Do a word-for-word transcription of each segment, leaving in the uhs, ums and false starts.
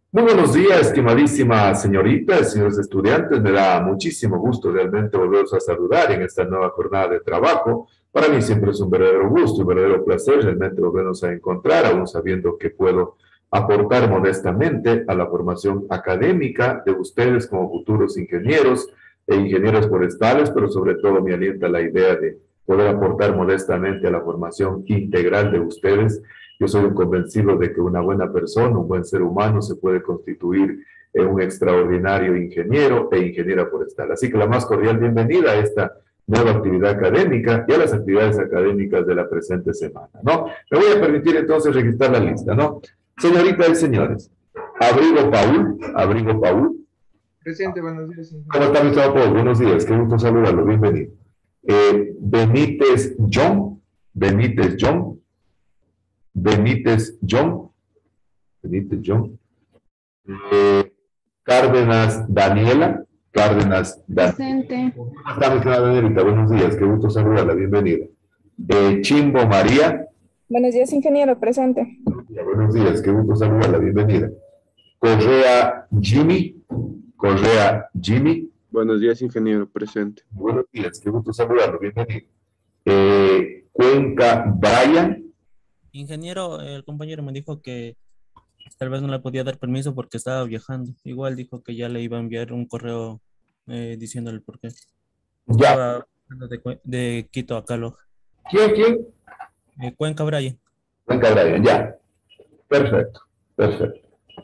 Muy buenos días, estimadísima señorita, señores estudiantes. Me da muchísimo gusto realmente volveros a saludar en esta nueva jornada de trabajo. Para mí siempre es un verdadero gusto, un verdadero placer realmente volvernos a encontrar, aún sabiendo que puedo aportar modestamente a la formación académica de ustedes como futuros ingenieros e ingenieros forestales, pero sobre todo me alienta la idea de poder aportar modestamente a la formación integral de ustedes. Yo soy un convencido de que una buena persona, un buen ser humano, se puede constituir en un extraordinario ingeniero e ingeniera forestal. Así que la más cordial bienvenida a esta nueva actividad académica y a las actividades académicas de la presente semana, ¿no? Me voy a permitir entonces registrar la lista, ¿no? Señoritas y señores, Abrigo Paul, Abrigo Paul. Presente, buenos días, ¿Cómo ingeniero. está, mi estimado Paul? Buenos días, qué gusto saludarlo, bienvenido. Eh, Benítez John, Benítez John, Benítez John, Benítez John. Eh, Cárdenas Daniela, Cárdenas Daniela. Presente. ¿Cómo está, mi estimada Danielita? Buenos días, qué gusto saludarla, bienvenida. Eh, Chimbo María. Buenos días, ingeniero, presente. Buenos días, qué gusto saludarla, bienvenida. Correa Jimmy, Correa Jimmy. Buenos días, ingeniero, presente. Buenos días, qué gusto saludarlo, bienvenido. Eh, Cuenca Brian. Ingeniero, el compañero me dijo que tal vez no le podía dar permiso porque estaba viajando. Igual dijo que ya le iba a enviar un correo eh, diciéndole el por qué. Ya. Estaba de, Cue- de Quito a Calo. ¿Quién, quién? Eh, Cuenca Braya. Cuenca Brian, ya. Perfecto, perfecto.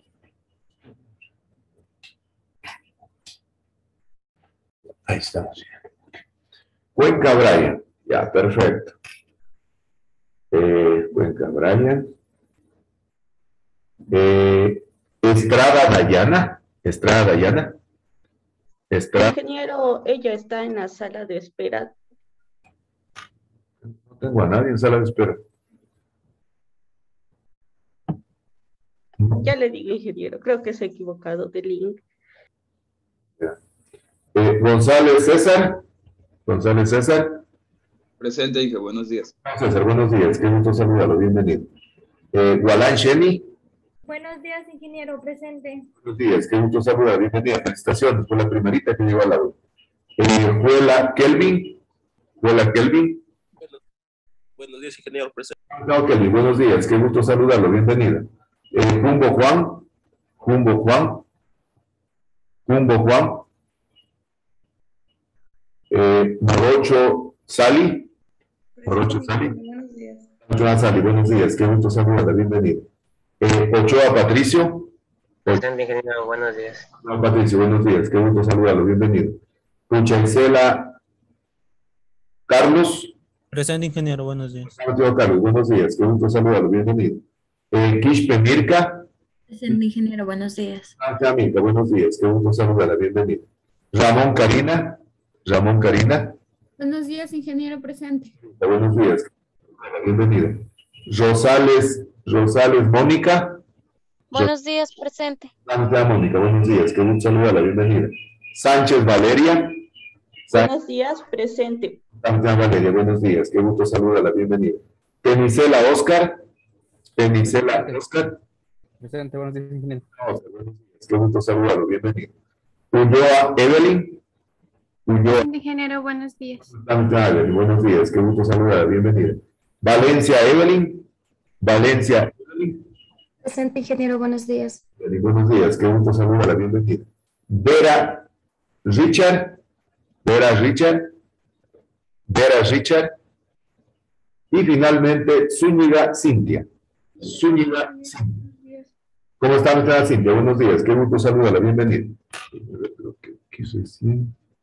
Ahí estamos. Cuenca Brian, ya, perfecto. Eh, Cuenca Brian. Eh, Estrada Dayana, Estrada Dayana. Estrada, Ingeniero, ella está en la sala de espera. no tengo a nadie en sala de espera. Ya le digo, ingeniero, creo que se ha equivocado de link. Eh, González César, González César. Presente, Inge, buenos días. César, buenos días, qué gusto saludarlo, bienvenido. Eh, Gualán Sheni. Buenos días, ingeniero, presente. Buenos días, qué gusto saludar, bienvenida. Felicitaciones, fue la primerita que llegó al lado. Eh, Juela Kelvin, Juela Kelvin. Buenos días, ingeniero, presente. No, Kelvin, buenos días, qué gusto saludarlo, bienvenida. Eh, Jumbo Juan, Jumbo Juan, Jumbo Juan. Eh, Morocho Sali, Morocho Sali. Buenos días. Morocho Sali, buenos días, qué gusto saludarla, bienvenido. Eh, Ochoa Patricio. Presente, ingeniero, buenos días. Ochoa Patricio, buenos días, qué gusto saludarlo, bienvenido. Puchancela Carlos. Presente, ingeniero, buenos días. Santiago Carlos, buenos días, qué gusto saludarlo, bienvenido. Eh, Quispe Mirka. Presente, ingeniero, buenos días. Santa Mirka, buenos días, qué gusto saludarla, bienvenido. Ramón Karina, Ramón Karina. Buenos días, ingeniero, presente. Buenos días, bienvenida. Rosales, Rosales Mónica. Buenos días, presente. Santa Mónica, buenos días, qué gusto saludarla, bienvenida. Sánchez Valeria. Sánchez. Buenos días, presente. Santa Valeria, buenos días, qué gusto saludarla, bienvenida. Penicela Oscar. Penicela Oscar. Presente, buenos días, ingeniero. Oscar, buenos días, qué gusto saludarlo, bienvenido. Ulloa Evelyn. Ulloa. Ingeniero, buenos días. Santa Evelyn, buenos días, qué gusto saludarla, bienvenida. Valencia Evelyn. Valencia Evelyn. Presente, ingeniero, buenos días. Evelyn, buenos días, qué gusto saludarla, bienvenida. Vera Richard. Vera Richard. Vera Richard. Y finalmente, Zúñiga Cintia. Zúñiga Cintia. ¿Cómo está nuestra Cintia? Buenos días, qué gusto saludarla, bienvenida. ¿Qué quiso decir?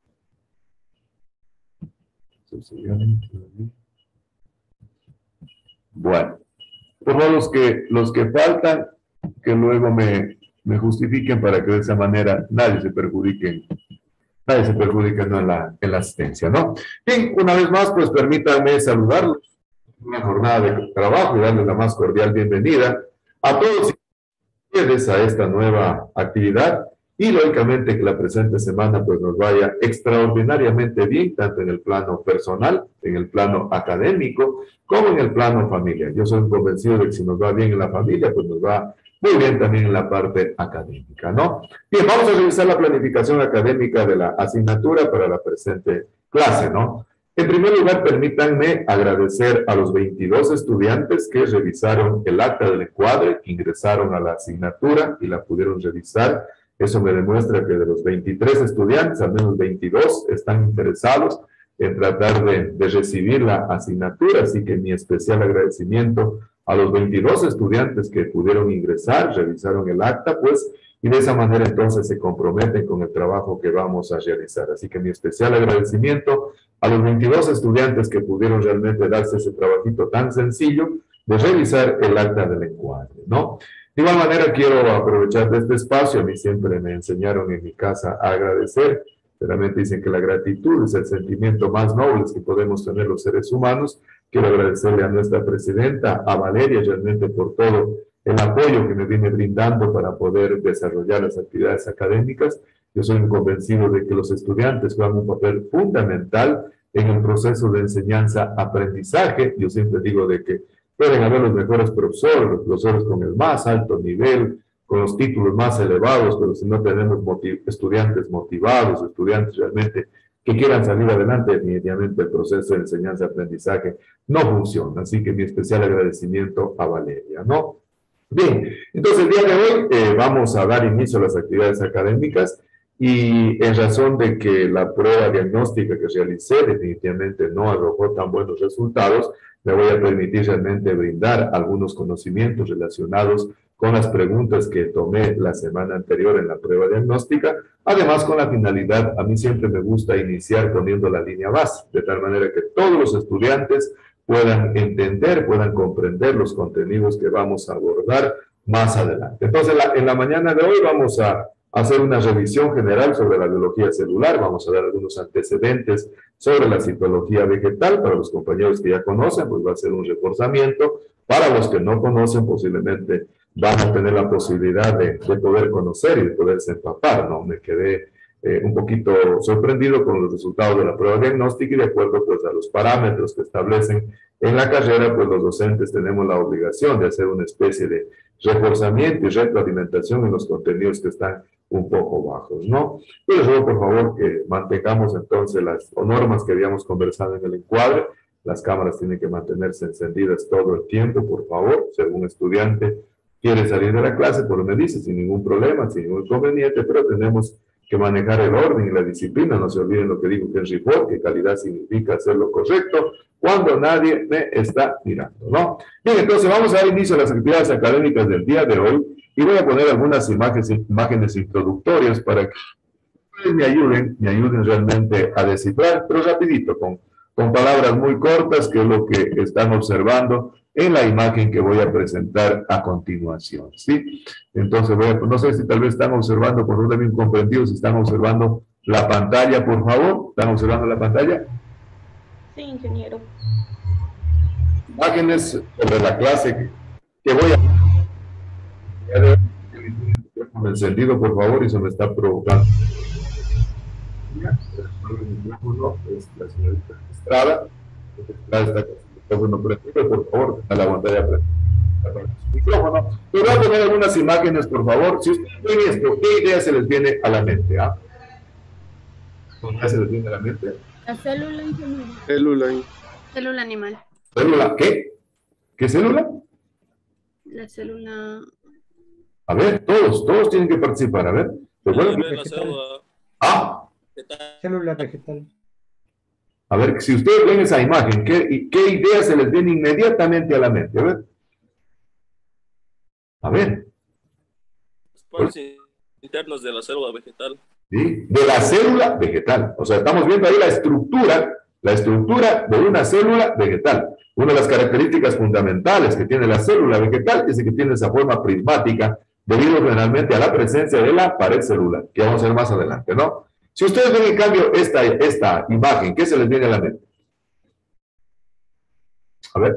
Bueno, por favor, los que, los que faltan, que luego me, me justifiquen para que de esa manera nadie se perjudique, nadie se perjudique ¿no? en, la, en la asistencia, ¿no? Bien, una vez más, pues permítanme saludarlos en una jornada de trabajo y darles la más cordial bienvenida a todos ustedes a esta nueva actividad y lógicamente que la presente semana pues nos vaya extraordinariamente bien, tanto en el plano personal, en el plano académico, como en el plano familiar. Yo soy convencido de que si nos va bien en la familia, pues nos va muy bien también en la parte académica, ¿no? Bien, vamos a revisar la planificación académica de la asignatura para la presente clase, ¿no? En primer lugar, permítanme agradecer a los veintidós estudiantes que revisaron el acta del encuadre, que ingresaron a la asignatura y la pudieron revisar. Eso me demuestra que de los veintitrés estudiantes, al menos veintidós están interesados en tratar de, de recibir la asignatura, así que mi especial agradecimiento a los veintidós estudiantes que pudieron ingresar, revisaron el acta, pues, y de esa manera entonces se comprometen con el trabajo que vamos a realizar. Así que mi especial agradecimiento a los veintidós estudiantes que pudieron realmente darse ese trabajito tan sencillo de revisar el acta del encuadre, ¿no? De igual manera quiero aprovechar de este espacio, a mí siempre me enseñaron en mi casa a agradecer. Realmente dicen que la gratitud es el sentimiento más noble que podemos tener los seres humanos. Quiero agradecerle a nuestra presidenta, a Valeria, realmente por todo el apoyo que me viene brindando para poder desarrollar las actividades académicas. Yo soy convencido de que los estudiantes juegan un papel fundamental en el proceso de enseñanza-aprendizaje. Yo siempre digo de que pueden haber los mejores profesores, los profesores con el más alto nivel, con los títulos más elevados, pero si no tenemos motiv- estudiantes motivados, estudiantes realmente que quieran salir adelante, definitivamente el proceso de enseñanza-aprendizaje no funciona. Así que mi especial agradecimiento a Valeria, ¿no? Bien, entonces el día de hoy eh, vamos a dar inicio a las actividades académicas y en razón de que la prueba diagnóstica que realicé definitivamente no arrojó tan buenos resultados, me voy a permitir realmente brindar algunos conocimientos relacionados con las preguntas que tomé la semana anterior en la prueba diagnóstica, además con la finalidad, a mí siempre me gusta iniciar poniendo la línea base, de tal manera que todos los estudiantes puedan entender, puedan comprender los contenidos que vamos a abordar más adelante. Entonces, la, en la mañana de hoy vamos a hacer una revisión general sobre la biología celular, vamos a dar algunos antecedentes sobre la citología vegetal, para los compañeros que ya conocen, pues va a ser un reforzamiento, para los que no conocen, posiblemente van a tener la posibilidad de, de poder conocer y de poderse empapar, ¿no? Me quedé eh, un poquito sorprendido con los resultados de la prueba diagnóstica y de acuerdo pues a los parámetros que establecen en la carrera, pues los docentes tenemos la obligación de hacer una especie de reforzamiento y retroalimentación en los contenidos que están un poco bajos, ¿no? Y les ruego por favor que mantengamos entonces las normas que habíamos conversado en el encuadre. Las cámaras tienen que mantenerse encendidas todo el tiempo, por favor. Si algún estudiante quiere salir de la clase, pues me dice sin ningún problema, sin ningún inconveniente, pero tenemos que manejar el orden y la disciplina. No se olviden lo que dijo Henry Ford, que calidad significa hacer lo correcto cuando nadie me está mirando, ¿no? Bien, entonces vamos a dar inicio a las actividades académicas del día de hoy y voy a poner algunas imágenes, imágenes introductorias para que ustedes me ayuden, me ayuden realmente a descifrar, pero rapidito, con, con palabras muy cortas, que es lo que están observando en la imagen que voy a presentar a continuación, ¿sí? Entonces, voy a, no sé si tal vez están observando, por un bien comprendido, si están observando la pantalla, por favor. ¿Están observando la pantalla? Sí, ingeniero. Imágenes sobre la clase que, que voy a... El encendido, por favor, y se me está provocando. Es la señorita Estrada. Estrada está con su micrófono prendido, por favor, a la pantalla prendida. Micrófono. Pero voy a poner algunas imágenes, por favor. Si ustedes ven esto, ¿qué idea se les viene a la mente? ¿Ah? ¿Qué idea se les viene a la mente? La célula, ingeniero. Célula. Célula animal. ¿Célula qué? ¿Qué célula? La célula... A ver, todos, todos tienen que participar. A ver. ¿Recuerdan? La célula Ah. vegetal. Célula vegetal. A ver, si ustedes ven esa imagen, ¿qué, qué idea se les viene inmediatamente a la mente? A ver. A ver. Los internos de la célula vegetal. ¿Sí? De la célula vegetal. O sea, estamos viendo ahí la estructura, la estructura de una célula vegetal. Una de las características fundamentales que tiene la célula vegetal es que tiene esa forma prismática debido generalmente a la presencia de la pared celular, que vamos a ver más adelante, ¿no? Si ustedes ven en cambio esta, esta imagen, ¿qué se les viene a la mente? A ver.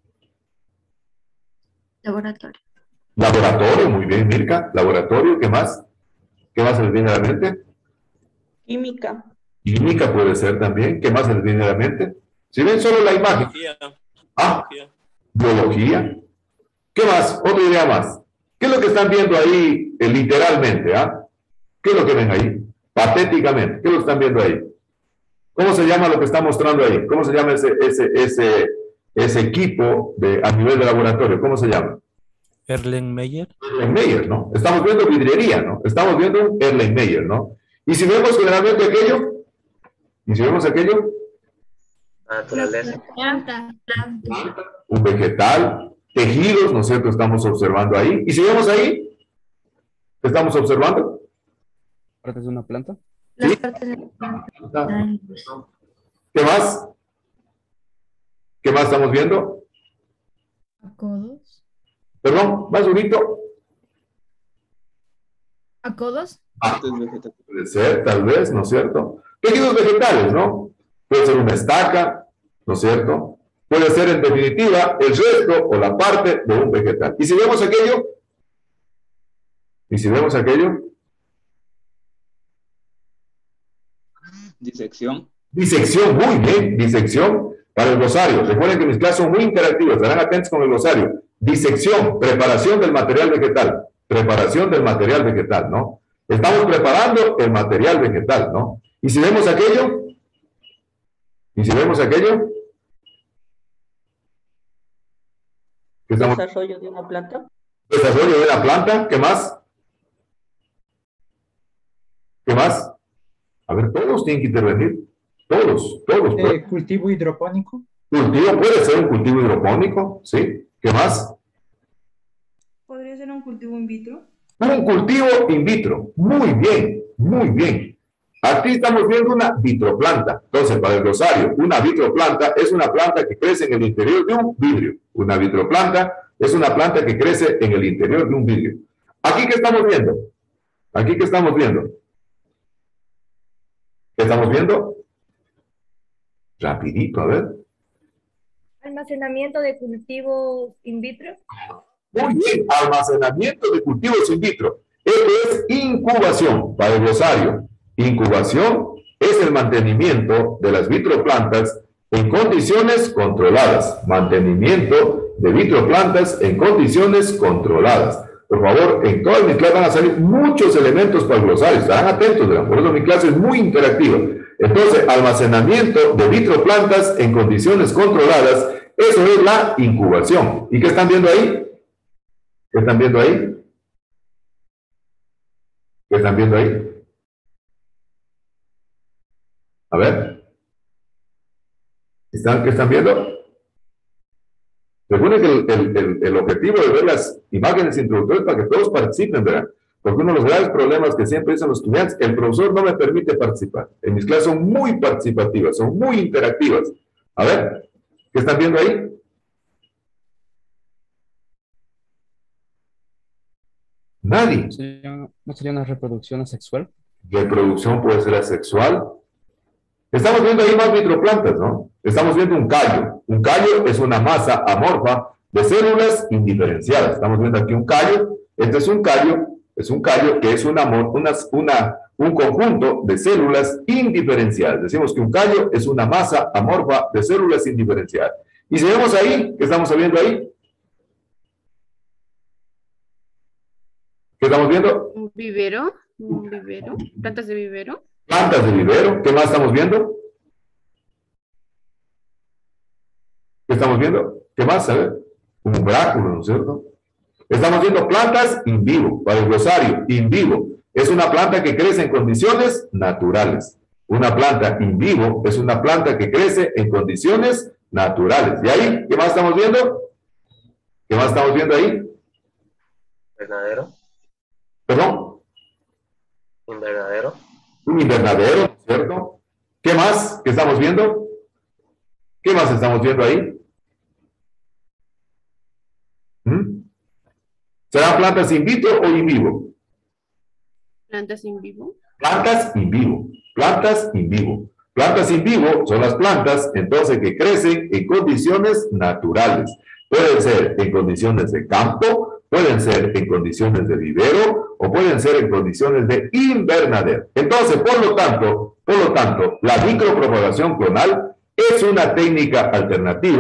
Laboratorio. Laboratorio, muy bien, Mirka. Laboratorio, ¿qué más? ¿Qué más se les viene a la mente? Química. Química puede ser también. ¿Qué más se les viene a la mente? Si ven solo la imagen. Biología. Ah, Biología. biología. ¿Qué más? Otra idea más. ¿Qué es lo que están viendo ahí eh, literalmente? ¿Ah? ¿Qué es lo que ven ahí? Patéticamente. ¿Qué es lo que están viendo ahí? ¿Cómo se llama lo que está mostrando ahí? ¿Cómo se llama ese, ese, ese, ese equipo de, a nivel de laboratorio? ¿Cómo se llama? Erlenmeyer. Erlenmeyer, ¿no? Estamos viendo vidriería, ¿no? Estamos viendo un Erlenmeyer, ¿no? Y si vemos generalmente aquello, y si vemos aquello, Naturaleza. Planta. un vegetal, tejidos, ¿no es cierto? Estamos observando ahí. Y si vemos ahí, ¿qué estamos observando? ¿Partes de una planta? ¿Sí? ¿Qué más? ¿Qué más estamos viendo? ¿Acodos? Perdón, más bonito. ¿Acodos? Partes vegetales. Puede ser, tal vez, ¿no es cierto? Tejidos vegetales, ¿no? Puede ser una estaca, ¿no es cierto? Puede ser, en definitiva, el resto o la parte de un vegetal. Y si vemos aquello, y si vemos aquello, Disección. disección, muy bien, disección para el glosario. Recuerden que mis clases son muy interactivas, estarán atentos con el glosario. Disección, preparación del material vegetal. Preparación del material vegetal, ¿no? Estamos preparando el material vegetal, ¿no? Y si vemos aquello, y si vemos aquello, ¿qué estamos? Desarrollo de una planta. Desarrollo de la planta, ¿qué más? ¿Qué más? A ver, todos tienen que intervenir. Todos, todos. Eh, ¿Cultivo hidropónico? Cultivo puede ser un cultivo hidropónico, ¿sí? ¿Qué más? ¿Podría ser un cultivo in vitro? Un cultivo in vitro. Muy bien, muy bien. Aquí estamos viendo una vitroplanta. Entonces, para el glosario, una vitroplanta es una planta que crece en el interior de un vidrio. Una vitroplanta es una planta que crece en el interior de un vidrio. ¿Aquí qué estamos viendo? ¿Aquí qué estamos viendo? ¿Qué estamos viendo? Rapidito, a ver. ¿Almacenamiento de cultivos in vitro? Muy bien, almacenamiento de cultivos in vitro. Esto es incubación para el glosario. Incubación es el mantenimiento de las vitroplantas en condiciones controladas. Mantenimiento de vitroplantas en condiciones controladas. Por favor, en todas mis clases van a salir muchos elementos para el glosario. Estarán atentos, ¿verdad? Por eso mi clase es muy interactiva. Entonces, almacenamiento de vitroplantas en condiciones controladas, eso es la incubación. ¿Y qué están viendo ahí? ¿Qué están viendo ahí? ¿Qué están viendo ahí? A ver. ¿Están, ¿Qué están viendo? Recuerden que el, el, el, el objetivo de ver las imágenes introductorias es para que todos participen, ¿verdad? Porque uno de los graves problemas que siempre dicen los estudiantes, el profesor no me permite participar. En mis clases son muy participativas, son muy interactivas. A ver, ¿qué están viendo ahí? Nadie. ¿No sería una reproducción asexual? Reproducción puede ser asexual. Estamos viendo ahí más vitroplantas, ¿no? Estamos viendo un callo. Un callo es una masa amorfa de células indiferenciadas. Estamos viendo aquí un callo. Este es un callo, es un callo que es una, una, una, un conjunto de células indiferenciadas. Decimos que un callo es una masa amorfa de células indiferenciadas. Y si vemos ahí, ¿qué estamos viendo ahí? ¿Qué estamos viendo? Un vivero. Un vivero. Plantas de vivero. Plantas de vivero. ¿Qué más estamos viendo? ¿Qué estamos viendo? ¿Qué más? A ver. Un oráculo, ¿no es cierto? Estamos viendo plantas in vivo, para el glosario, in vivo. Es una planta que crece en condiciones naturales. Una planta in vivo es una planta que crece en condiciones naturales. ¿Y ahí? ¿Qué más estamos viendo? ¿Qué más estamos viendo ahí? Invernadero. ¿Perdón? Invernadero. Un invernadero, ¿no es cierto? ¿Qué más que estamos viendo? ¿Qué más estamos viendo ahí? ¿Mm? ¿Serán plantas in vitro o in vivo? Plantas in vivo. Plantas in vivo. Plantas in vivo. Plantas in vivo son las plantas, entonces, que crecen en condiciones naturales. Pueden ser en condiciones de campo, pueden ser en condiciones de vivero o pueden ser en condiciones de invernadero. Entonces, por lo tanto, por lo tanto, la micropropagación clonal es una técnica alternativa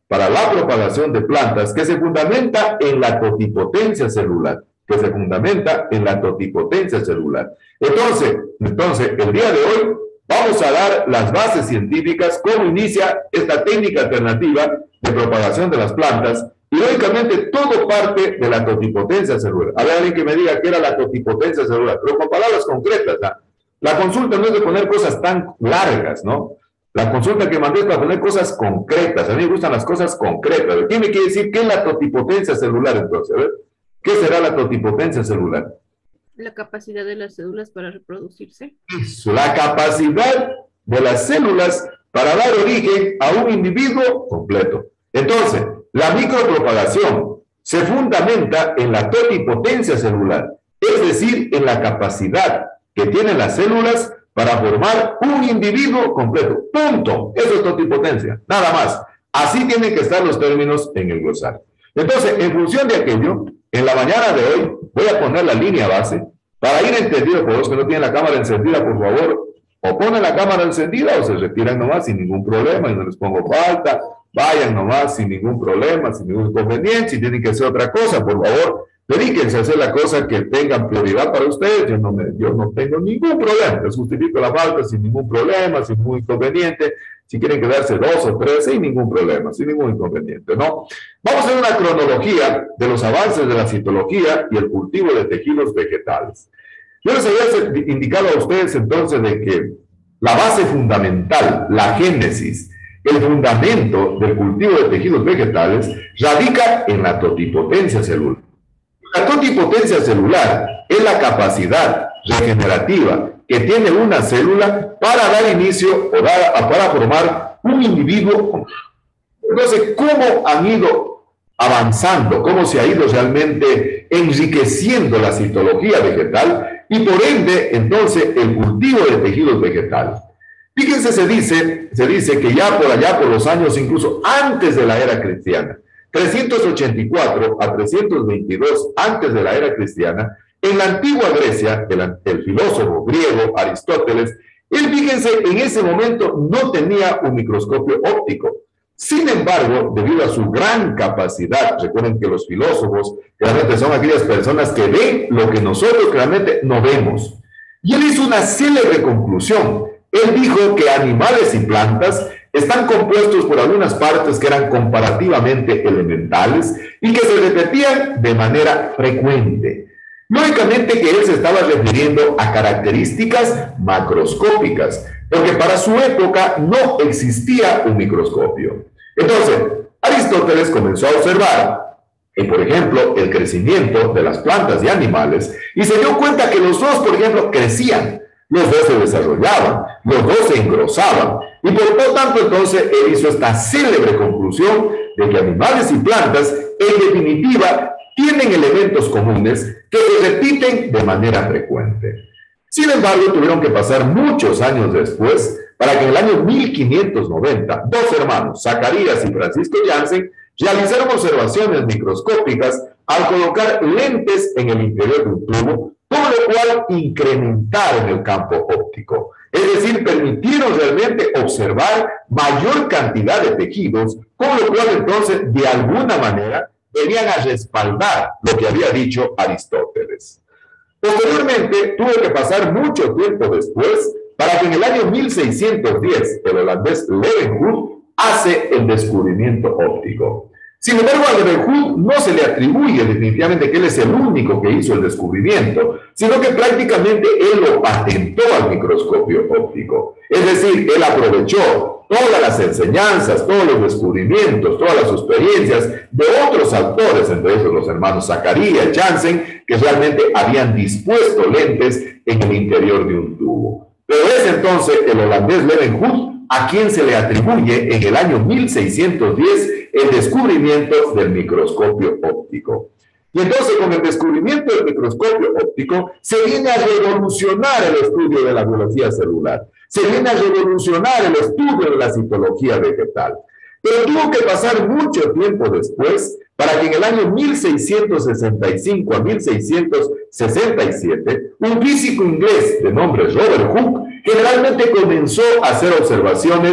para la propagación de plantas que se fundamenta en la totipotencia celular, que se fundamenta en la totipotencia celular. Entonces, entonces, el día de hoy vamos a dar las bases científicas, cómo inicia esta técnica alternativa de propagación de las plantas, y lógicamente todo parte de la totipotencia celular. A ver, alguien que me diga qué era la totipotencia celular, pero con palabras concretas, ¿no? La consulta no es de poner cosas tan largas, ¿no? La consulta que mandé es para poner cosas concretas. A mí me gustan las cosas concretas. ¿Quién me quiere decir qué es la totipotencia celular entonces? A ver, ¿qué será la totipotencia celular? La capacidad de las células para reproducirse. La capacidad de las células para dar origen a un individuo completo. Entonces, la micropropagación se fundamenta en la totipotencia celular, es decir, en la capacidad que tienen las células para formar un individuo completo. Punto. Eso es totipotencia. Nada más. Así tienen que estar los términos en el glosario. Entonces, en función de aquello, en la mañana de hoy voy a poner la línea base para ir entendido por los que no tienen la cámara encendida, por favor, o ponen la cámara encendida o se retiran nomás sin ningún problema y no les pongo falta. Vayan nomás sin ningún problema, sin ningún inconveniente. Si tienen que hacer otra cosa, por favor, dedíquense a hacer la cosa que tengan prioridad para ustedes. Yo no, me, yo no tengo ningún problema. Les justifico la falta sin ningún problema, sin ningún inconveniente. Si quieren quedarse dos o tres, sin ningún problema, sin ningún inconveniente, ¿no? Vamos a hacer una cronología de los avances de la citología y el cultivo de tejidos vegetales. Yo les había indicado a ustedes entonces de que la base fundamental, la génesis, el fundamento del cultivo de tejidos vegetales radica en la totipotencia celular. La totipotencia celular es la capacidad regenerativa que tiene una célula para dar inicio o dar, para formar un individuo. Entonces, ¿cómo han ido avanzando? ¿Cómo se ha ido realmente enriqueciendo la citología vegetal y por ende, entonces, el cultivo de tejidos vegetales? Fíjense, se dice, se dice que ya por allá, por los años incluso antes de la era cristiana, trescientos ochenta y cuatro a trescientos veintidós antes de la era cristiana, en la antigua Grecia, el, el filósofo griego Aristóteles, él, fíjense, en ese momento no tenía un microscopio óptico. Sin embargo, debido a su gran capacidad, recuerden que los filósofos realmente son aquellas personas que ven lo que nosotros realmente no vemos. Y él hizo una célebre conclusión. Él dijo que animales y plantas están compuestos por algunas partes que eran comparativamente elementales y que se repetían de manera frecuente. Lógicamente que él se estaba refiriendo a características macroscópicas, porque para su época no existía un microscopio. Entonces, Aristóteles comenzó a observar, eh, por ejemplo, el crecimiento de las plantas y animales y se dio cuenta que los dos, por ejemplo, crecían. Los dos se desarrollaban, los dos se engrosaban, y por lo tanto entonces él hizo esta célebre conclusión de que animales y plantas, en definitiva, tienen elementos comunes que se repiten de manera frecuente. Sin embargo, tuvieron que pasar muchos años después para que en el año mil quinientos noventa, dos hermanos, Zacarías y Francisco Janssen, realizaron observaciones microscópicas al colocar lentes en el interior de un tubo, con lo cual incrementaron el campo óptico. Es decir, permitieron realmente observar mayor cantidad de tejidos, con lo cual entonces, de alguna manera, venían a respaldar lo que había dicho Aristóteles. Posteriormente, tuvo que pasar mucho tiempo después para que en el año mil seiscientos diez el holandés Leeuwenhoek hace el descubrimiento óptico. Sin embargo, a Leeuwenhoek no se le atribuye definitivamente que él es el único que hizo el descubrimiento, sino que prácticamente él lo patentó al microscopio óptico. Es decir, él aprovechó todas las enseñanzas, todos los descubrimientos, todas las experiencias de otros autores, entre ellos los hermanos Zacarías, Janssen, que realmente habían dispuesto lentes en el interior de un tubo. Pero es entonces el holandés Leeuwenhoek a quien se le atribuye en el año mil seiscientos diez el descubrimiento del microscopio óptico. Y entonces con el descubrimiento del microscopio óptico se viene a revolucionar el estudio de la biología celular, se viene a revolucionar el estudio de la citología vegetal. Pero tuvo que pasar mucho tiempo después para que en el año mil seiscientos sesenta y cinco a mil seiscientos sesenta y siete un físico inglés de nombre Robert Hooke generalmente comenzó a hacer observaciones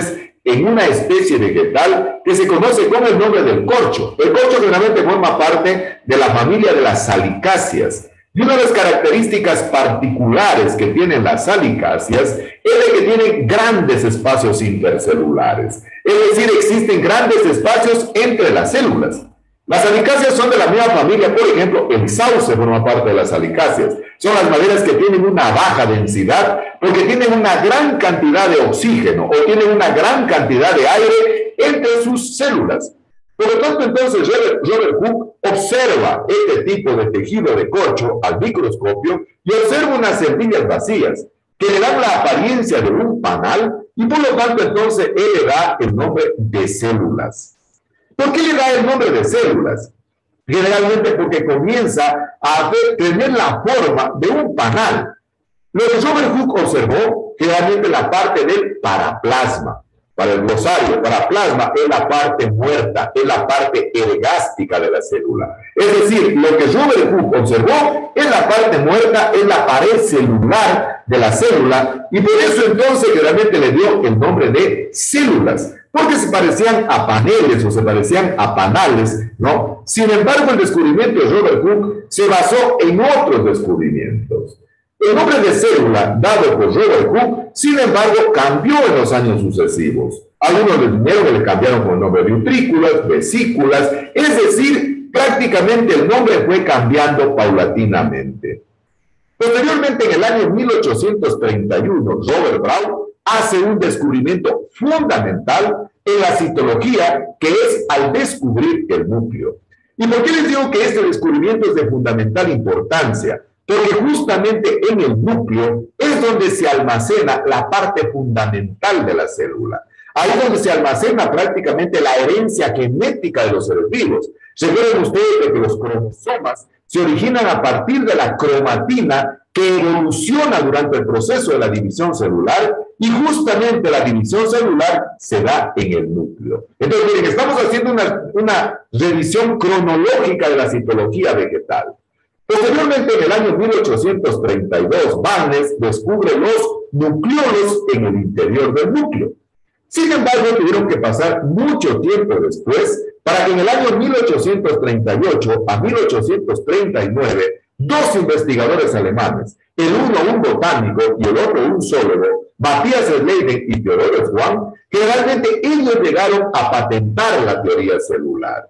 en una especie vegetal que se conoce con el nombre del corcho. El corcho generalmente forma parte de la familia de las salicáceas. Y una de las características particulares que tienen las salicáceas es de que tienen grandes espacios intercelulares. Es decir, existen grandes espacios entre las células. Las salicáceas son de la misma familia. Por ejemplo, el sauce forma parte de las salicáceas. Son las maderas que tienen una baja densidad porque tienen una gran cantidad de oxígeno o tienen una gran cantidad de aire entre sus células. Por lo tanto, entonces, Robert, Robert Hooke observa este tipo de tejido de corcho al microscopio y observa unas semillas vacías que le dan la apariencia de un panal y por lo tanto, entonces, él le da el nombre de células. ¿Por qué le da el nombre de células? Generalmente porque comienza a tener la forma de un panal. Lo que Robert Hooke observó, generalmente la parte del paraplasma. Para el glosario, paraplasma es la parte muerta, es la parte ergástica de la célula. Es decir, lo que Robert Hooke observó es la parte muerta, es la pared celular de la célula, y por eso entonces realmente le dio el nombre de células, porque se parecían a paneles o se parecían a panales, ¿no? Sin embargo, el descubrimiento de Robert Hooke se basó en otros descubrimientos. El nombre de célula dado por Robert Hooke, sin embargo, cambió en los años sucesivos. Algunos le dijeron que le cambiaron con el nombre de utrículas, vesículas, es decir, prácticamente el nombre fue cambiando paulatinamente. Posteriormente, en el año mil ochocientos treinta y uno, Robert Brown hace un descubrimiento fundamental en la citología, que es al descubrir el núcleo. ¿Y por qué les digo que este descubrimiento es de fundamental importancia? Porque justamente en el núcleo es donde se almacena la parte fundamental de la célula. Ahí es donde se almacena prácticamente la herencia genética de los seres vivos. Recuerden ustedes que los cromosomas se originan a partir de la cromatina que evoluciona durante el proceso de la división celular, y justamente la división celular se da en el núcleo. Entonces, miren, estamos haciendo una, una revisión cronológica de la citología vegetal. Posteriormente, en el año mil ochocientos treinta y dos, Barnes descubre los nucleolos en el interior del núcleo. Sin embargo, tuvieron que pasar mucho tiempo después para que en el año mil ochocientos treinta y ocho a mil ochocientos treinta y nueve, dos investigadores alemanes, el uno un botánico y el otro un zoólogo, Matthias Leiden y Theodor Schwann, que realmente ellos llegaron a patentar la teoría celular.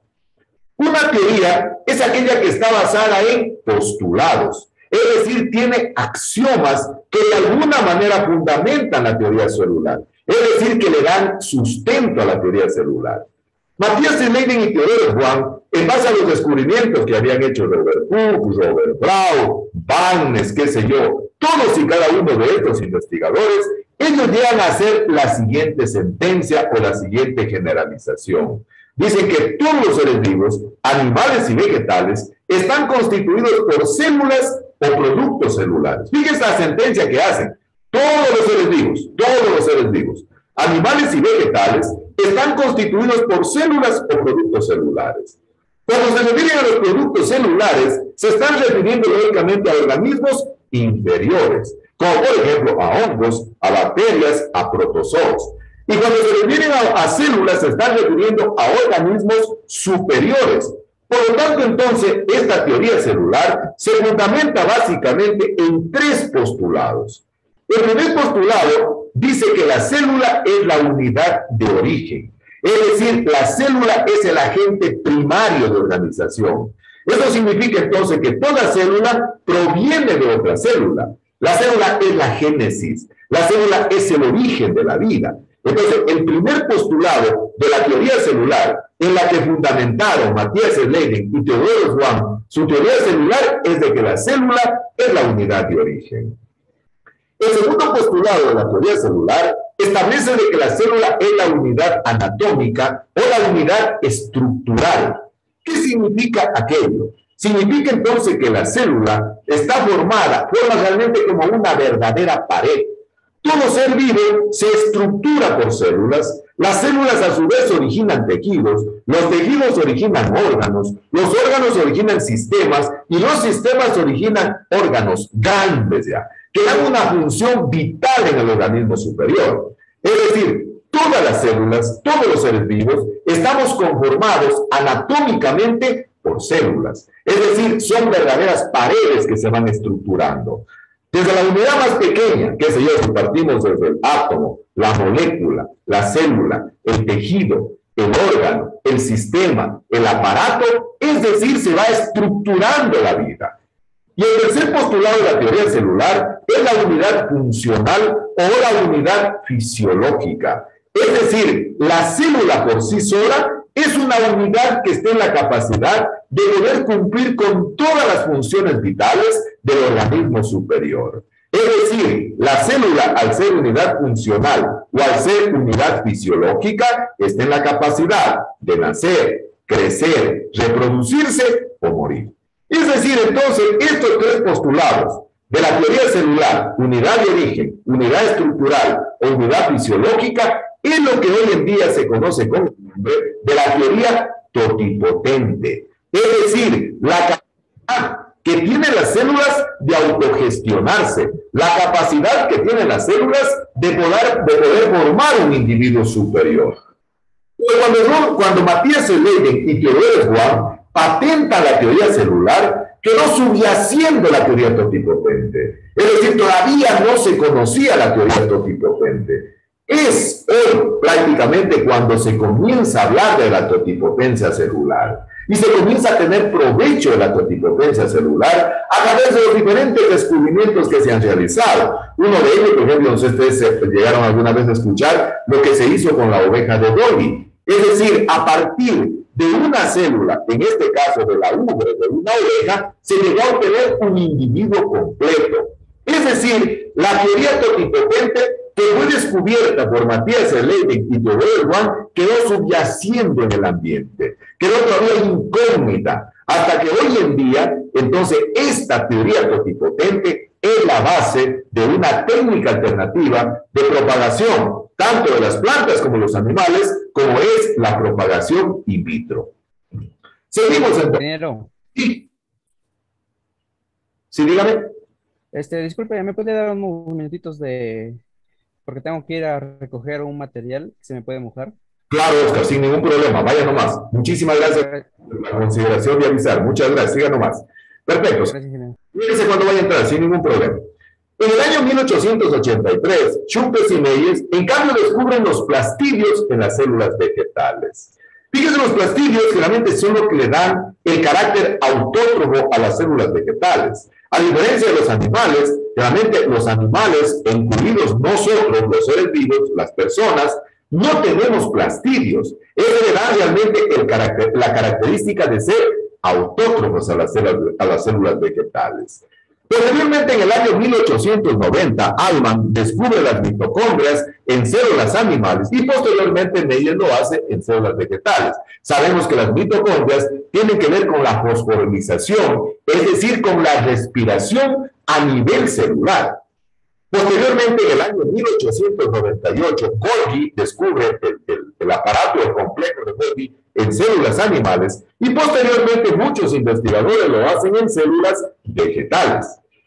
Una teoría es aquella que está basada en postulados, es decir, tiene axiomas que de alguna manera fundamentan la teoría celular, es decir, que le dan sustento a la teoría celular. Matthias Leiden y Theodor Schwann, en base a los descubrimientos que habían hecho Robert Hooke, Robert Brown, Barnes, qué sé yo, todos y cada uno de estos investigadores, ellos llegan a hacer la siguiente sentencia o la siguiente generalización. Dicen que todos los seres vivos, animales y vegetales, están constituidos por células o productos celulares. Fíjense la sentencia que hacen. Todos los seres vivos, todos los seres vivos, animales y vegetales, están constituidos por células o productos celulares. Cuando se refieren a los productos celulares, se están refiriendo lógicamente a organismos inferiores, como por ejemplo a hongos, a bacterias, a protozoos. Y cuando se refieren a, a células, se están refiriendo a organismos superiores. Por lo tanto, entonces, esta teoría celular se fundamenta básicamente en tres postulados. El primer postulado dice que la célula es la unidad de origen. Es decir, la célula es el agente primario de organización. Eso significa entonces que toda célula proviene de otra célula. La célula es la génesis. La célula es el origen de la vida. Entonces, el primer postulado de la teoría celular, en la que fundamentaron Matthias Leiden y Theodor Schwann su teoría celular, es de que la célula es la unidad de origen. El segundo postulado de la teoría celular establece de que la célula es la unidad anatómica o la unidad estructural. ¿Qué significa aquello? Significa entonces que la célula está formada, forma realmente como una verdadera pared. Todo ser vivo se estructura por células, las células a su vez originan tejidos, los tejidos originan órganos, los órganos originan sistemas y los sistemas originan órganos grandes ya, que dan una función vital en el organismo superior. Es decir, todas las células, todos los seres vivos, estamos conformados anatómicamente por células. Es decir, son verdaderas paredes que se van estructurando. Desde la unidad más pequeña, que sé yo, si partimos desde el átomo, la molécula, la célula, el tejido, el órgano, el sistema, el aparato, es decir, se va estructurando la vida. Y el tercer postulado de la teoría celular es la unidad funcional o la unidad fisiológica. Es decir, la célula por sí sola es una unidad que está en la capacidad de poder cumplir con todas las funciones vitales del organismo superior. Es decir, la célula, al ser unidad funcional o al ser unidad fisiológica, está en la capacidad de nacer, crecer, reproducirse o morir. Es decir, entonces, estos tres postulados de la teoría celular, unidad de origen, unidad estructural o unidad fisiológica, es lo que hoy en día se conoce como el nombre de la teoría totipotente. Es decir, la capacidad que tienen las células de autogestionarse, la capacidad que tienen las células de poder, de poder formar un individuo superior. Cuando, cuando Matías Leiden y Theodore Swan patentan la teoría celular, quedó subyaciendo la teoría totipotente. Es decir, todavía no se conocía la teoría totipotente. Es hoy prácticamente cuando se comienza a hablar de la totipotencia celular y se comienza a tener provecho de la totipotencia celular a través de los diferentes descubrimientos que se han realizado. Uno de ellos, por ejemplo, no sé si ustedes llegaron alguna vez a escuchar lo que se hizo con la oveja de Dolly. Es decir, a partir de una célula, en este caso de la ubre de una oveja, se llegó a obtener un individuo completo. Es decir, la teoría totipotente que fue descubierta por Matías Leiden y Theodore Swan quedó subyaciendo en el ambiente, quedó todavía incógnita, hasta que hoy en día, entonces, esta teoría totipotente es la base de una técnica alternativa de propagación, tanto de las plantas como de los animales, como es la propagación in vitro. Seguimos entonces. Ingeniero. Sí. Sí, dígame. Este, disculpe, ¿me puede dar unos minutitos de... porque tengo que ir a recoger un material que se me puede mojar? Claro, Oscar, sin ningún problema. Vaya nomás. Muchísimas gracias por la consideración de avisar. Muchas gracias. Siga nomás. Perfecto. Fíjense cuando vaya a entrar, sin ningún problema. En el año mil ochocientos ochenta y tres, Schultes y Meyers, en cambio, descubren los plastidios en las células vegetales. Fíjense, los plastidios generalmente son los que le dan el carácter autótromo a las células vegetales. A diferencia de los animales, realmente los animales, incluidos nosotros, los seres vivos, las personas, no tenemos plastidios. Eso le da realmente el carácter, la característica de ser autótrofos a las células, a las células vegetales. Posteriormente, en el año mil ochocientos noventa, Allman descubre las mitocondrias en células animales y posteriormente Meyer lo hace en células vegetales. Sabemos que las mitocondrias tienen que ver con la fosforilización, es decir, con la respiración a nivel celular. Posteriormente, en el año mil ochocientos noventa y ocho, Golgi descubre el, el, el aparato, el complejo de Golgi en células animales y posteriormente muchos investigadores lo hacen en células vegetales.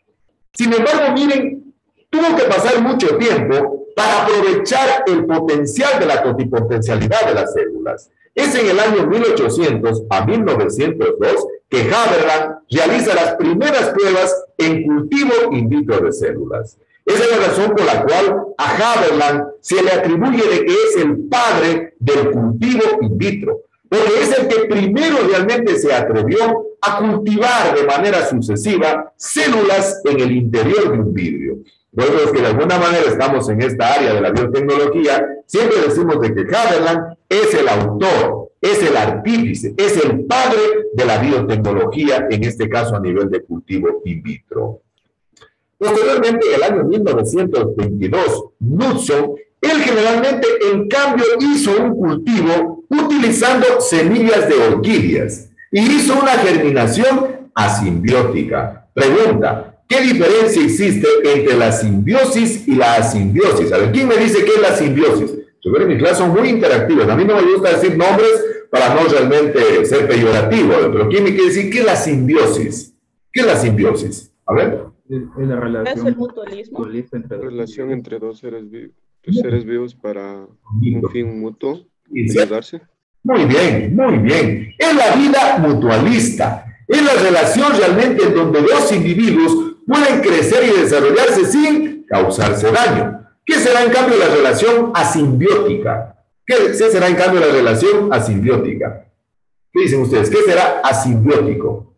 Sin embargo, miren, tuvo que pasar mucho tiempo para aprovechar el potencial de la totipotencialidad de las células. Es en el año mil ochocientos a mil novecientos dos que Haberland realiza las primeras pruebas en cultivo in vitro de células. Esa es la razón por la cual a Haberland se le atribuye de que es el padre del cultivo in vitro, porque es el que primero realmente se atrevió a cultivar de manera sucesiva células en el interior de un vidrio. Nosotros que de alguna manera estamos en esta área de la biotecnología, siempre decimos de que Haberland es el autor, es el artífice, es el padre de la biotecnología, en este caso a nivel de cultivo in vitro. Posteriormente, en el año mil novecientos veintidós, Knudson, él generalmente, en cambio, hizo un cultivo utilizando semillas de orquídeas y hizo una germinación asimbiótica. Pregunta, ¿qué diferencia existe entre la simbiosis y la asimbiosis? A ver, ¿quién me dice qué es la simbiosis? Yo creo que mis clases son muy interactivas. A mí no me gusta decir nombres para no realmente ser peyorativo, pero ¿quién me quiere decir qué es la simbiosis? ¿Qué es la simbiosis? A ver. Es la relación, ¿Es el mutualismo? entre, relación entre dos seres vivos. Los seres vivos para un fin mutuo, ayudarse. Muy bien, muy bien. Es la vida mutualista. Es la relación realmente en donde dos individuos pueden crecer y desarrollarse sin causarse daño. ¿Qué será en cambio la relación asimbiótica? ¿Qué será en cambio la relación asimbiótica? ¿Qué dicen ustedes? ¿Qué será asimbiótico?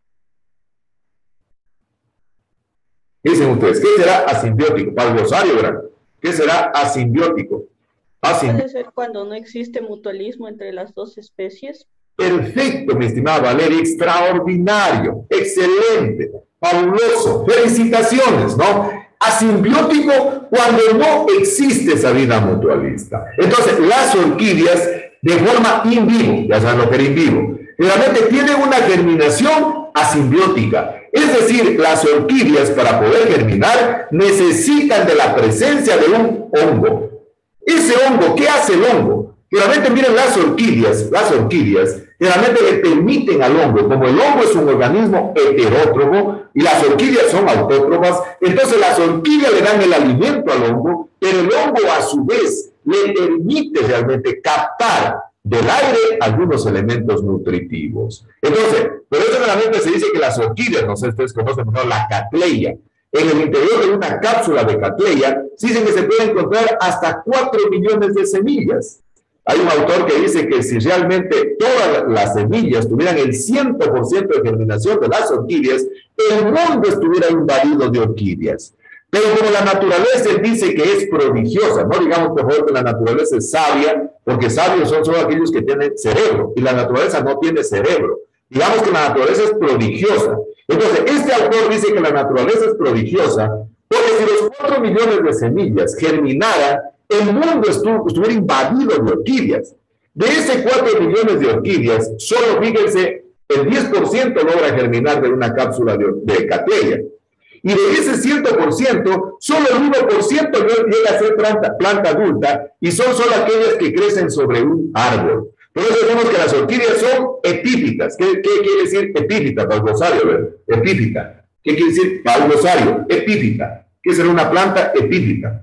¿Qué dicen ustedes? ¿Qué será asimbiótico? Para el glosario, ¿verdad? ¿Qué será asimbiótico? Asimbi- Puede ser cuando no existe mutualismo entre las dos especies. Perfecto, mi estimada Valeria, extraordinario, excelente, fabuloso, felicitaciones, ¿no? Asimbiótico cuando no existe esa vida mutualista. Entonces, las orquídeas de forma in vivo, ya saben lo que era in vivo, realmente tienen una germinación asimbiótica. Es decir, las orquídeas para poder germinar necesitan de la presencia de un hongo. Ese hongo, ¿qué hace el hongo? Realmente miren las orquídeas, las orquídeas realmente le permiten al hongo, como el hongo es un organismo heterótropo y las orquídeas son autótrofas, entonces las orquídeas le dan el alimento al hongo, pero el hongo a su vez le permite realmente captar del aire algunos elementos nutritivos. Entonces, por eso realmente se dice que las orquídeas, no sé si ustedes conocen, ¿no? La catleya, en el interior de una cápsula de catleya, se dice que se pueden encontrar hasta cuatro millones de semillas. Hay un autor que dice que si realmente todas las semillas tuvieran el cien por ciento de germinación de las orquídeas, el mundo estuviera invadido de orquídeas. Pero como la naturaleza dice que es prodigiosa, no digamos por favor que la naturaleza es sabia, porque sabios son solo aquellos que tienen cerebro, y la naturaleza no tiene cerebro. Digamos que la naturaleza es prodigiosa. Entonces, este autor dice que la naturaleza es prodigiosa, porque si los cuatro millones de semillas germinaran, el mundo estuvo, estuviera invadido de orquídeas. De ese cuatro millones de orquídeas, solo fíjense, el diez por ciento logra germinar de una cápsula de, de catleya. Y de ese cien por ciento, solo el uno por ciento llega a ser planta, planta adulta, y son solo aquellas que crecen sobre un árbol. Por eso decimos que las orquídeas son epífitas. ¿Qué, qué quiere decir epífita para el glosario? ¿Ver? Epífita. ¿Qué quiere decir para el glosario? Epífita. ¿Qué será una planta epífita?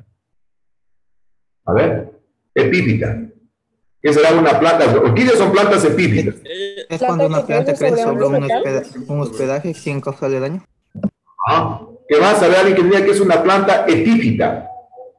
A ver, epífita. ¿Qué será una planta? Orquídeas son plantas epífitas. Es cuando una planta crece sobre un, hospeda un hospedaje sin causarle daño. Ah, ¿qué más? ¿Sabe alguien que diga que es una planta epífita?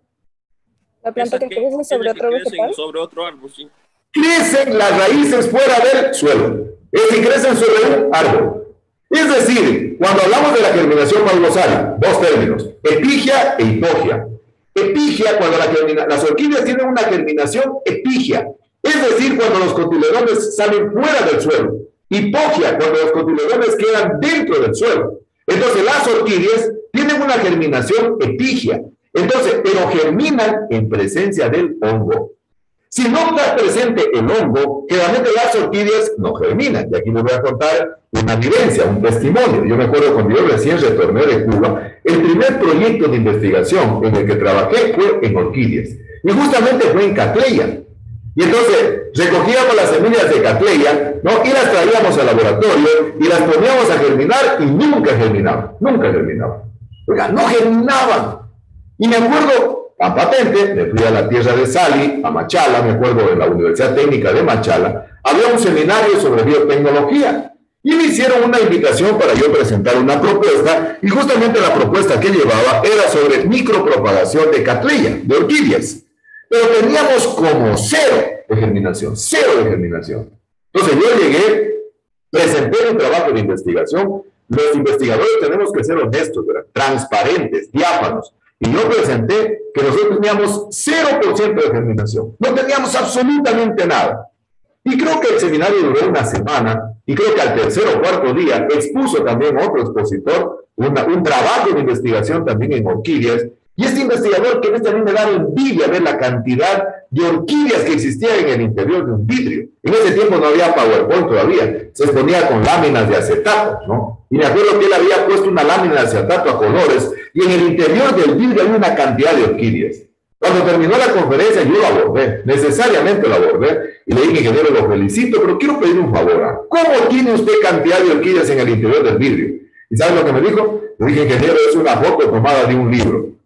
La planta que crece sobre otro vegetal. Sobre otro árbol, sí. Crecen las raíces fuera del suelo. Es decir, crecen sobre un árbol. Es decir, cuando hablamos de la germinación para el glosario, dos términos, epigia e hipogia. Epigia, cuando la germina, las orquídeas tienen una germinación epigia, es decir, cuando los cotiledones salen fuera del suelo. Hipogia, cuando los cotiledones quedan dentro del suelo. Entonces, las orquídeas tienen una germinación epigia, entonces, pero germinan en presencia del hongo. Si no está presente el hongo, generalmente las orquídeas no germinan. Y aquí les voy a contar una vivencia, un testimonio. Yo me acuerdo cuando yo recién retorné de Cuba, el primer proyecto de investigación en el que trabajé fue en orquídeas. Y justamente fue en catleya. Y entonces recogíamos las semillas de catleya, ¿no? Y las traíamos al laboratorio y las poníamos a germinar y nunca germinaban. Nunca germinaban. Oiga, no germinaban. Y me acuerdo... A patente, me fui a la tierra de Sali, a Machala, me acuerdo, en la Universidad Técnica de Machala, había un seminario sobre biotecnología y me hicieron una invitación para yo presentar una propuesta y justamente la propuesta que llevaba era sobre micropropagación de catleya, de orquídeas, pero teníamos como cero de germinación, cero de germinación. Entonces yo llegué, presenté un trabajo de investigación, los investigadores tenemos que ser honestos, ¿verdad? Transparentes, diáfanos. Y yo presenté que nosotros teníamos cero por ciento de germinación. No teníamos absolutamente nada. Y creo que el seminario duró una semana. Y creo que al tercer o cuarto día expuso también otro expositor una, un trabajo de investigación también en orquídeas. Y este investigador que a mí me da envidia ver la cantidad de orquídeas que existían en el interior de un vidrio. En ese tiempo no había PowerPoint todavía. Se exponía con láminas de acetato, ¿no? Y me acuerdo que él había puesto una lámina de acetato a colores y en el interior del vidrio había una cantidad de orquídeas. Cuando terminó la conferencia yo lo abordé, necesariamente lo abordé y le dije, ingeniero, lo felicito, pero quiero pedir un favor. ¿eh? ¿Cómo tiene usted cantidad de orquídeas en el interior del vidrio? ¿Y sabe lo que me dijo? Le dije, ingeniero, es una foto tomada de un libro.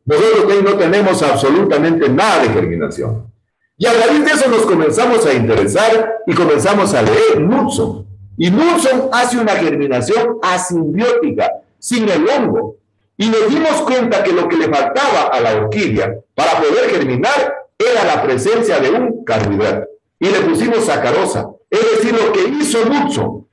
nosotros no tenemos absolutamente nada de germinación. Y a raíz de eso nos comenzamos a interesar y comenzamos a leer Knudson. Y Knudson hace una germinación asimbiótica, sin el hongo. Y nos dimos cuenta que lo que le faltaba a la orquídea para poder germinar era la presencia de un carbohidrato. Y le pusimos sacarosa. Es decir, lo que hizo Knudson,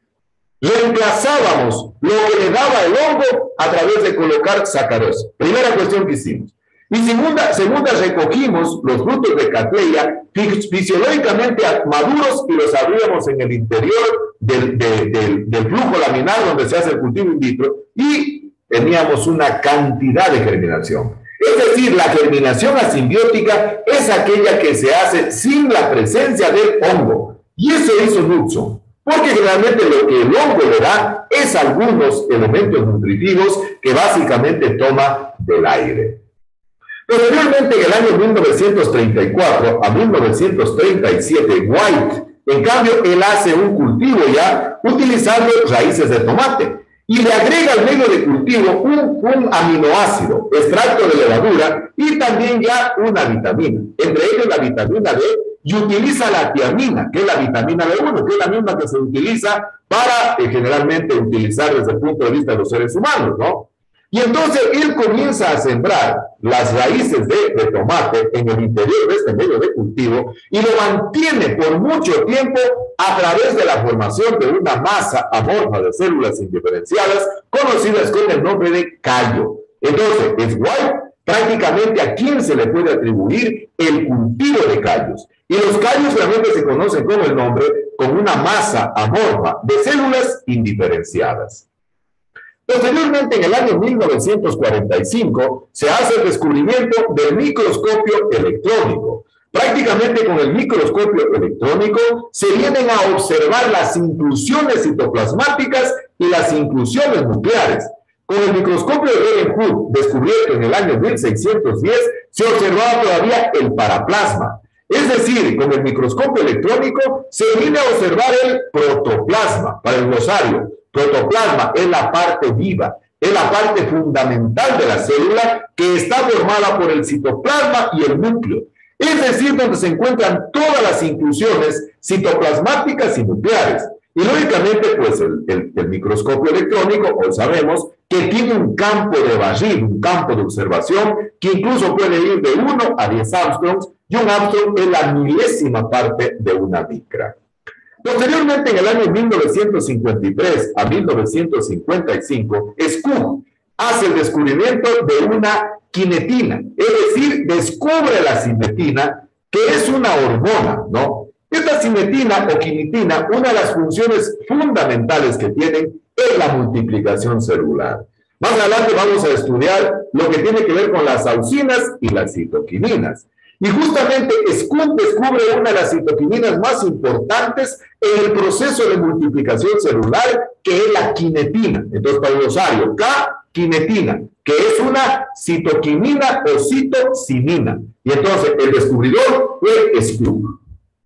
reemplazábamos lo que le daba el hongo a través de colocar sacarosa. Primera cuestión que hicimos. Y segunda, segunda recogimos los frutos de Cattleya fisiológicamente maduros y los abríamos en el interior del, de, del, del flujo laminar donde se hace el cultivo in vitro y teníamos una cantidad de germinación. Es decir, la germinación asimbiótica es aquella que se hace sin la presencia del hongo. Y eso hizo Knudson, porque generalmente lo que el hongo le da es algunos elementos nutritivos que básicamente toma del aire. Posteriormente, en el año mil novecientos treinta y cuatro a mil novecientos treinta y siete, White, en cambio, él hace un cultivo ya utilizando raíces de tomate y le agrega al medio de cultivo un, un aminoácido, extracto de levadura y también ya una vitamina, entre ellos la vitamina D, y utiliza la tiamina, que es la vitamina B uno, que es la misma que se utiliza para eh, generalmente utilizar desde el punto de vista de los seres humanos, ¿no? Y entonces él comienza a sembrar las raíces de, de tomate en el interior de este medio de cultivo y lo mantiene por mucho tiempo a través de la formación de una masa amorfa de células indiferenciadas conocidas con el nombre de callo. Entonces, es White prácticamente a quien se le puede atribuir el cultivo de callos. Y los callos realmente se conocen con el nombre, con una masa amorfa de células indiferenciadas. Posteriormente, en el año mil novecientos cuarenta y cinco, se hace el descubrimiento del microscopio electrónico. Prácticamente con el microscopio electrónico se vienen a observar las inclusiones citoplasmáticas y las inclusiones nucleares. Con el microscopio de Leeuwenhoek, descubierto en el año mil seiscientos diez, se observaba todavía el paraplasma. Es decir, con el microscopio electrónico se viene a observar el protoplasma. Para el glosario, protoplasma es la parte viva, es la parte fundamental de la célula que está formada por el citoplasma y el núcleo. Es decir, donde se encuentran todas las inclusiones citoplasmáticas y nucleares. Y lógicamente, pues el, el, el microscopio electrónico, hoy sabemos que tiene un campo de barril, un campo de observación, que incluso puede ir de uno a diez Armstrongs, y un Armstrong es la milésima parte de una micra. Posteriormente, en el año mil novecientos cincuenta y tres a mil novecientos cincuenta y cinco, Skoog hace el descubrimiento de una quinetina, es decir, descubre la cinetina, que es una hormona, ¿no? Esta cinetina o quinitina, una de las funciones fundamentales que tienen es la multiplicación celular. Más adelante vamos a estudiar lo que tiene que ver con las auxinas y las citoquininas. Y justamente Skoog descubre una de las citoquininas más importantes en el proceso de multiplicación celular, que es la quinetina. Entonces, para el glosario, K, quinetina, que es una citoquinina o citocinina. Y entonces, el descubridor fue Skoog.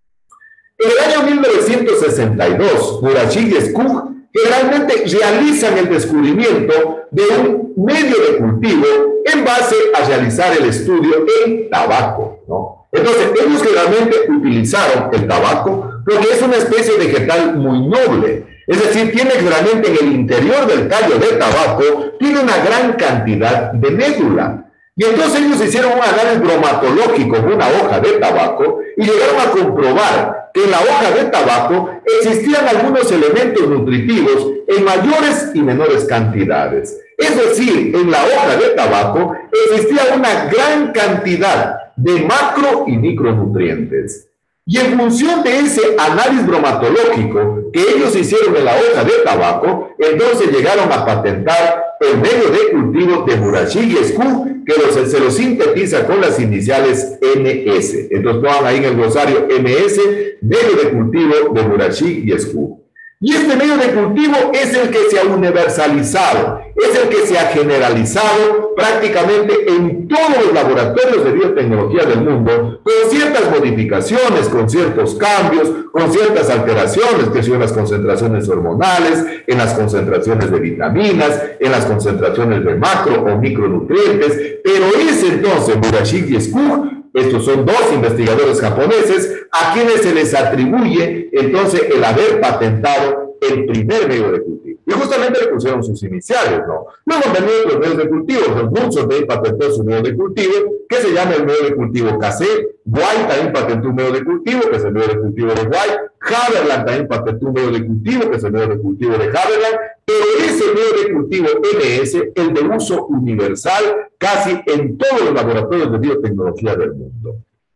En el año mil novecientos sesenta y dos, Murashige y Skoog generalmente realizan el descubrimiento de un medio de cultivo en base a realizar el estudio en tabaco, ¿no? Entonces, ellos generalmente utilizaron el tabaco porque es una especie vegetal muy noble. Es decir, tiene generalmente en el interior del tallo de tabaco, tiene una gran cantidad de médula. Y entonces ellos hicieron un análisis bromatológico de una hoja de tabaco y llegaron a comprobar que en la hoja de tabaco existían algunos elementos nutritivos en mayores y menores cantidades. Es decir, en la hoja de tabaco existía una gran cantidad de macro y micronutrientes. Y en función de ese análisis bromatológico que ellos hicieron en la hoja de tabaco, entonces llegaron a patentar el medio de cultivo de Murashige y Skoog, que los, se lo sintetiza con las iniciales M S. Entonces pongan ahí en el glosario M S, medio de cultivo de Murashige y Skoog. Y este medio de cultivo es el que se ha universalizado, es el que se ha generalizado prácticamente en todos los laboratorios de biotecnología del mundo, con ciertas modificaciones, con ciertos cambios, con ciertas alteraciones, que son las concentraciones hormonales, en las concentraciones de vitaminas, en las concentraciones de macro o micronutrientes, pero es entonces Murashige y Skug. Estos son dos investigadores japoneses a quienes se les atribuye entonces el haber patentado el primer medio de cultivo. Y justamente le pusieron sus iniciales, ¿no? Luego han venido los medios de cultivo. Munson también patentó su medio de cultivo, que se llama el medio de cultivo K C. White también patentó un medio de cultivo, que es el medio de cultivo de White. Haberland también patentó un medio de cultivo, que es el medio de cultivo de Haberland. Pero ese medio de cultivo M S, el de uso universal, casi en todos los laboratorios de biotecnología del mundo.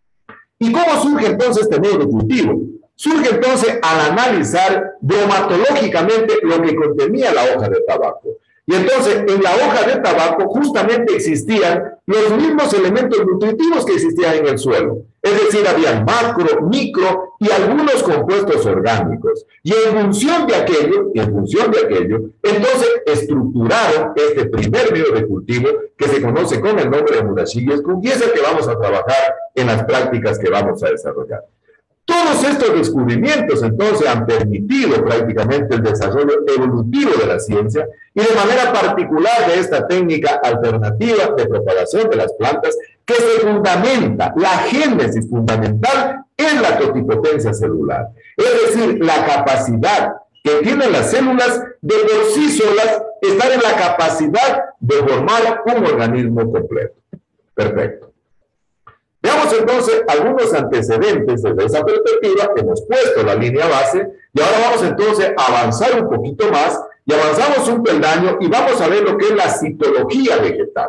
¿Y cómo surge entonces este medio de cultivo? Surge entonces al analizar bromatológicamente lo que contenía la hoja de tabaco. Y entonces en la hoja de tabaco justamente existían los mismos elementos nutritivos que existían en el suelo. Es decir, había macro, micro y algunos compuestos orgánicos. Y en función de aquello, en función de aquello, entonces estructuraron este primer medio de cultivo que se conoce con el nombre de Murashige y Skug, y es el que vamos a trabajar en las prácticas que vamos a desarrollar. Todos estos descubrimientos entonces han permitido prácticamente el desarrollo evolutivo de la ciencia y de manera particular de esta técnica alternativa de propagación de las plantas que se fundamenta, la génesis fundamental en la totipotencia celular. Es decir, la capacidad que tienen las células de por sí solas estar en la capacidad de formar un organismo completo. Perfecto. Veamos entonces algunos antecedentes desde esa perspectiva. Hemos puesto la línea base y ahora vamos entonces a avanzar un poquito más y avanzamos un peldaño y vamos a ver lo que es la citología vegetal.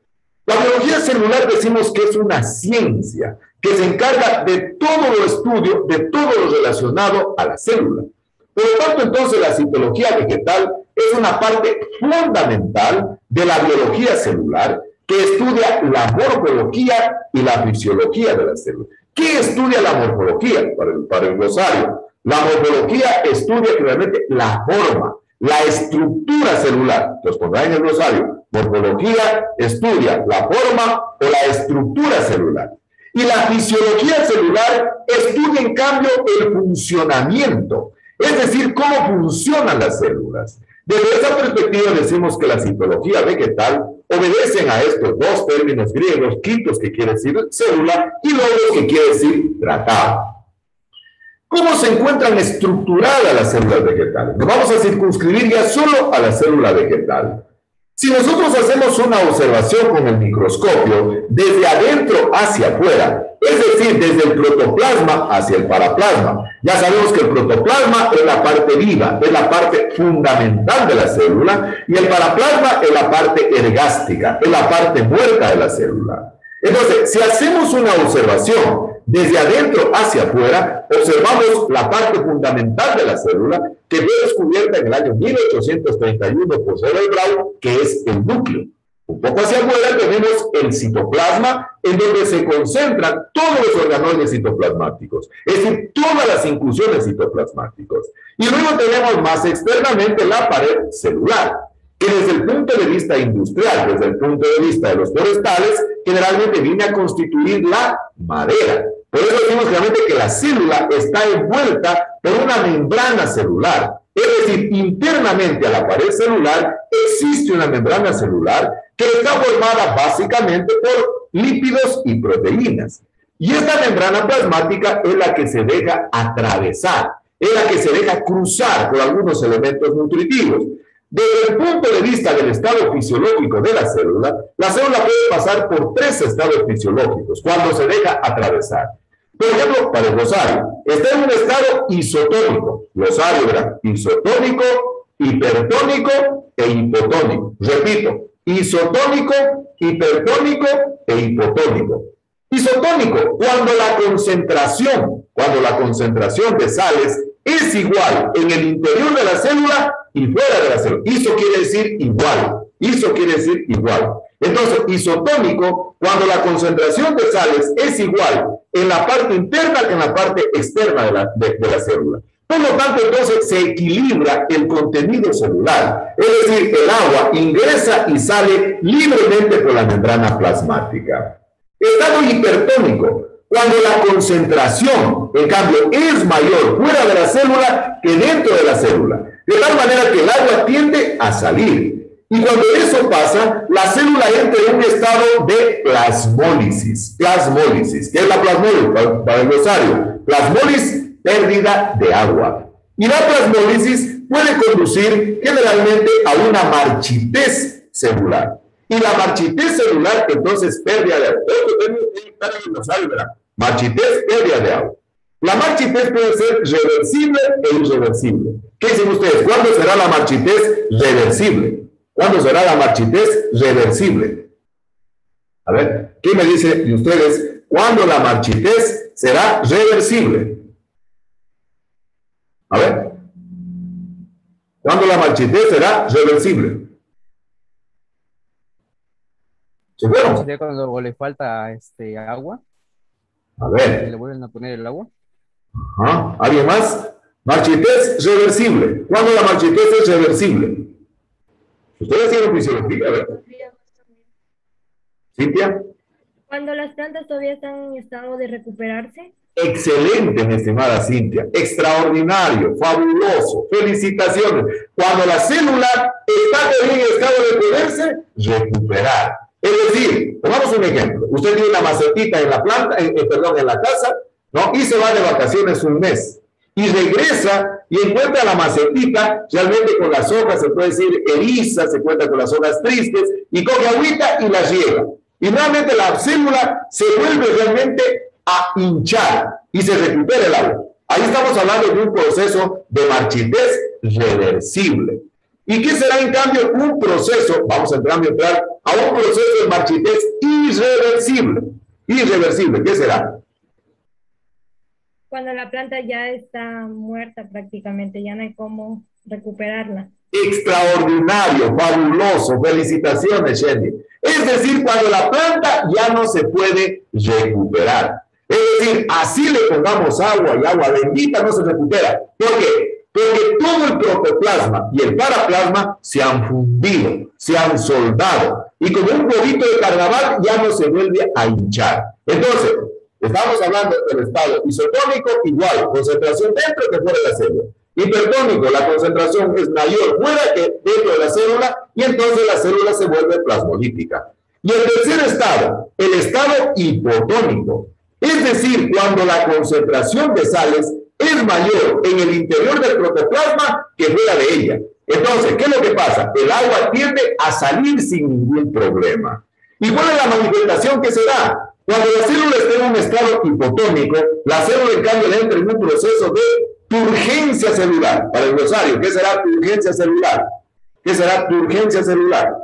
La biología celular decimos que es una ciencia que se encarga de todo lo estudio, de todo lo relacionado a la célula. Por lo tanto, entonces, la citología vegetal es una parte fundamental de la biología celular que estudia la morfología y la fisiología de la célula. ¿Qué estudia la morfología? Para el, para el glosario. La morfología estudia realmente la forma, la estructura celular. Los pondrá en el glosario. Morfología estudia la forma o la estructura celular. Y la fisiología celular estudia, en cambio, el funcionamiento. Es decir, cómo funcionan las células. Desde esa perspectiva decimos que la citología vegetal obedecen a estos dos términos griegos, quitos, que quiere decir célula, y logos, que quiere decir tratado. ¿Cómo se encuentran estructuradas las células vegetales? Nos vamos a circunscribir ya solo a la célula vegetal. Si nosotros hacemos una observación con el microscopio desde adentro hacia afuera, es decir, desde el protoplasma hacia el paraplasma, ya sabemos que el protoplasma es la parte viva, es la parte fundamental de la célula, y el paraplasma es la parte ergástica, es la parte muerta de la célula. Entonces, si hacemos una observación desde adentro hacia afuera, observamos la parte fundamental de la célula, que fue descubierta en el año mil ochocientos treinta y uno por Robert Brown, que es el núcleo. Un poco hacia afuera tenemos el citoplasma, en donde se concentran todos los organoides citoplasmáticos, es decir, todas las inclusiones citoplasmáticos. Y luego tenemos más externamente la pared celular, que desde el punto de vista industrial, desde el punto de vista de los forestales, generalmente viene a constituir la madera. Por eso decimos realmente que la célula está envuelta por una membrana celular. Es decir, internamente a la pared celular existe una membrana celular que está formada básicamente por lípidos y proteínas. Y esta membrana plasmática es la que se deja atravesar, es la que se deja cruzar por algunos elementos nutritivos. Desde el punto de vista del estado fisiológico de la célula, la célula puede pasar por tres estados fisiológicos cuando se deja atravesar. Por ejemplo, para el glosario, está en un estado isotónico. Glosario, ¿verdad? Isotónico, hipertónico e hipotónico. Repito, isotónico, hipertónico e hipotónico. Isotónico, cuando la concentración, cuando la concentración de sales es igual en el interior de la célula y fuera de la célula. Iso quiere decir igual. Iso quiere decir igual. Entonces, isotónico, cuando la concentración de sales es igual en la parte interna que en la parte externa de la, de, de la célula. Por lo tanto, entonces se equilibra el contenido celular. Es decir, el agua ingresa y sale libremente por la membrana plasmática. Estado hipertónico, cuando la concentración, en cambio, es mayor fuera de la célula que dentro de la célula. De tal manera que el agua tiende a salir. Y cuando eso pasa, la célula entra en un estado de plasmólisis. Plasmólisis. ¿Qué es la plasmólisis? Para, para el glosario. Plasmólisis, pérdida de agua. Y la plasmólisis puede conducir generalmente a una marchitez celular. Y la marchitez celular, entonces, pérdida de agua. Marchitez, pérdida de agua. La marchitez puede ser reversible e irreversible. ¿Qué dicen ustedes? ¿Cuándo será la marchitez reversible? ¿Cuándo será la marchitez reversible? A ver, ¿qué me dicen de ustedes? ¿Cuándo la marchitez será reversible? A ver. ¿Cuándo la marchitez será reversible? ¿Se fueron? ¿Sería cuando le falta este, agua? A ver. ¿Le vuelven a poner el agua? Ajá. ¿Alguien más? Marchitez reversible. ¿Cuándo la marchitez es reversible? Ustedes tienen fisiología, ¿verdad? ¿Cintia? Cuando las plantas todavía están en estado de recuperarse. Excelente, mi estimada Cintia. Extraordinario, fabuloso. Felicitaciones. Cuando la célula está todavía en estado de poderse recuperar. Es decir, pongamos un ejemplo. Usted tiene una macetita en la planta, en, eh, perdón, en la casa, ¿no? Y se va de vacaciones un mes. Y regresa y encuentra la macetita realmente con las hojas, se puede decir eriza, se encuentra con las hojas tristes, y coge agüita y la riega. Y nuevamente la célula se vuelve realmente a hinchar y se recupera el agua. Ahí estamos hablando de un proceso de marchitez reversible. ¿Y qué será en cambio un proceso? Vamos a en cambio entrar a un proceso de marchitez irreversible. Irreversible, ¿qué será? Cuando la planta ya está muerta prácticamente, ya no hay cómo recuperarla. Extraordinario, fabuloso, felicitaciones, Shelly. Es decir, cuando la planta ya no se puede recuperar. Es decir, así le pongamos agua y agua bendita, no se recupera. ¿Por qué? Porque todo el protoplasma y el paraplasma se han fundido, se han soldado. Y como un huevito de carnaval ya no se vuelve a hinchar. Entonces, estamos hablando del estado isotónico, igual, concentración dentro que fuera de la célula. Hipertónico, la concentración es mayor fuera que dentro de la célula y entonces la célula se vuelve plasmolítica. Y el tercer estado, el estado hipotónico, es decir, cuando la concentración de sales es mayor en el interior del protoplasma que fuera de ella. Entonces, ¿qué es lo que pasa? El agua tiende a salir sin ningún problema. ¿Y cuál es la manifestación que se da? Cuando la célula está en un estado hipotónico, la célula en cambio entra en un proceso de turgencia celular. Para el glosario, ¿qué será turgencia celular? ¿Qué será turgencia celular?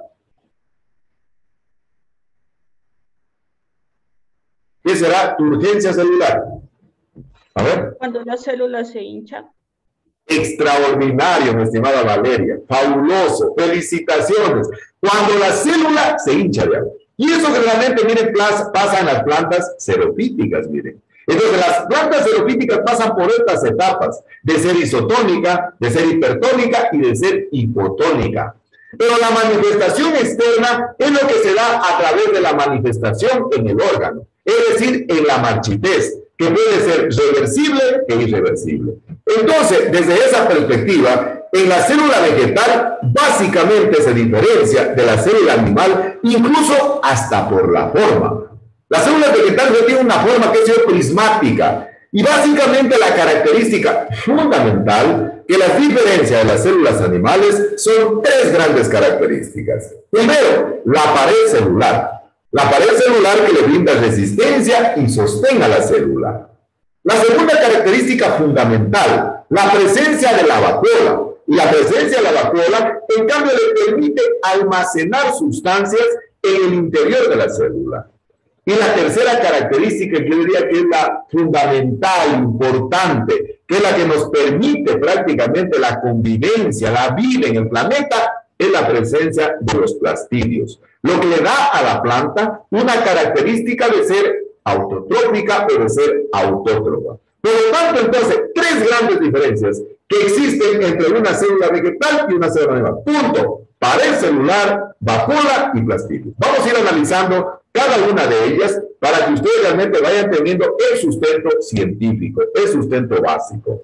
¿Qué será turgencia celular? A ver. Cuando la célula se hincha. Extraordinario, mi estimada Valeria. Fabuloso. Felicitaciones. Cuando la célula se hincha de agua. Y eso generalmente, miren, pasa en las plantas xeropíticas, miren. Entonces, las plantas xeropíticas pasan por estas etapas, de ser isotónica, de ser hipertónica y de ser hipotónica. Pero la manifestación externa es lo que se da a través de la manifestación en el órgano, es decir, en la marchitez, que puede ser reversible e irreversible. Entonces, desde esa perspectiva, en la célula vegetal básicamente se diferencia de la célula animal, incluso hasta por la forma. La célula vegetal tiene una forma que es prismática y básicamente la característica fundamental que las diferencia de las células animales son tres grandes características. Primero, la pared celular. La pared celular que le brinda resistencia y sostén a la célula. La segunda característica fundamental, la presencia de la vacuola. Y la presencia de la vacuola, en cambio, le permite almacenar sustancias en el interior de la célula. Y la tercera característica, que yo diría que es la fundamental, importante, que es la que nos permite prácticamente la convivencia, la vida en el planeta, es la presencia de los plastidios. Lo que le da a la planta una característica de ser autotrófica o de ser autótrofa. Por lo tanto, entonces, tres grandes diferencias que existen entre una célula vegetal y una célula animal. Punto. Pared celular, vacuola y plastidio. Vamos a ir analizando cada una de ellas para que ustedes realmente vayan teniendo el sustento científico, el sustento básico.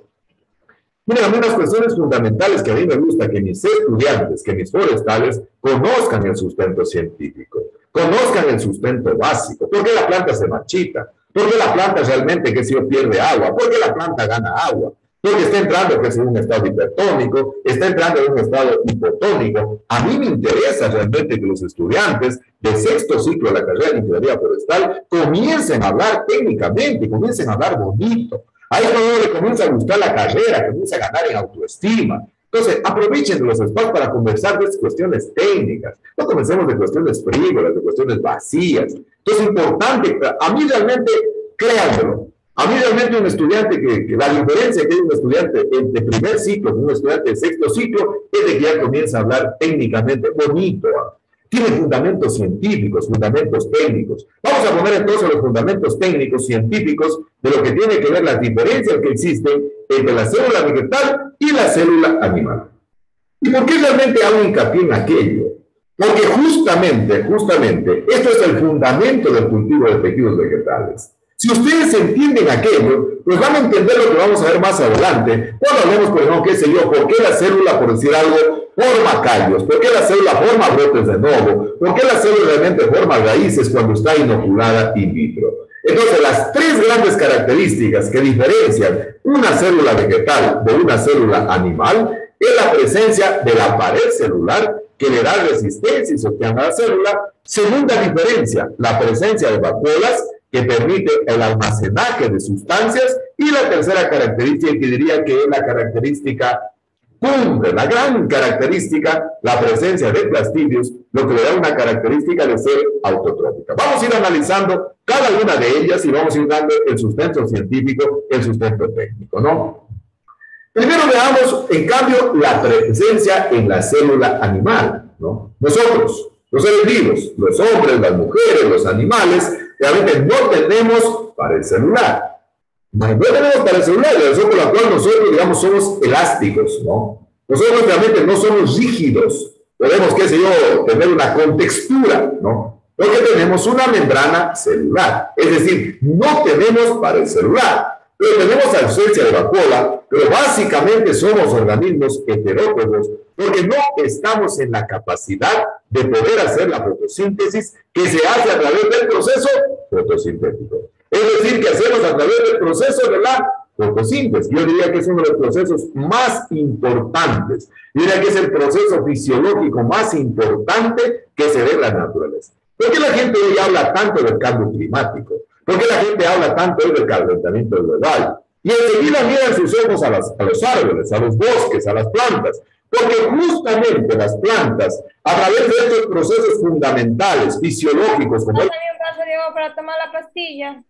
Miren, algunas cuestiones fundamentales que a mí me gusta que mis estudiantes, que mis forestales, conozcan el sustento científico, conozcan el sustento básico. ¿Por qué la planta se marchita? ¿Por qué la planta realmente, que si yo pierde agua? ¿Por qué la planta gana agua? Porque está entrando que es en un estado hipertónico, está entrando en un estado hipotónico. A mí me interesa realmente que los estudiantes de sexto ciclo de la carrera de ingeniería forestal comiencen a hablar técnicamente, comiencen a hablar bonito. Ahí es cuando le comienza a gustar la carrera, comienza a ganar en autoestima. Entonces, aprovechen los espacios para conversar de cuestiones técnicas. No comencemos de cuestiones frívolas, de cuestiones vacías. Entonces, es importante, a mí realmente, créanmelo, a mí realmente un estudiante que, que la diferencia que hay un estudiante de primer ciclo con un estudiante de sexto ciclo es de que ya comienza a hablar técnicamente bonito. ¿eh? Tiene fundamentos científicos, fundamentos técnicos. Vamos a poner entonces los fundamentos técnicos, científicos, de lo que tiene que ver las diferencias que existen entre la célula vegetal y la célula animal. ¿Y por qué realmente hago hincapié en aquello? Porque justamente, justamente, esto es el fundamento del cultivo de tejidos vegetales. Si ustedes entienden aquello, pues van a entender lo que vamos a ver más adelante, cuando hablemos, por ejemplo, qué sé yo, por qué la célula, por decir algo, forma callos, por qué la célula forma brotes de nuevo, por qué la célula realmente forma raíces cuando está inoculada in vitro. Entonces, las tres grandes características que diferencian una célula vegetal de una célula animal es la presencia de la pared celular, que le da resistencia y sostiene a la célula. Segunda diferencia, la presencia de vacuolas, que permite el almacenaje de sustancias. Y la tercera característica, que diría que es la característica cumbre, la gran característica, la presencia de plastidios, lo que le da una característica de ser autotrófica. Vamos a ir analizando cada una de ellas y vamos a ir dando el sustento científico, el sustento técnico, ¿no? Primero veamos, en cambio, la presencia en la célula animal, ¿no? Nosotros, los seres vivos, los hombres, las mujeres, los animales, realmente no tenemos pared celular. No tenemos pared celular, la razón por la cual nosotros, digamos, somos elásticos, ¿no? Nosotros realmente no somos rígidos. Podemos, qué sé yo, tener una contextura, ¿no? Porque tenemos una membrana celular. Es decir, no tenemos pared celular. Pero tenemos ausencia de vacuola, pero básicamente somos organismos heterótrofos porque no estamos en la capacidad de poder hacer la fotosíntesis que se hace a través del proceso fotosintético. Es decir, que hacemos a través del proceso de la fotosíntesis. Yo diría que es uno de los procesos más importantes. Yo diría que es el proceso fisiológico más importante que se ve en la naturaleza. ¿Por qué la gente hoy habla tanto del cambio climático? ¿Por qué la gente habla tanto hoy del calentamiento global? Y enseguida miran sus ojos a, las, a los árboles, a los bosques, a las plantas. Porque justamente las plantas, a través de estos procesos fundamentales, fisiológicos, como... ¿No tenía un paso, Diego, para tomar la pastilla?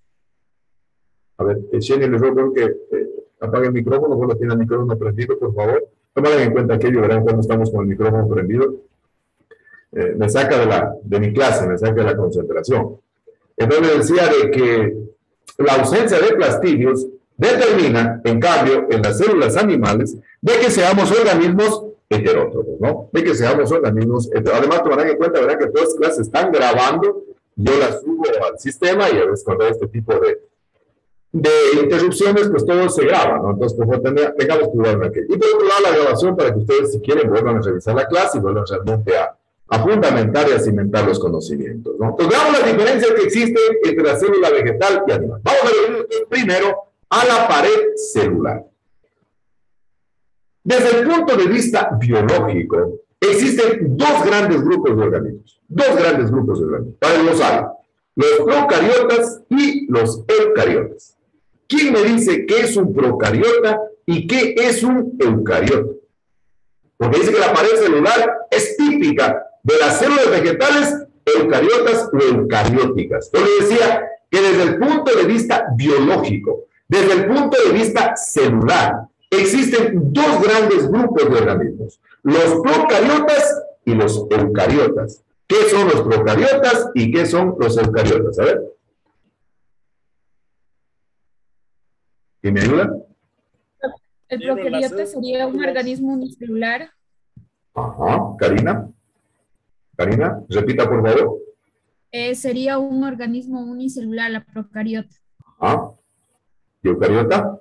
A ver, Jenny, les ruego que eh, apague el micrófono, cuando tiene el micrófono prendido, por favor. Tomen en cuenta aquello, verán cuando estamos con el micrófono prendido. Eh, me saca de, la, de mi clase, me saca de la concentración. Entonces decía de que la ausencia de plastidios determina, en cambio, en las células animales, de que seamos organismos heterótrofos, ¿no? De que seamos organismos heterótrofos. Además, tomarán en cuenta, verán que todas las clases están grabando, yo las subo al sistema y a veces cuando hay este tipo de, de interrupciones, pues todo se graba, ¿no? Entonces, por favor, tengamos cuidado en aquello. Y por otro lado, la grabación para que ustedes, si quieren, vuelvan a revisar la clase y vuelvan realmente a a fundamentar y a cimentar los conocimientos, ¿no? Entonces, veamos las diferencias que existen entre la célula vegetal y animal. Vamos a ver primero a la pared celular. Desde el punto de vista biológico, existen dos grandes grupos de organismos. Dos grandes grupos de organismos. Para los hay, los procariotas y los eucariotas. ¿Quién me dice qué es un procariota y qué es un eucariota? Porque dice que la pared celular es típica de las células vegetales eucariotas o eucarióticas. Yo le decía que desde el punto de vista biológico, desde el punto de vista celular, existen dos grandes grupos de organismos, los procariotas y los eucariotas. ¿Qué son los procariotas y qué son los eucariotas? A ver. ¿Quién me ayuda? El procariote sería un organismo unicelular. Ajá, Karina. Karina, repita por favor. Eh, sería un organismo unicelular, la procariota. Ajá. ¿Y eucariota?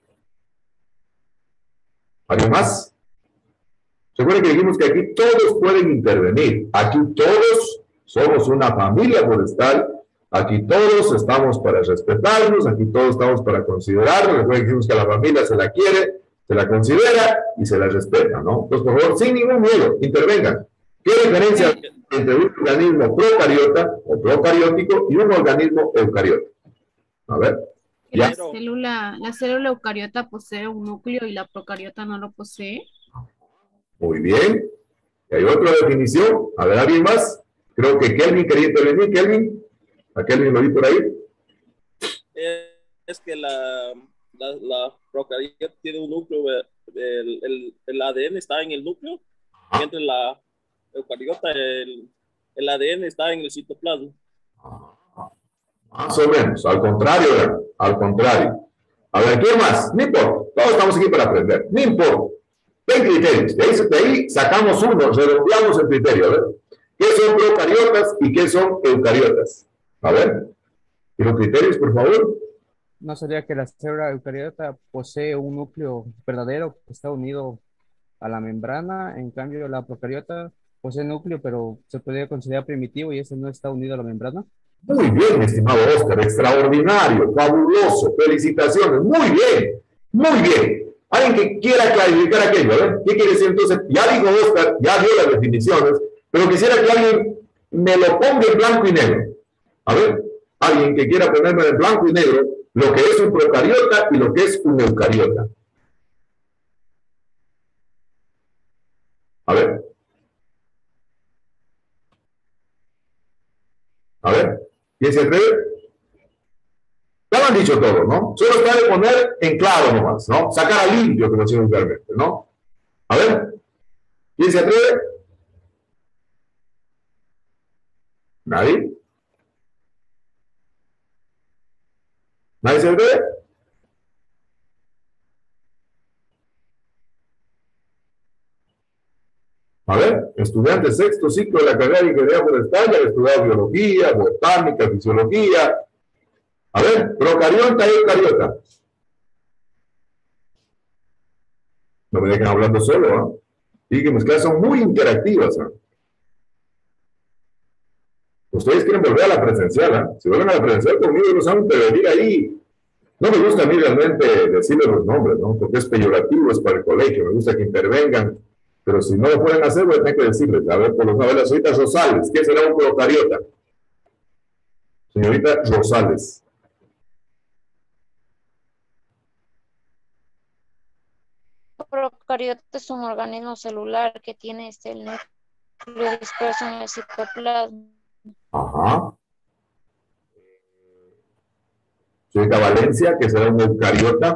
¿Alguien más? Recuerden que dijimos que aquí todos pueden intervenir. Aquí todos somos una familia forestal. Aquí todos estamos para respetarnos. Aquí todos estamos para considerarnos. Recuerden que dijimos que a la familia se la quiere, se la considera y se la respeta, ¿no? Entonces, por favor, sin ningún miedo, intervengan. ¿Qué diferencia hay entre un organismo procariota o procariótico y un organismo eucariota? A ver. La célula, la célula eucariota posee un núcleo y la procariota no lo posee. Muy bien. ¿Y hay otra definición? A ver, ¿alguien más? Creo que Kelvin quería intervenir. Kelvin, ¿a Kelvin lo vi por ahí? Eh, es que la, la, la procariota tiene un núcleo, el, el, el A D N está en el núcleo, y entre la eucariota el, el A D N está en el citoplasma. Más o menos, al contrario, ¿verdad? Al contrario. A ver, ¿qué más? No importa, todos estamos aquí para aprender, no importa. ¿Qué criterios? De ahí, de ahí sacamos uno, redondeamos el criterio, a ver. ¿Qué son procariotas y qué son eucariotas? A ver, ¿y los criterios, por favor? ¿No sería que la célula eucariota posee un núcleo verdadero que está unido a la membrana? En cambio, la procariota posee núcleo, pero se podría considerar primitivo y ese no está unido a la membrana. Muy bien, mi estimado Oscar, extraordinario, fabuloso, felicitaciones, muy bien, muy bien. Alguien que quiera clarificar aquello, ¿eh? ¿Qué quiere decir entonces? Ya dijo Oscar, ya dio las definiciones, pero quisiera que alguien me lo ponga en blanco y negro. A ver, alguien que quiera ponerme en blanco y negro lo que es un procariota y lo que es un eucariota. A ver. A ver, ¿quién se atreve? Ya lo han dicho todo, ¿no? Solo está de poner en claro nomás, ¿no? Sacar a limpio, como decimos vulgarmente, ¿no? A ver, ¿quién se atreve? ¿Nadie? ¿Nadie se atreve? A ver, estudiante sexto ciclo de la carrera de Ingeniería Forestal, ya han estudiado biología, botánica, fisiología. A ver, procariota y eucariota. No me dejen hablando solo, ¿ah? ¿eh? Y que mis clases son muy interactivas, ¿eh? Ustedes quieren volver a la presencial, ¿eh? Si vuelven a la presencial conmigo, no saben intervenir ahí. No me gusta a mí realmente decirles los nombres, ¿no? Porque es peyorativo, es para el colegio. Me gusta que intervengan. Pero si no lo pueden hacer, voy a tener que decirles. A ver, por los novelas, señorita Rosales, ¿qué será un procariota? Señorita Rosales. Procariota es un organismo celular que tiene este, el núcleo disperso en el citoplasma. Ajá. Señorita Valencia, ¿qué será un eucariota?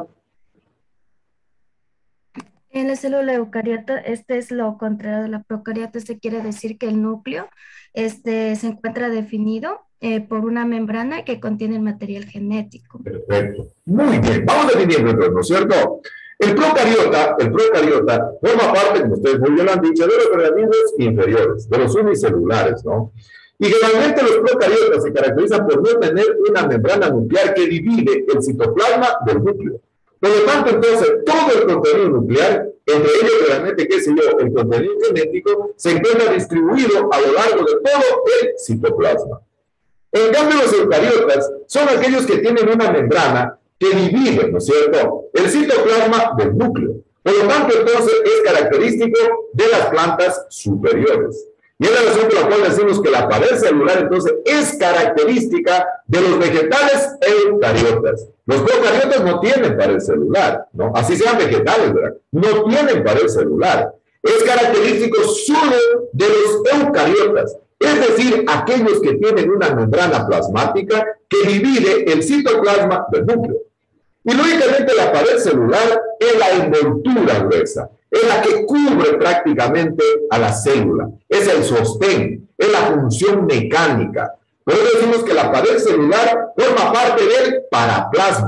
En la célula eucariota, este es lo contrario de la procariota. Este quiere decir que el núcleo este, se encuentra definido eh, por una membrana que contiene el material genético. Perfecto. Muy bien. Vamos definiendo entonces, ¿no es cierto? El procariota, el procariota forma parte, como ustedes muy bien lo han dicho, de los organismos inferiores, de los unicelulares, ¿no? Y generalmente los procariotas se caracterizan por no tener una membrana nuclear que divide el citoplasma del núcleo. Por lo tanto, entonces, todo el contenido nuclear, entre ellos realmente, qué sé yo, el contenido genético, se encuentra distribuido a lo largo de todo el citoplasma. En cambio, los eucariotas son aquellos que tienen una membrana que divide, ¿no es cierto?, el citoplasma del núcleo. Por lo tanto, entonces, es característico de las plantas superiores. Y es la razón por la cual decimos que la pared celular, entonces, es característica de los vegetales eucariotas. Los procariotas no tienen pared celular, ¿no? Así sean vegetales, ¿verdad? No tienen pared celular. Es característico solo de los eucariotas. Es decir, aquellos que tienen una membrana plasmática que divide el citoplasma del núcleo. Y lógicamente la pared celular es la envoltura gruesa, es la que cubre prácticamente a la célula, es el sostén, es la función mecánica. Por eso decimos que la pared celular forma parte del paraplasma.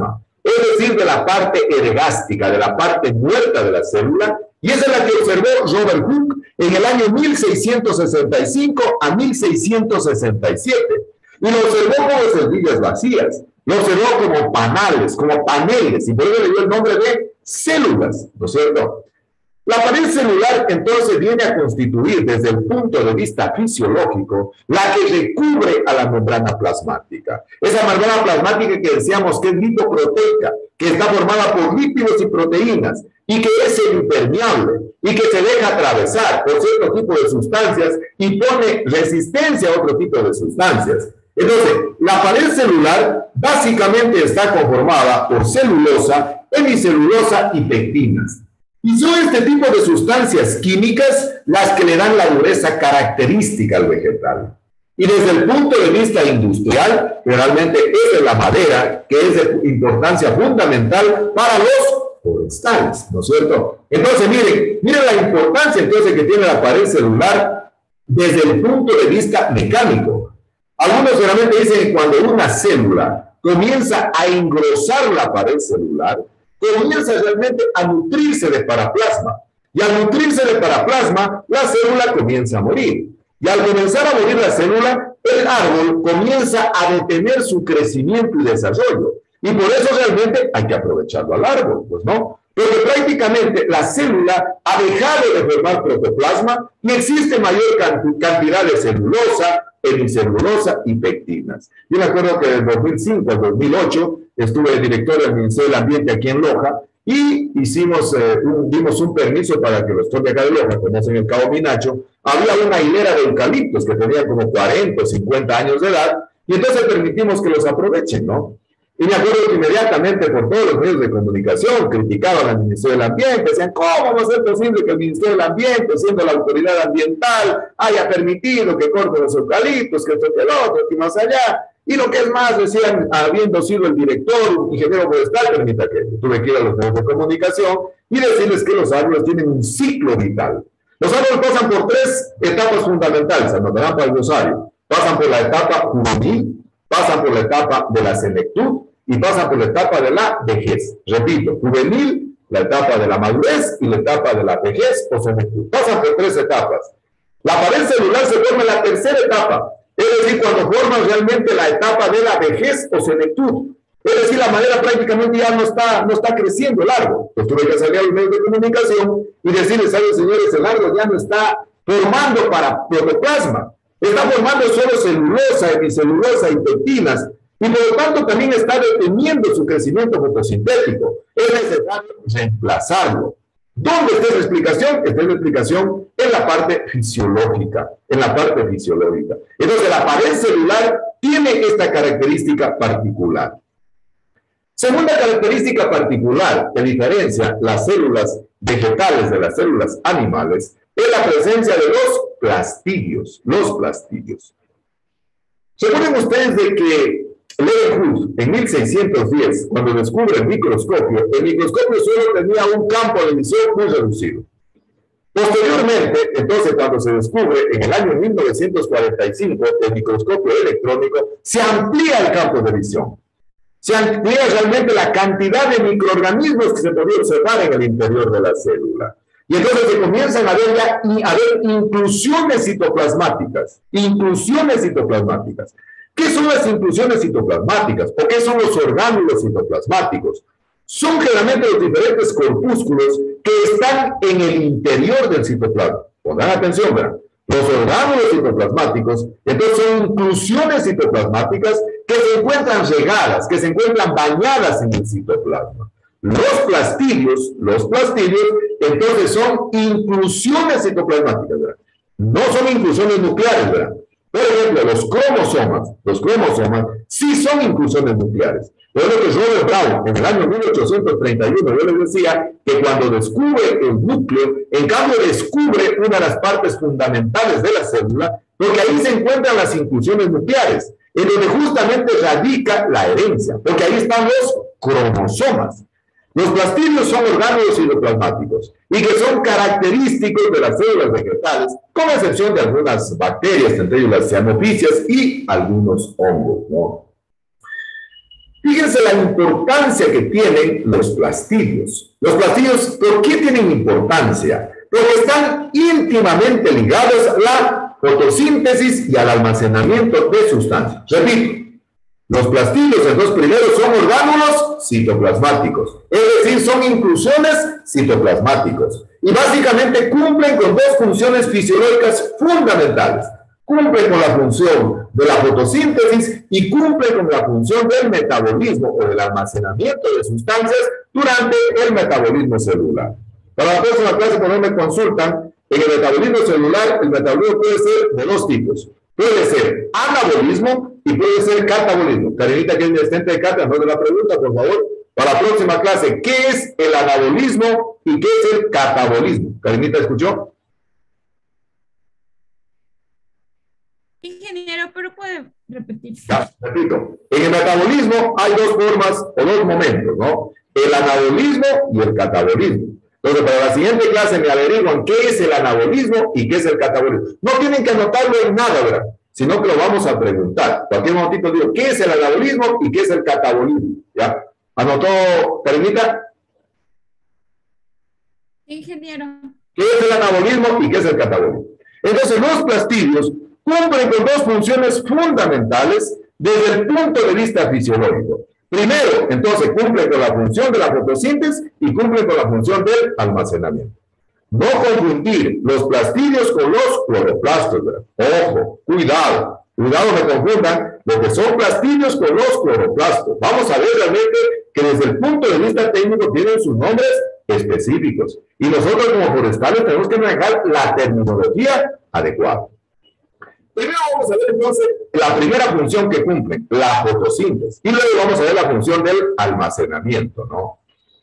es decir, de la parte ergástica, de la parte muerta de la célula, y esa es la que observó Robert Hooke en el año mil seiscientos sesenta y cinco a mil seiscientos sesenta y siete. Y lo observó como celdillas vacías, lo observó como panales, como paneles, y por eso le dio el nombre de células, ¿no es cierto? La pared celular entonces viene a constituir desde el punto de vista fisiológico la que recubre a la membrana plasmática. Esa membrana plasmática que decíamos que es lipoproteica, que está formada por lípidos y proteínas y que es impermeable y que se deja atravesar por cierto tipo de sustancias y pone resistencia a otro tipo de sustancias. Entonces, la pared celular básicamente está conformada por celulosa, hemicelulosa y pectinas. Y son este tipo de sustancias químicas las que le dan la dureza característica al vegetal. Y desde el punto de vista industrial, realmente esa es la madera que es de importancia fundamental para los forestales, ¿no es cierto? Entonces, miren, miren la importancia entonces que tiene la pared celular desde el punto de vista mecánico. Algunos realmente dicen que cuando una célula comienza a engrosar la pared celular, comienza realmente a nutrirse de paraplasma. Y al nutrirse de paraplasma, la célula comienza a morir. Y al comenzar a morir la célula, el árbol comienza a detener su crecimiento y desarrollo. Y por eso realmente hay que aprovecharlo al árbol, pues no. Porque prácticamente la célula ha dejado de formar protoplasma y existe mayor cantidad de celulosa, hemicelulosa y pectinas. Yo me acuerdo que del dos mil cinco al dos mil ocho estuve de director del Ministerio del Ambiente aquí en Loja y hicimos, eh, un, dimos un permiso para que los de acá de Loja, como en el Cabo Minacho, había una hilera de eucaliptos que tenía como cuarenta o cincuenta años de edad y entonces permitimos que los aprovechen, ¿no? Y me acuerdo que inmediatamente por todos los medios de comunicación criticaban al Ministerio del Ambiente, decían, ¿cómo va a ser posible que el Ministerio del Ambiente, siendo la autoridad ambiental, haya permitido que corten los eucaliptos, que esto, que el otro, que más allá? Y lo que es más, decían, habiendo sido el director, un ingeniero forestal, permita que tuve que ir a los medios de comunicación y decirles que los árboles tienen un ciclo vital. Los árboles pasan por tres etapas fundamentales, anotarán para el glosario. Pasan por la etapa juvenil, pasan por la etapa de la senectud, y pasan por la etapa de la vejez. Repito, juvenil, la etapa de la madurez y la etapa de la vejez o senectud. Pasan por tres etapas. La pared celular se forma en la tercera etapa, es decir, cuando forma realmente la etapa de la vejez o senectud. Es decir, la madera prácticamente ya no está, no está creciendo el árbol. Pues tuve que salir a los medios de comunicación y decirles a los señores, el árbol ya no está formando para protoplasma. Está formando solo celulosa, hemicelulosa y pectinas. Y por lo tanto también está deteniendo su crecimiento fotosintético. Es necesario reemplazarlo. ¿Dónde está esa explicación? Está la explicación en la parte fisiológica, en la parte fisiológica. Entonces la pared celular tiene esta característica particular. Segunda característica particular que diferencia las células vegetales de las células animales es la presencia de los plastidios, los plastidios. ¿Se acuerdan ustedes de que Leeuwenhoek, en mil seiscientos diez, cuando descubre el microscopio, el microscopio solo tenía un campo de visión muy reducido? Posteriormente, entonces, cuando se descubre en el año mil novecientos cuarenta y cinco el microscopio electrónico, se amplía el campo de visión. Se amplía realmente la cantidad de microorganismos que se podía observar en el interior de la célula. Y entonces se comienzan a ver ya a ver inclusiones citoplasmáticas. Inclusiones citoplasmáticas. ¿Qué son las inclusiones citoplasmáticas? ¿O qué son los orgánulos citoplasmáticos? Son generalmente los diferentes corpúsculos que están en el interior del citoplasma. Pongan atención, ¿verdad? Los orgánulos citoplasmáticos, entonces son inclusiones citoplasmáticas que se encuentran regadas, que se encuentran bañadas en el citoplasma. Los plastidios, los plastidios, entonces son inclusiones citoplasmáticas, ¿verdad? No son inclusiones nucleares, ¿verdad? Por ejemplo, los cromosomas, los cromosomas sí son inclusiones nucleares. Por lo que Robert Brown, en el año mil ochocientos treinta y uno, yo les decía que cuando descubre el núcleo, en cambio descubre una de las partes fundamentales de la célula, porque ahí se encuentran las inclusiones nucleares, en donde justamente radica la herencia, porque ahí están los cromosomas. Los plastidios son orgánulos citoplasmáticos y que son característicos de las células vegetales, con excepción de algunas bacterias, entre ellas las cianofisias y algunos hongos, ¿no? Fíjense la importancia que tienen los plastidios. Los plastidios, ¿por qué tienen importancia? Porque están íntimamente ligados a la fotosíntesis y al almacenamiento de sustancias. Repito, los plastidios, los dos primeros, son orgánulos citoplasmáticos, es decir, son inclusiones citoplasmáticos, y básicamente cumplen con dos funciones fisiológicas fundamentales. Cumplen con la función de la fotosíntesis y cumplen con la función del metabolismo o del almacenamiento de sustancias durante el metabolismo celular. Para la próxima clase, cuando me consultan, en el metabolismo celular, el metabolismo puede ser de dos tipos. Puede ser anabolismo y puede ser catabolismo. Karenita, que es mi asistente de cátedra, no de la pregunta, por favor. Para la próxima clase, ¿qué es el anabolismo y qué es el catabolismo? Karenita, ¿escuchó? Ingeniero, pero puede repetir. Ya, repito. En el metabolismo hay dos formas o dos momentos, ¿no? El anabolismo y el catabolismo. Entonces, para la siguiente clase me averiguan qué es el anabolismo y qué es el catabolismo. No tienen que anotarlo en nada, ¿verdad? Sino que lo vamos a preguntar. Cualquier momentito digo, ¿qué es el anabolismo y qué es el catabolismo? ¿Ya? ¿Anotó, Karenita? Ingeniero. ¿Qué es el anabolismo y qué es el catabolismo? Entonces, los plastidios cumplen con dos funciones fundamentales desde el punto de vista fisiológico. Primero, entonces, cumplen con la función de la fotosíntesis y cumplen con la función del almacenamiento. No confundir los plastidios con los cloroplastos, ¿verdad? Ojo, cuidado, cuidado, me confundan lo que son plastidios con los cloroplastos. Vamos a ver realmente que desde el punto de vista técnico tienen sus nombres específicos. Y nosotros como forestales tenemos que manejar la terminología adecuada. Primero vamos a ver entonces la primera función que cumplen, la fotosíntesis. Y luego vamos a ver la función del almacenamiento, ¿no?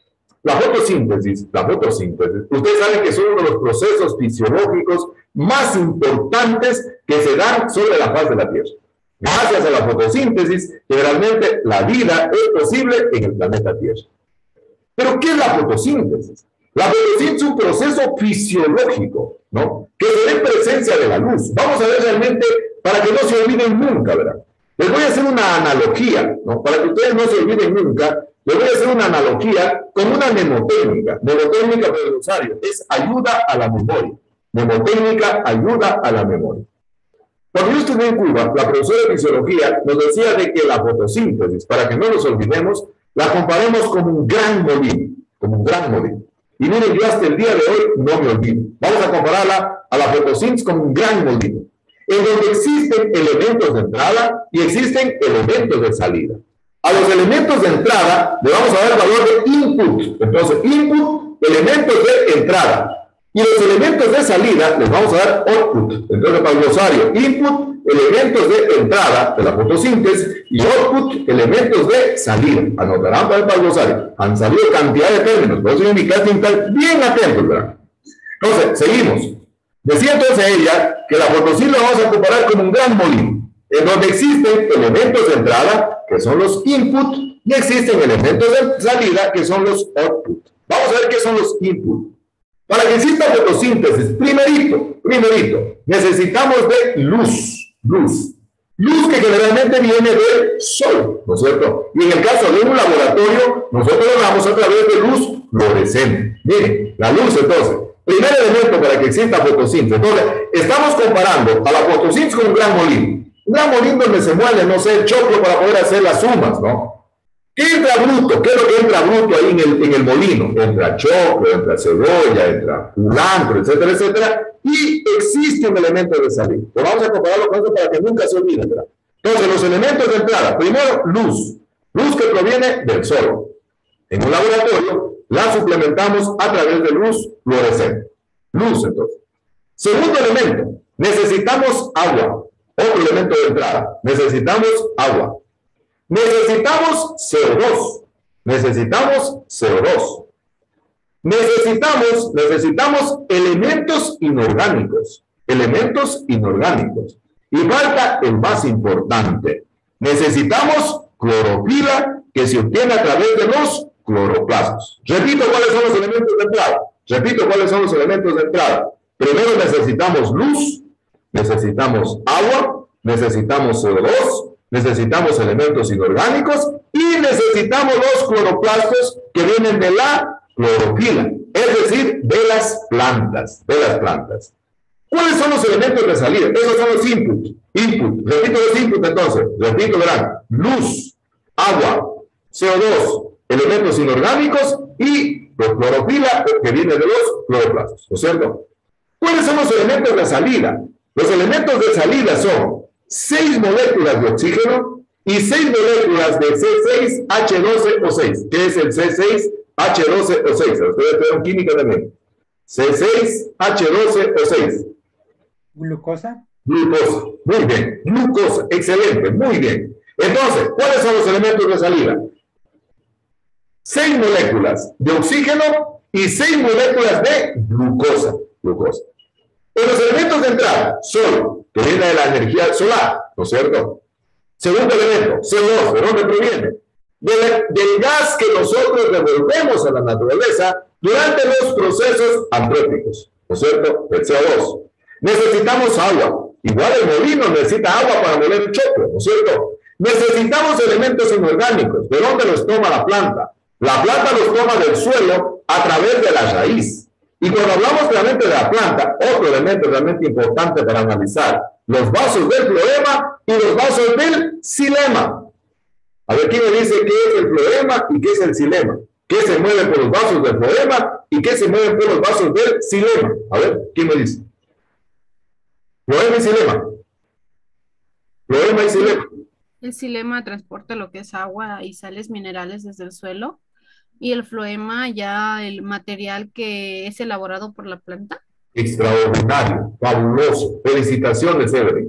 La fotosíntesis, la fotosíntesis, ustedes saben que son uno de los procesos fisiológicos más importantes que se dan sobre la faz de la Tierra. Gracias a la fotosíntesis, generalmente la vida es posible en el planeta Tierra. ¿Pero qué es la fotosíntesis? La fotosíntesis es un proceso fisiológico, ¿no? Que se da en presencia de la luz. Vamos a ver realmente, para que no se olviden nunca, ¿verdad? Les voy a hacer una analogía, ¿no? Para que ustedes no se olviden nunca, les voy a hacer una analogía con una mnemotécnica. Mnemotécnica, por Rosario, es ayuda a la memoria. Mnemotécnica, ayuda a la memoria. Cuando yo estuve en Cuba, la profesora de fisiología nos decía de que la fotosíntesis, para que no nos olvidemos, la comparemos como un gran molino, como un gran molino. Y miren, yo hasta el día de hoy no me olvido. Vamos a compararla a la fotosíntesis como un gran molino, en donde existen elementos de entrada y existen elementos de salida. A los elementos de entrada le vamos a dar valor de input. Entonces, input, elementos de entrada. Y los elementos de salida les vamos a dar output. Entonces, para el glosario, input, elementos de entrada de la fotosíntesis y output, elementos de salida. Anotarán para el glosario. Han salido cantidad de términos, por eso yo indicar que estar bien atentos, ¿verdad? Entonces, seguimos. Decía entonces ella que la fotosíntesis la vamos a comparar como un gran molino, en donde existen elementos de entrada, que son los input, y existen elementos de salida, que son los output. Vamos a ver qué son los input. Para que exista fotosíntesis, primerito, primerito, necesitamos de luz, luz. Luz que generalmente viene del sol, ¿no es cierto? Y en el caso de un laboratorio, nosotros lo damos a través de luz fluorescente. Miren, la luz entonces, primer elemento para que exista fotosíntesis. Entonces, estamos comparando a la fotosíntesis con un gran molino. Un gran molino donde se muele, no sé, el choclo para poder hacer las sumas, ¿no? ¿Qué entra bruto? ¿Qué es lo que entra bruto ahí en el, en el molino? Entra choclo, entra cebolla, entra culantro, etcétera, etcétera. Y existe un elemento de salida. Lo vamos a compararlo con eso para que nunca se olviden, ¿verdad? Entonces, los elementos de entrada. Primero, luz. Luz que proviene del sol. En un laboratorio, la suplementamos a través de luz fluorescente. Luz, entonces. Segundo elemento. Necesitamos agua. Otro elemento de entrada. Necesitamos agua. Necesitamos C O dos. Necesitamos C O dos. Necesitamos, necesitamos elementos inorgánicos. Elementos inorgánicos. Y falta el más importante. Necesitamos clorofila que se obtiene a través de los cloroplastos. Repito cuáles son los elementos de entrada. Repito cuáles son los elementos de entrada. Primero necesitamos luz, necesitamos agua, necesitamos C O dos necesitamos elementos inorgánicos y necesitamos los cloroplastos que vienen de la clorofila, es decir, de las plantas, de las plantas. ¿Cuáles son los elementos de salida? Esos son los inputs. Input, repito los inputs entonces, repito, verán, luz, agua, C O dos, elementos inorgánicos y la clorofila que viene de los cloroplastos, ¿no es cierto? ¿Cuáles son los elementos de salida? Los elementos de salida son seis moléculas de oxígeno y seis moléculas de C seis H doce O seis. ¿Qué es el C seis H doce O seis? Ustedes estudian química también. C seis H doce O seis. ¿Glucosa? Glucosa. Muy bien. Glucosa. Excelente. Muy bien. Entonces, ¿cuáles son los elementos de salida? Seis moléculas de oxígeno y seis moléculas de glucosa. Glucosa. Pero los elementos de entrada, sol, que viene de la energía solar, ¿no es cierto? Segundo elemento, C O dos, ¿de dónde proviene? Del, del gas que nosotros devolvemos a la naturaleza durante los procesos antrópicos, ¿no es cierto? El C O dos. Necesitamos agua. Igual el molino necesita agua para moler el choclo, ¿no es cierto? Necesitamos elementos inorgánicos. ¿De dónde los toma la planta? La planta los toma del suelo a través de la raíz. Y cuando hablamos realmente de la planta, otro elemento realmente importante para analizar, los vasos del floema y los vasos del xilema. A ver, ¿quién me dice qué es el floema y qué es el xilema? ¿Qué se mueve por los vasos del floema y qué se mueve por los vasos del xilema? A ver, ¿quién me dice? Floema y xilema. Floema y xilema. El xilema transporta lo que es agua y sales minerales desde el suelo. ¿Y el floema ya el material que es elaborado por la planta? Extraordinario, fabuloso. Felicitaciones, Evelyn.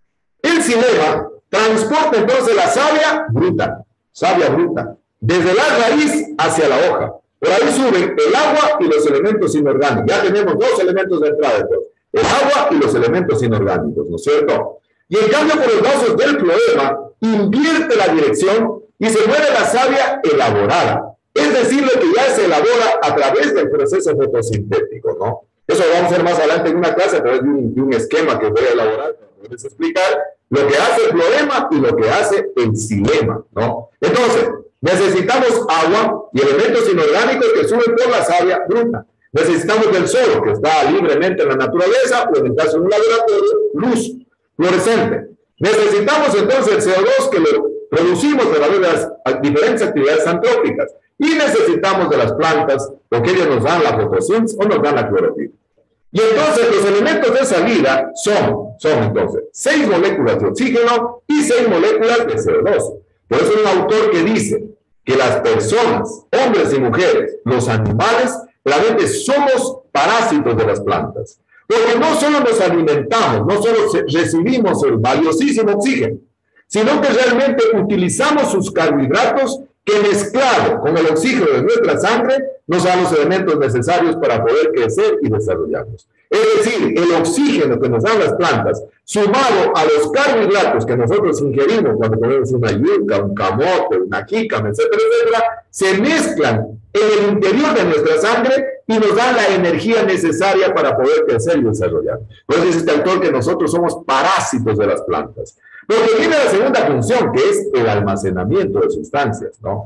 El xilema transporta entonces la savia bruta, savia bruta, desde la raíz hacia la hoja. Por ahí suben el agua y los elementos inorgánicos. Ya tenemos dos elementos de entrada, entonces. El agua y los elementos inorgánicos, ¿no es cierto? Y en cambio, por los vasos del floema, invierte la dirección y se mueve la savia elaborada. Es decir, lo que ya se elabora a través del proceso fotosintético, ¿no? Eso lo vamos a ver más adelante en una clase a través de un, de un esquema que voy a elaborar para poderles explicar lo que hace el floema y lo que hace el xilema, ¿no? Entonces, necesitamos agua y elementos inorgánicos que suben por la savia bruta. Necesitamos del sol, que está libremente en la naturaleza, o en el caso de un laboratorio, luz fluorescente. Necesitamos entonces el C O dos que lo producimos a través de las diferentes actividades antrópicas. Y necesitamos de las plantas, porque ellos nos dan la fotosíntesis o nos dan la clorofila. Y entonces los elementos de salida son, son entonces, seis moléculas de oxígeno y seis moléculas de C O dos. Por eso hay un autor que dice que las personas, hombres y mujeres, los animales, realmente somos parásitos de las plantas. Porque no solo nos alimentamos, no solo recibimos el valiosísimo oxígeno, sino que realmente utilizamos sus carbohidratos que mezclado con el oxígeno de nuestra sangre nos dan los elementos necesarios para poder crecer y desarrollarnos. Es decir, el oxígeno que nos dan las plantas, sumado a los carbohidratos que nosotros ingerimos cuando comemos una yuca, un camote, una jícama, etcétera, etcétera, se mezclan en el interior de nuestra sangre y nos dan la energía necesaria para poder crecer y desarrollar. Por eso dice este autor que nosotros somos parásitos de las plantas. Porque tiene la segunda función, que es el almacenamiento de sustancias, ¿no?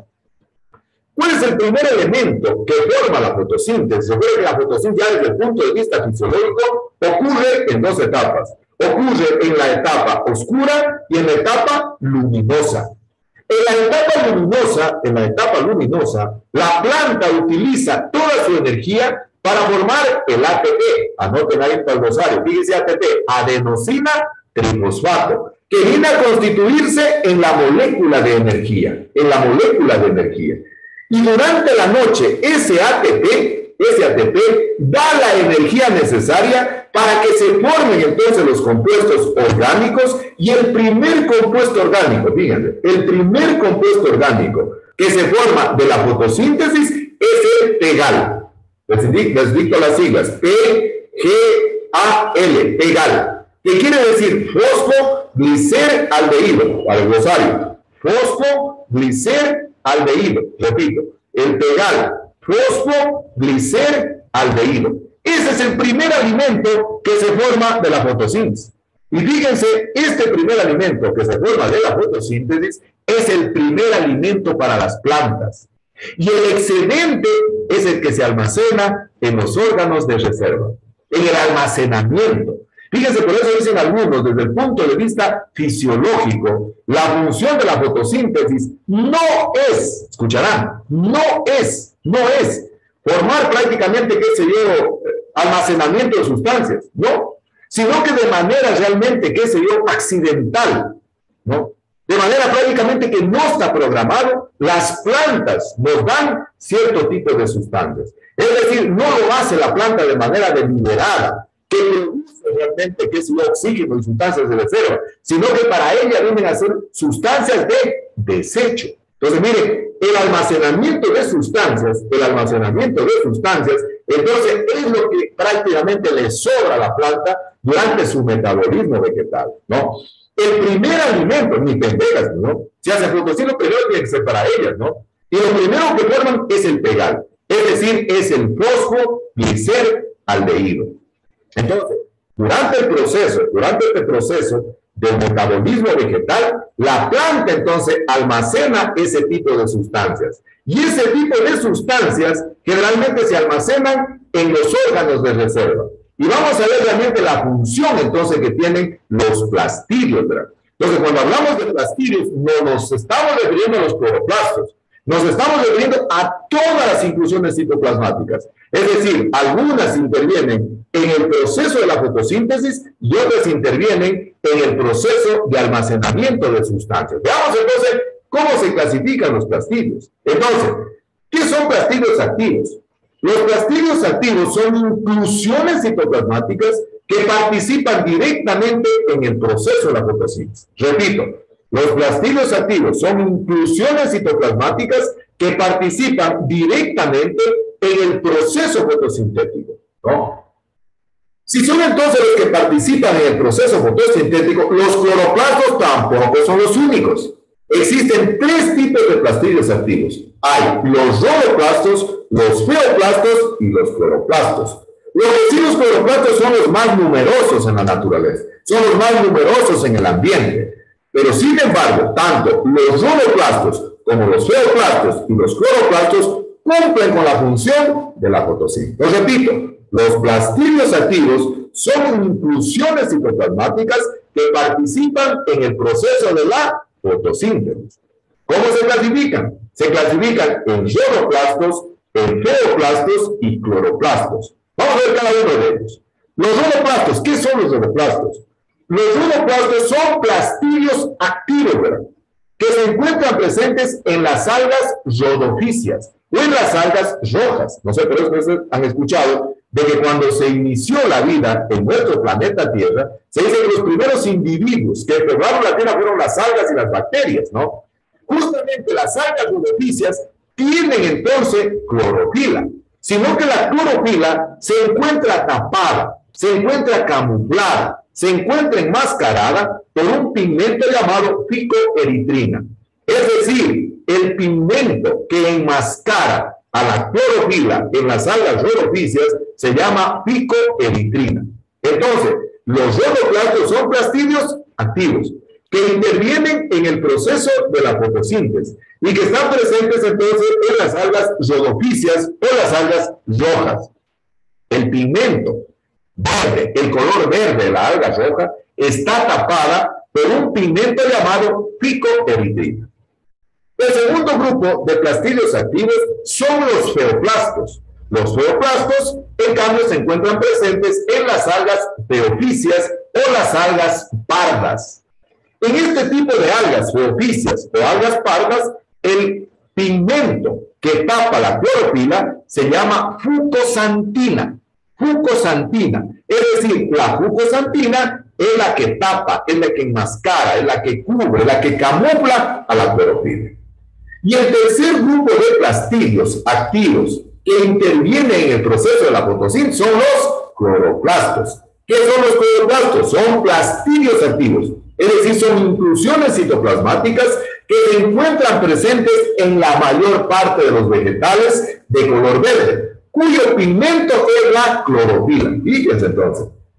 ¿Cuál es el primer elemento que forma la fotosíntesis? Recuerden que la fotosíntesis ya desde el punto de vista fisiológico ocurre en dos etapas. Ocurre en la etapa oscura y en la etapa luminosa. En la etapa luminosa, en la etapa luminosa, la planta utiliza toda su energía para formar el A T P. Anoten ahí para el glosario. Fíjense A T P, adenosina trifosfato, que viene a constituirse en la molécula de energía, en la molécula de energía. Y durante la noche, ese A T P, ese A T P da la energía necesaria para que se formen entonces los compuestos orgánicos y el primer compuesto orgánico, fíjense, el primer compuesto orgánico que se forma de la fotosíntesis es el pegal. Les, les dicto las siglas, P G A L, pegal. ¿Qué quiere decir? Fosfogliceraldehído, para el glosario. Fosfogliceraldehído, repito, el pegal, fosfogliceraldehído. Ese es el primer alimento que se forma de la fotosíntesis. Y fíjense, este primer alimento que se forma de la fotosíntesis es el primer alimento para las plantas. Y el excedente es el que se almacena en los órganos de reserva, en el almacenamiento. Fíjense, por eso dicen algunos, desde el punto de vista fisiológico, la función de la fotosíntesis no es, escucharán, no es, no es formar prácticamente, qué sé yo, almacenamiento de sustancias, no, sino que de manera realmente, qué sé yo, accidental, ¿no? De manera prácticamente que no está programado, las plantas nos dan cierto tipo de sustancias. Es decir, no lo hace la planta de manera deliberada, que produce realmente, qué sé yo, oxígeno y sustancias de reserva, sino que para ella vienen a ser sustancias de desecho. Entonces, miren, el almacenamiento de sustancias, el almacenamiento de sustancias, entonces es lo que prácticamente le sobra a la planta durante su metabolismo vegetal, ¿no? El primer alimento, ni pendejas, ¿no? Si hace fotosíntesis, lo primero tiene que ser para ellas, ¿no? Y lo primero que forman es el pegal, es decir, es el fosfoglicerdaldehído. Entonces, durante el proceso, durante este proceso del metabolismo vegetal, la planta entonces almacena ese tipo de sustancias. Y ese tipo de sustancias generalmente se almacenan en los órganos de reserva. Y vamos a ver realmente la función entonces que tienen los plastidios, ¿verdad? Entonces, cuando hablamos de plastidios, no nos estamos refiriendo a los cloroplastos, nos estamos refiriendo a todas las inclusiones citoplasmáticas. Es decir, algunas intervienen en el proceso de la fotosíntesis y otras intervienen en el proceso de almacenamiento de sustancias. Veamos entonces cómo se clasifican los plastidios. Entonces, ¿qué son plastidios activos? Los plastidios activos son inclusiones citoplasmáticas que participan directamente en el proceso de la fotosíntesis. Repito, los plastidios activos son inclusiones citoplasmáticas que participan directamente en el proceso fotosintético, ¿no? Si son entonces los que participan en el proceso fotosintético, los cloroplastos tampoco son los únicos. Existen tres tipos de plastidios activos. Hay los rhodoplastos, los feoplastos y los cloroplastos. Los residuos cloroplastos son los más numerosos en la naturaleza, son los más numerosos en el ambiente. Pero sin embargo, tanto los rhodoplastos como los feoplastos y los cloroplastos cumplen con la función de la fotosíntesis. Lo repito, los plastidios activos son inclusiones citoplasmáticas que participan en el proceso de la fotosíntesis. ¿Cómo se clasifican? Se clasifican en rhodoplastos, en feoplastos y cloroplastos. Vamos a ver cada uno de ellos. Los rhodoplastos, ¿qué son los rhodoplastos? Los rhodoplastos son plastidios activos, ¿verdad?, que se encuentran presentes en las algas rhodophysias o en las algas rojas. No sé, pero ustedes han escuchado de que cuando se inició la vida en nuestro planeta Tierra, se dice que los primeros individuos que poblaron la Tierra fueron las algas y las bacterias, ¿no? Justamente las algas rhodophysias tienen entonces clorofila, sino que la clorofila se encuentra tapada, se encuentra camuflada, se encuentra enmascarada por un pigmento llamado ficoeritrina. Es decir, el pigmento que enmascara a la clorofila en las algas rhodophysias se llama ficoeritrina. Entonces, los rhodoplastos son plastidios activos que intervienen en el proceso de la fotosíntesis y que están presentes entonces en las algas rhodophysias o las algas rojas. El pigmento verde, el color verde de la alga roja, está tapada por un pigmento llamado ficoeritrina. El segundo grupo de plastidios activos son los feoplastos. Los feoplastos, en cambio, se encuentran presentes en las algas feofícias o las algas pardas. En este tipo de algas feofícias o algas pardas, el pigmento que tapa la clorofila se llama fucosantina. Fucosantina, es decir, la fucosantina es la que tapa, es la que enmascara, es la que cubre, es la que camufla a la clorofila. Y el tercer grupo de plastidios activos que intervienen en el proceso de la fotosíntesis son los cloroplastos. ¿Qué son los cloroplastos? Son plastidios activos, es decir, son inclusiones citoplasmáticas que se encuentran presentes en la mayor parte de los vegetales de color verde, cuyo pigmento es la clorofila. Fíjense entonces,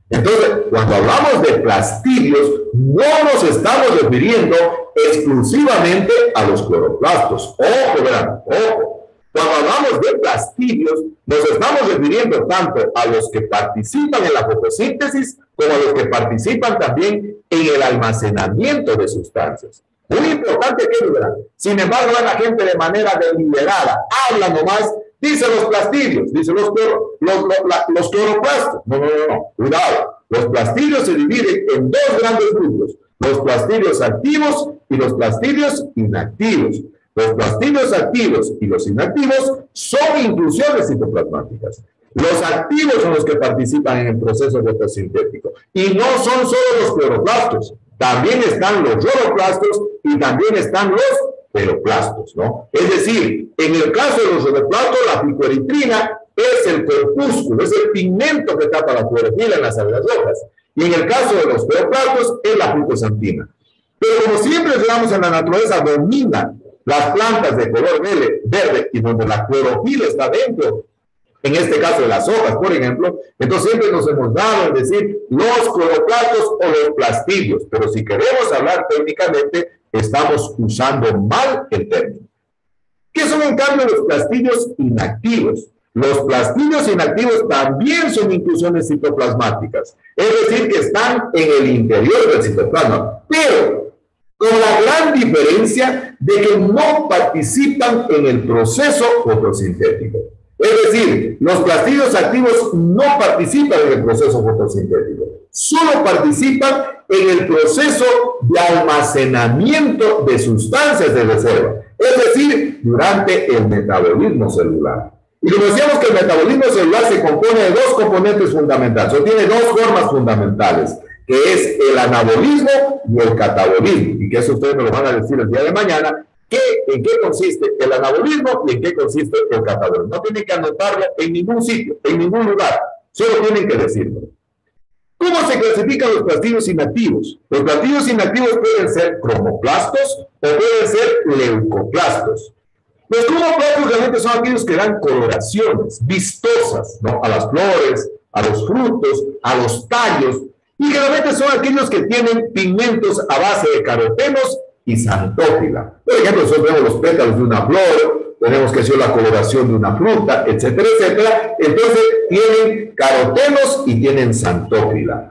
Entonces, cuando hablamos de plastidios, no nos estamos refiriendo exclusivamente a los cloroplastos. Ojo, verán, ojo. Cuando hablamos de plastidios, nos estamos refiriendo tanto a los que participan en la fotosíntesis como a los que participan también en el almacenamiento de sustancias. Muy importante que verán. Sin embargo, la gente de manera deliberada habla nomás, dice los plastidios, dice los, los, los, los cloroplastos. No, no, no, no, cuidado. Los plastidios se dividen en dos grandes grupos, los plastidios activos y los plastidios inactivos. Los plastidios activos y los inactivos son inclusiones citoplasmáticas. Los activos son los que participan en el proceso fotosintético. Y no son solo los cloroplastos, también están los rodoplastos y también están los cloroplastos, ¿no? Es decir, en el caso de los rodoplastos, la fitoeritrina es el corpúsculo, es el pigmento que tapa la clorofila en las algas rojas. Y en el caso de los cloroplastos, es la fitosantina. Pero como siempre digamos en la naturaleza, domina las plantas de color verde, verde y donde la clorofila está dentro, en este caso de las hojas, por ejemplo, entonces siempre nos hemos dado en decir los cloroplastos o los plastidios, pero si queremos hablar técnicamente, estamos usando mal el término. ¿Qué son en cambio los plastidios inactivos? Los plastidios inactivos también son inclusiones citoplasmáticas, es decir, que están en el interior del citoplasma, pero con la gran diferencia de que no participan en el proceso fotosintético. Es decir, los plastidios activos no participan en el proceso fotosintético, solo participan en el proceso de almacenamiento de sustancias de reserva, es decir, durante el metabolismo celular. Y como decíamos que el metabolismo celular se compone de dos componentes fundamentales, o tiene dos formas fundamentales, que es el anabolismo y el catabolismo, y que eso ustedes me lo van a decir el día de mañana, que, en qué consiste el anabolismo y en qué consiste el catabolismo. No tienen que anotarlo en ningún sitio, en ningún lugar, solo tienen que decirlo. ¿Cómo se clasifican los plastidios inactivos? Los plastidios inactivos pueden ser cromoplastos o pueden ser leucoplastos. Los cromoplastos realmente son aquellos que dan coloraciones vistosas, ¿no?, a las flores, a los frutos, a los tallos, y generalmente son aquellos que tienen pigmentos a base de carotenos y xantófila. Por ejemplo, nosotros vemos los pétalos de una flor, tenemos que hacer la coloración de una fruta, etcétera, etcétera. Entonces, tienen carotenos y tienen xantófila.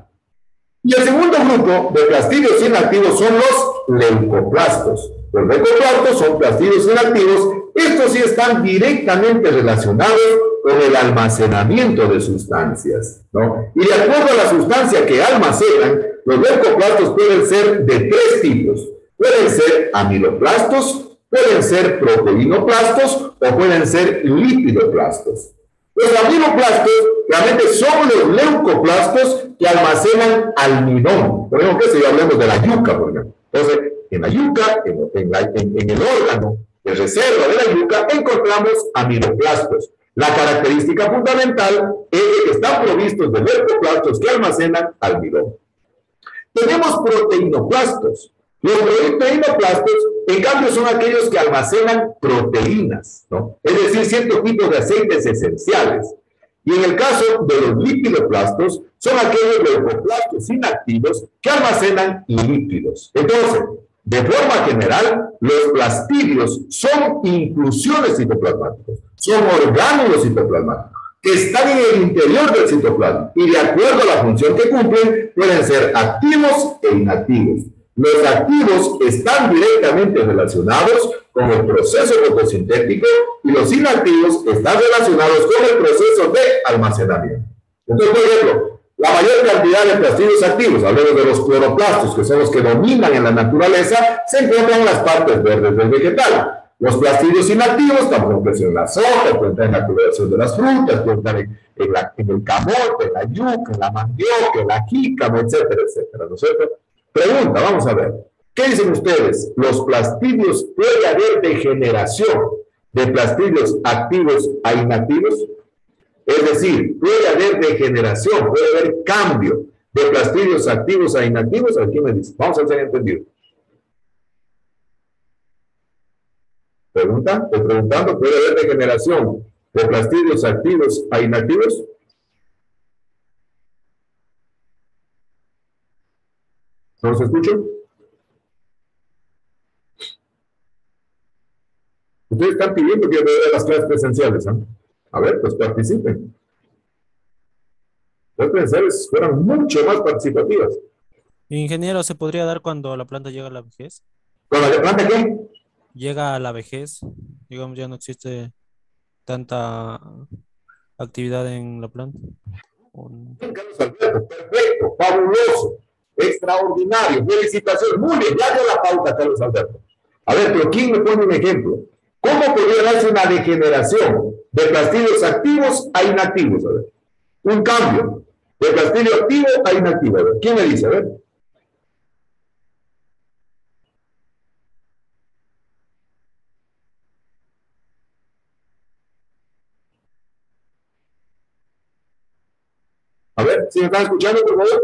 Y el segundo grupo de plastidios inactivos son los leucoplastos. Los leucoplastos son plastidios inactivos. Estos sí están directamente relacionados con el almacenamiento de sustancias, ¿no? Y de acuerdo a la sustancia que almacenan, los leucoplastos pueden ser de tres tipos. Pueden ser amiloplastos, pueden ser proteinoplastos o pueden ser lipidoplastos. Los amiloplastos realmente son los leucoplastos que almacenan almidón. Por ejemplo, que si hablemos de la yuca, por ejemplo. Entonces, en la yuca, en, en, la, en, en el órgano de reserva de la yuca, encontramos amiloplastos. La característica fundamental es que están provistos de leucoplastos que almacenan almidón. Tenemos proteinoplastos. Los proteinoplastos, en cambio, son aquellos que almacenan proteínas, ¿no? Es decir, ciertos tipos de aceites esenciales. Y en el caso de los lipidoplastos, son aquellos leucoplastos inactivos que almacenan lípidos. Entonces, de forma general, los plastidios son inclusiones citoplasmáticas, son orgánulos citoplasmáticos que están en el interior del citoplasma y de acuerdo a la función que cumplen, pueden ser activos e inactivos. Los activos están directamente relacionados con el proceso fotosintético y los inactivos están relacionados con el proceso de almacenamiento. Entonces, por ejemplo, la mayor cantidad de plastidios activos, hablemos de los cloroplastos, que son los que dominan en la naturaleza, se encuentran en las partes verdes del vegetal. Los plastidios inactivos tampoco pueden estar en las hojas, pueden estar en la coloración de las frutas, pueden estar en, en, la, en el camote, en la yuca, en la mandioca, en la jícama, etcétera, etcétera, ¿no es cierto? Pregunta, vamos a ver. ¿Qué dicen ustedes? ¿Los plastidios puede haber degeneración de plastidios activos a inactivos? Es decir, puede haber degeneración, puede haber cambio de plastidios activos a inactivos. Aquí me dice, vamos a hacer entendido. Pregunta, estoy preguntando, ¿puede haber degeneración de plastidios activos a inactivos? ¿No los escucho? Ustedes están pidiendo que yo vea las clases presenciales, ¿eh? A ver, pues participen. Las presenciales fueran mucho más participativas. Ingeniero, ¿se podría dar cuando la planta llega a la vejez? ¿Cuando la planta qué? Llega a la vejez, digamos, ya no existe tanta actividad en la planta. Carlos Alberto, perfecto, fabuloso, extraordinario, felicitaciones, muy bien, ya dio la pauta, Carlos Alberto. A ver, pero ¿quién me pone un ejemplo? ¿Cómo podría darse una degeneración de plastidios activos a inactivos? A ver, un cambio de plastidio activo a inactivo. A ver, ¿quién me dice? A ver. A ver, si me están escuchando, por favor.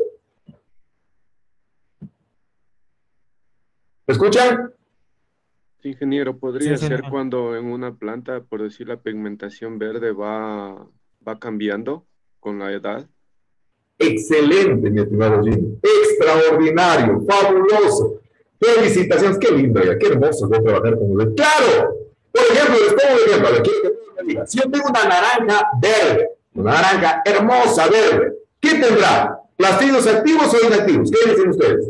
¿Me escuchan? Sí, ingeniero, podría Sí, ser ingeniero. cuando en una planta, por decir, la pigmentación verde va, va cambiando con la edad. Excelente, mi estimado Jimmy. Extraordinario, fabuloso. Felicitaciones, qué lindo ya, qué hermoso de trabajar con ustedes. ¡Claro! Por ejemplo, les pongo un ejemplo. A ver, quiero que todos me digan. Si yo tengo una naranja verde, una naranja hermosa verde, ¿qué tendrá? ¿Plastidios activos o inactivos? ¿Qué dicen ustedes?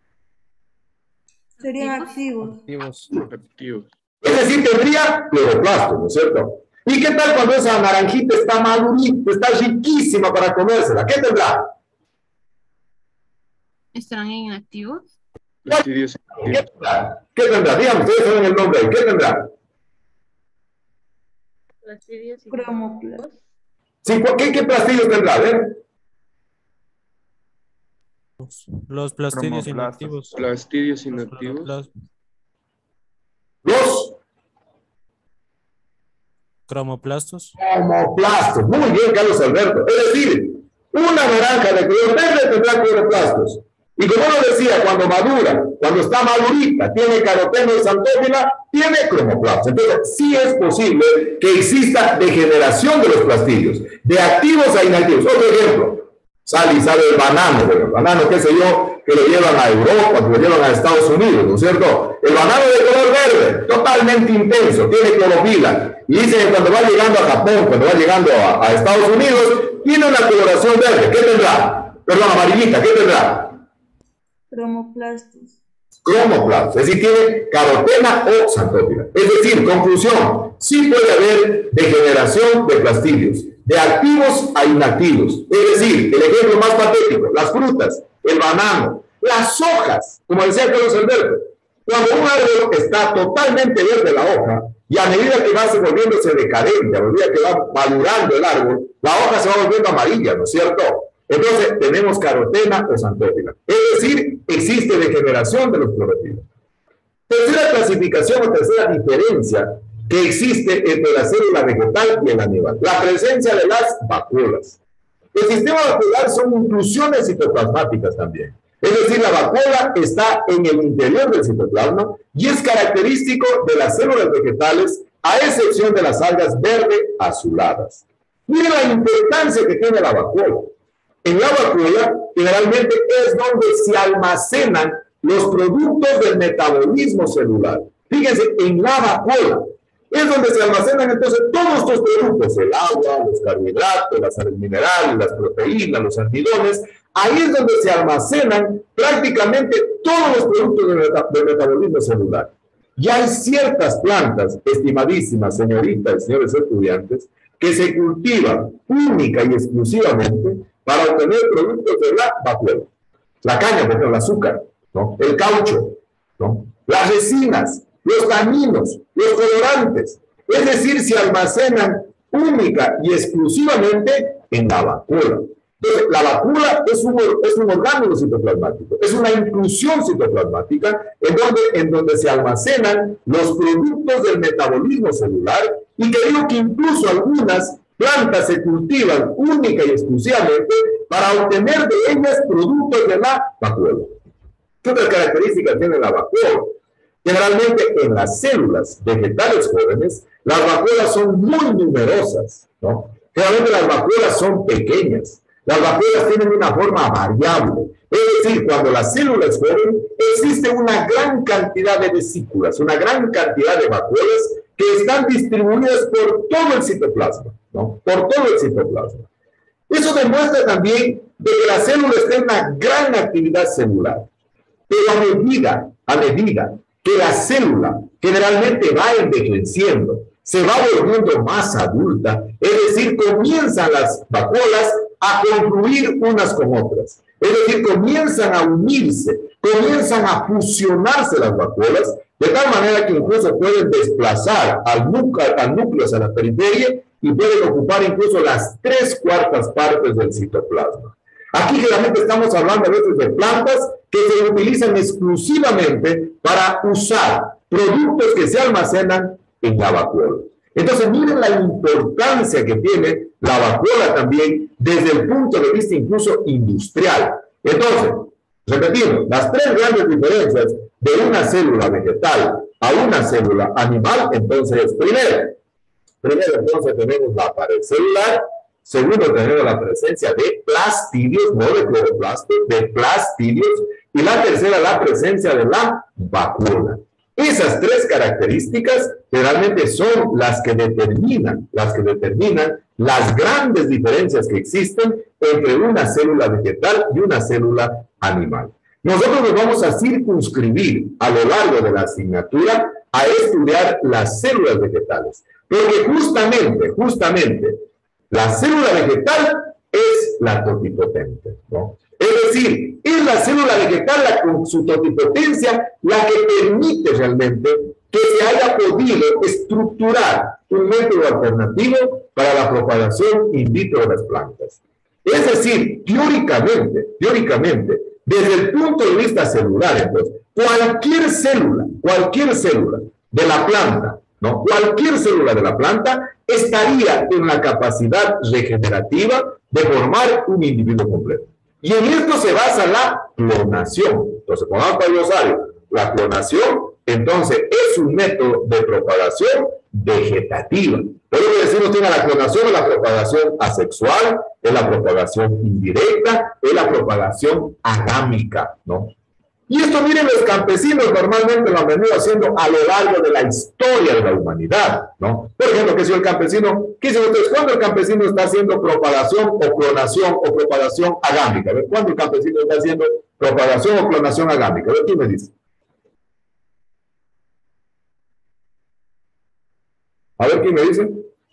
Serían activos. Activos. Activos. Es decir, tendría cloroplastos, ¿no es cierto? ¿Y qué tal cuando esa naranjita está madurita, está riquísima para comérsela? ¿Qué tendrá? ¿Estarán inactivos? Plastidios ¿Qué activos. tendrá? ¿Qué tendrá? Díganme, ustedes saben el nombre ahí. ¿Qué tendrá? Plastidios y Cromoplastos. Sí, ¿qué, qué plastidios tendrá? A ver. Los plastidios Cromoplastos. inactivos. Plastidios Los inactivos. cloroplas- Los cromoplastos. cromoplastos. Muy bien, Carlos Alberto. Es decir, una naranja de color verde tendrá cloroplastos. Y como lo decía, cuando madura, cuando está madurita, tiene caroteno y xantófila, tiene cromoplastos. Entonces, sí es posible que exista degeneración de los plastidios, de activos a inactivos. Otro ejemplo, sale y sale el banano, pero el banano, qué sé yo, que lo llevan a Europa, que lo llevan a Estados Unidos, ¿no es cierto? El banano de color verde, totalmente intenso, tiene clorofila. Y dicen que cuando va llegando a Japón, cuando va llegando a, a Estados Unidos, tiene una coloración verde. ¿Qué tendrá? Perdón, amarillita, ¿qué tendrá? Cromoplastos. Cromoplastos, es decir, tiene carotena o xantófila. Es decir, conclusión, sí puede haber degeneración de plastidios, de activos a inactivos. Es decir, el ejemplo más patético, las frutas, el banano, las hojas, como decía Carlos Alberto. Cuando un árbol está totalmente verde la hoja, y a medida que va volviéndose decadente, a medida que va madurando el árbol, la hoja se va volviendo amarilla, ¿no es cierto? Entonces, tenemos carotena o xantófila. Es decir, existe degeneración de los clorofilos. Tercera clasificación o tercera diferencia que existe entre la célula vegetal y el animal. La presencia de las vacuolas. El sistema vacuolar son inclusiones citoplasmáticas también. Es decir, la vacuola está en el interior del citoplasma y es característico de las células vegetales, a excepción de las algas verde azuladas. Miren la importancia que tiene la vacuola. En la vacuola, generalmente es donde se almacenan los productos del metabolismo celular. Fíjense, en la vacuola es donde se almacenan entonces todos estos productos, el agua, los carbohidratos, las sales minerales, las proteínas, los almidones. Ahí es donde se almacenan prácticamente todos los productos del, meta del metabolismo celular. Y hay ciertas plantas, estimadísimas señoritas y señores estudiantes, que se cultivan única y exclusivamente para obtener productos de la vacuola. La caña, por ejemplo, el azúcar, ¿no? El caucho, ¿no? Las resinas, los taninos, los colorantes. Es decir, se almacenan única y exclusivamente en la vacuola. Entonces, la vacuola es un, es un orgánulo citoplasmático, es una inclusión citoplasmática en donde, en donde se almacenan los productos del metabolismo celular, y que digo que incluso algunas plantas se cultivan única y exclusivamente para obtener de ellas productos de la vacuola. ¿Qué otras características tiene la vacuola? Generalmente en las células vegetales jóvenes, las vacuolas son muy numerosas, ¿no? Generalmente las vacuolas son pequeñas. Las vacuolas tienen una forma variable. Es decir, cuando la célula es joven, existe una gran cantidad de vesículas, una gran cantidad de vacuolas que están distribuidas por todo el citoplasma, ¿no? Por todo el citoplasma. Eso demuestra también de que la célula está en una gran actividad celular. Pero a medida, a medida que la célula generalmente va envejeciendo, se va volviendo más adulta, es decir, comienzan las vacuolas a confluir unas con otras. Es decir, comienzan a unirse, comienzan a fusionarse las vacuolas, de tal manera que incluso pueden desplazar al núcleo, al núcleo hacia la periferia y pueden ocupar incluso las tres cuartas partes del citoplasma. Aquí generalmente estamos hablando a veces de plantas que se utilizan exclusivamente para usar productos que se almacenan en la vacuola. Entonces, miren la importancia que tiene la vacuola también desde el punto de vista incluso industrial. Entonces, repetimos, las tres grandes diferencias de una célula vegetal a una célula animal, entonces, primero, primero entonces tenemos la pared celular, segundo tenemos la presencia de plastidios, no de cloroplastos, de plastidios, y la tercera la presencia de la vacuola. Esas tres características generalmente son las que determinan, las que determinan las grandes diferencias que existen entre una célula vegetal y una célula animal. Nosotros nos vamos a circunscribir a lo largo de la asignatura a estudiar las células vegetales, porque justamente, justamente, la célula vegetal es la totipotente, ¿no? Es decir, es la célula vegetal la, con su totipotencia la que permite realmente que se haya podido estructurar un método alternativo para la propagación in vitro de las plantas. Es decir, teóricamente, teóricamente, desde el punto de vista celular, entonces, cualquier célula, cualquier célula de la planta, ¿no? Cualquier célula de la planta estaría en la capacidad regenerativa de formar un individuo completo. Y en esto se basa la clonación. Entonces, pongamos para el glosario, la clonación, entonces, es un método de propagación vegetativa. Por eso decimos que la clonación es la propagación asexual, es la propagación indirecta, es la propagación agámica, ¿no? Y esto, miren, los campesinos normalmente lo han venido haciendo a lo largo de la historia de la humanidad, ¿no? Por ejemplo, que si el campesino, ¿qué dicen ustedes? ¿Cuándo el campesino está haciendo propagación o clonación o propagación agámica? A ver, ¿cuándo el campesino está haciendo propagación o clonación agámica? A ver, ¿quién me dice? A ver, ¿quién me dice?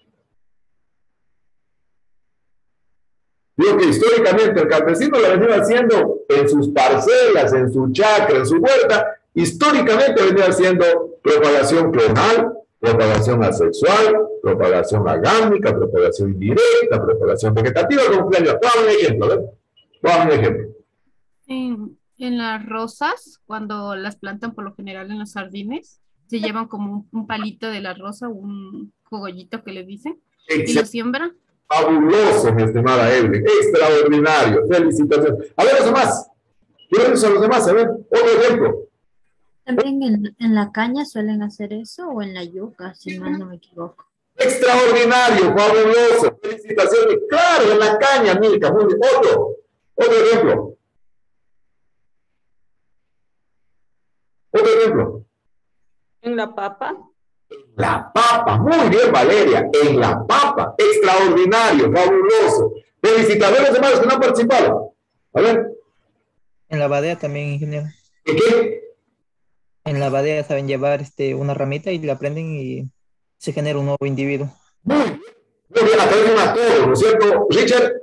Digo que históricamente el campesino lo ha venido haciendo en sus parcelas, en su chacra, en su huerta. Históricamente ha venido haciendo propagación clonal, propagación asexual, propagación agámica, propagación indirecta, propagación vegetativa. Como que un ejemplo, ¿ver? Vamos un ejemplo. En, en las rosas, cuando las plantan por lo general en los jardines, se llevan como un, un palito de la rosa, un cogollito que le dicen, y lo siembran. Fabuloso, mi estimada Evelyn, extraordinario, felicitaciones. A ver, los demás, ¿quieren a los demás? A ver, otro ejemplo. También en, en la caña suelen hacer eso, o en la yuca, si mal no me equivoco. Extraordinario, fabuloso, felicitaciones. Claro, en la caña, Milka, muy bien. Otro, otro ejemplo. Otro ejemplo. En la papa. La papa, muy bien, Valeria, en la papa, extraordinario, fabuloso. Felicitaciones, hermanos, que no han participado. A ver. En la badea también, ingeniero. ¿En qué? En la badea saben llevar este, una ramita y la prenden y se genera un nuevo individuo. Muy bien, muy bien, a través de un atodo, ¿no es cierto, Richard?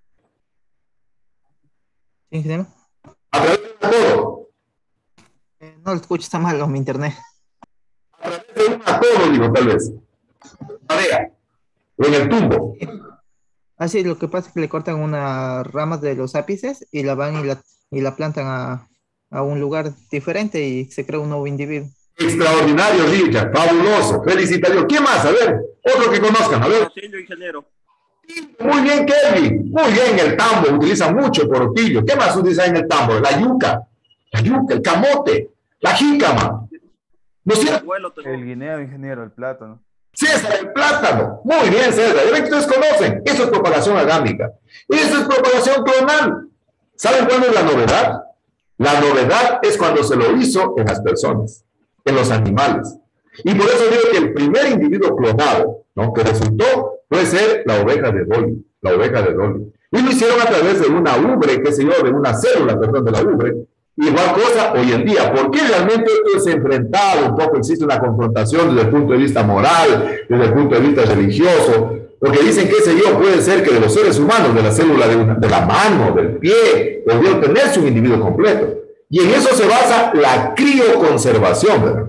¿Sí, ingeniero? A través de un atodo. Eh, no lo escucho, está mal mi internet. A través de un atodo, digo, tal vez. Badea. O en el tumbo. Así, lo que pasa es que le cortan unas ramas de los ápices y la van y la, y la plantan a, a un lugar diferente y se crea un nuevo individuo. Extraordinario, Richard, fabuloso, felicitaciones. ¿Qué más? A ver, otro que conozcan, a ver. Ingeniero. Muy bien, Kevin, muy bien, el tambo, utiliza mucho porotillo. ¿Qué más utiliza en el tambo? La yuca, la yuca, el camote, la jícama. ¿No es cierto? El guineo, ingeniero, el plátano. César, el plátano. Muy bien, César. Ya ven que ustedes conocen. Eso es propagación agámica. Eso es propagación clonal. ¿Saben cuál es la novedad? La novedad es cuando se lo hizo en las personas, en los animales. Y por eso digo que el primer individuo clonado, ¿no?, que resultó puede ser la oveja de Dolly, la oveja de Dolly. Y lo hicieron a través de una ubre, qué sé yo, de una célula, perdón, de la ubre. Igual cosa hoy en día. ¿Por qué realmente esto es enfrentado? Un poco existe una confrontación desde el punto de vista moral, desde el punto de vista religioso. Porque dicen, qué sé yo, puede ser que de los seres humanos, de la célula de, una, de la mano, del pie, podría obtenerse un individuo completo. Y en eso se basa la crioconservación, ¿verdad?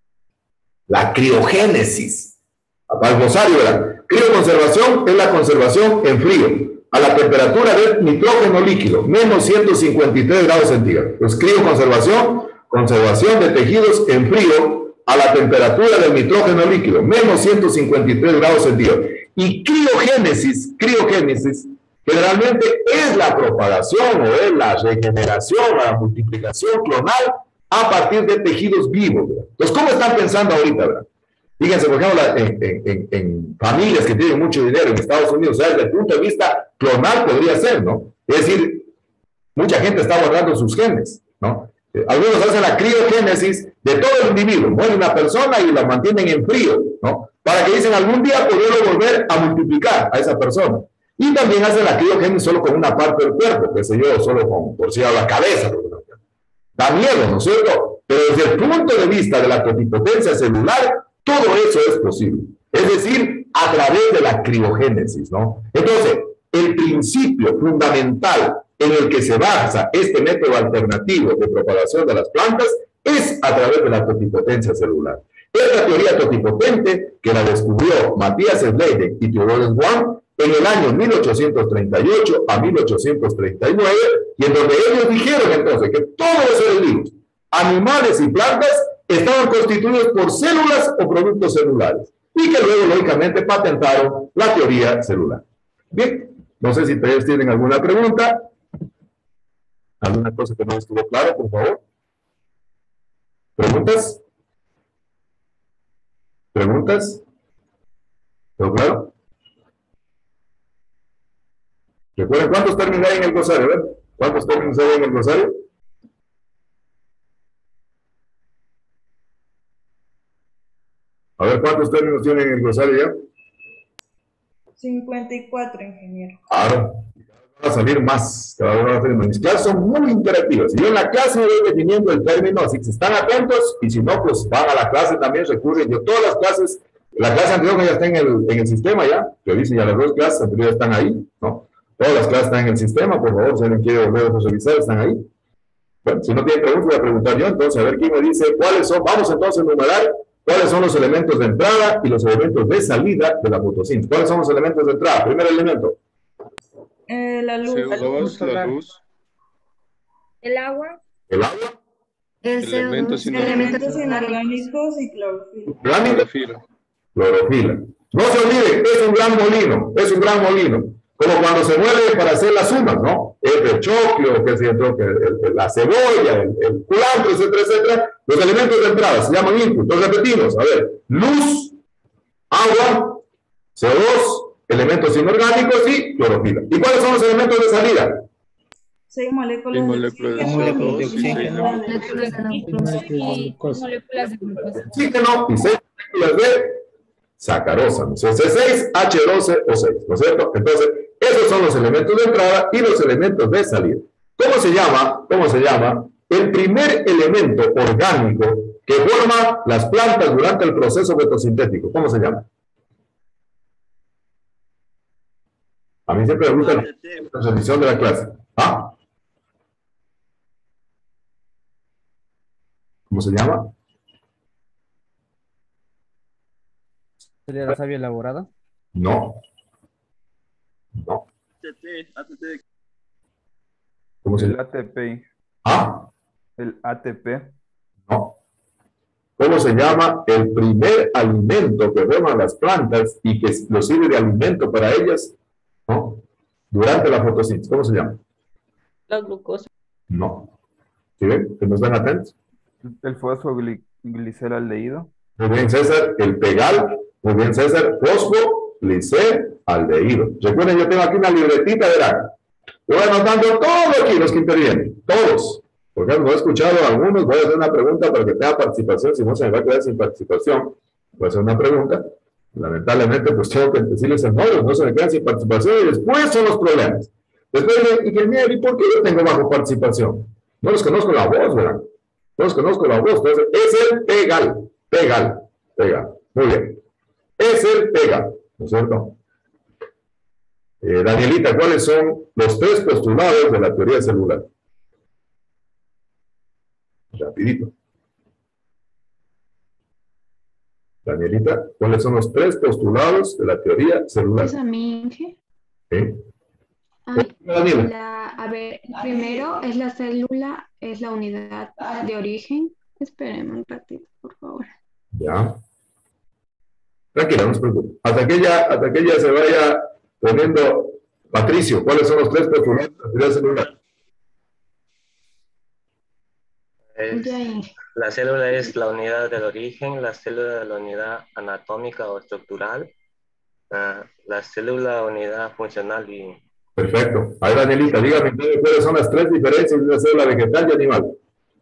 La criogénesis. Para el glosario, ¿verdad? Crioconservación es la conservación en frío, a la temperatura del nitrógeno líquido, menos ciento cincuenta y tres grados centígrados. Pues crioconservación, conservación de tejidos en frío a la temperatura del nitrógeno líquido, menos ciento cincuenta y tres grados centígrados. Y criogénesis, criogénesis, generalmente es la propagación o es la regeneración, la multiplicación clonal a partir de tejidos vivos, ¿verdad? Entonces, ¿cómo están pensando ahorita, verdad? Fíjense, por ejemplo, en, en, en, en familias que tienen mucho dinero en Estados Unidos, o sea, desde el punto de vista clonal podría ser, ¿no? Es decir, mucha gente está guardando sus genes, ¿no? Eh, algunos hacen la criogénesis de todo el individuo, muere una persona y la mantienen en frío, ¿no? Para que dicen algún día poderlo volver a multiplicar a esa persona. Y también hacen la criogénesis solo con una parte del cuerpo, qué sé yo, solo con, por si a la cabeza. Da miedo, ¿no es cierto? Pero desde el punto de vista de la totipotencia celular, todo eso es posible. Es decir, a través de la criogénesis, ¿no? Entonces, el principio fundamental en el que se basa este método alternativo de propagación de las plantas es a través de la totipotencia celular. Esta teoría totipotente, que la descubrió Matías Slade y Theodore Swan en el año mil ochocientos treinta y ocho a mil ochocientos treinta y nueve, y en donde ellos dijeron entonces que todos los seres vivos, animales y plantas, estaban constituidos por células o productos celulares, y que luego, lógicamente, patentaron la teoría celular. Bien, no sé si ustedes tienen alguna pregunta, alguna cosa que no estuvo claro, por favor. ¿Preguntas? ¿Preguntas? ¿Todo claro? Recuerden, ¿cuántos términos hay en el glosario? ¿Ver? ¿Cuántos términos hay en el glosario? A ver, ¿cuántos términos tienen en el glosario ya? cincuenta y cuatro, ingeniero. Claro, van a salir más. Cada vez van a salir más. Mis clases son muy interactivas. Yo en la clase voy definiendo el término, así que si están atentos, y si no, pues van a la clase también, recurren. Yo todas las clases, la clase anterior ya está en el, en el sistema ya, que dicen ya las dos clases anteriores están ahí, ¿no? Todas las clases están en el sistema, por favor, si alguien quiere volver a revisar, están ahí. Bueno, si no tienen preguntas, voy a preguntar yo, entonces, a ver quién me dice cuáles son. Vamos entonces a enumerar cuáles son los elementos de entrada y los elementos de salida de la fotosíntesis. ¿Cuáles son los elementos de entrada? Primer elemento. Eh, la luz. C O dos, la luz. El agua. El agua. Elementos Elementos inorgánicos y clorofila. Clorofila. Clorofila. No se olviden, es un gran molino, es un gran molino. Como cuando se muele para hacer las sumas, ¿no? El choclo, que es el, el, la cebolla, el, el culantro, etcétera, etcétera. Los elementos de entrada se llaman input. Entonces repetimos, a ver, luz, agua, C O dos, elementos inorgánicos y clorofila. ¿Y cuáles son los elementos de salida? Seis moléculas, moléculas de oxígeno. y moléculas de glucosa. Oxígeno y seis moléculas de sacarosa, ¿no? C seis H doce O seis, ¿no es cierto? Entonces, esos son los elementos de entrada y los elementos de salida. ¿Cómo se llama? ¿Cómo se llama? El primer elemento orgánico que forma las plantas durante el proceso fotosintético. ¿Cómo se llama? A mí siempre me gusta la transmisión de la clase. ¿Ah? ¿Cómo se llama? ¿Sería la savia elaborada? No. No. A T P. ¿Cómo se El llama? A T P. ¿Ah? El A T P. No. ¿Cómo se llama el primer alimento que forman las plantas y que nos sirve de alimento para ellas, ¿no? Durante la fotosíntesis? ¿Cómo se llama? La glucosa. No. ¿Sí ven? ¿Que nos ven atentos? El fosfoglicel aldehído. Muy bien, César. El pegal Muy bien, César. Fosfolicé-aldehído. Recuerden, yo tengo aquí una libretita, verán. Voy anotando todos aquí los que intervienen, todos. Porque no he escuchado a algunos, voy a hacer una pregunta para que tenga participación, si no se me va a quedar sin participación. Voy a hacer una pregunta. Lamentablemente, pues tengo que decirles el nombre, no se me quedan sin participación y después son los problemas. Después, ingeniero, ¿y por qué yo tengo bajo participación? No los conozco la voz, ¿verdad? No los conozco la voz. Entonces, es el pegal, pegal, pegal. Muy bien. Es el pegal, ¿no es cierto? Eh, Danielita, ¿cuáles son los tres postulados de la teoría celular? Rapidito. Danielita, ¿cuáles son los tres postulados de la teoría celular? ¿Es a mí, Inge? ¿Sí? Ay, la, a ver, primero es la célula, es la unidad de origen. Espérenme un ratito, por favor. Ya. Tranquila, no se preocupe. Hasta que ella, hasta que ella se vaya poniendo, Patricio, ¿cuáles son los tres postulados de la teoría celular? Es, la célula es la unidad del origen, la célula la unidad anatómica o estructural, uh, la célula unidad funcional y... Perfecto. A ver, Danielita, dígame cuáles son las tres diferencias de una célula vegetal y animal.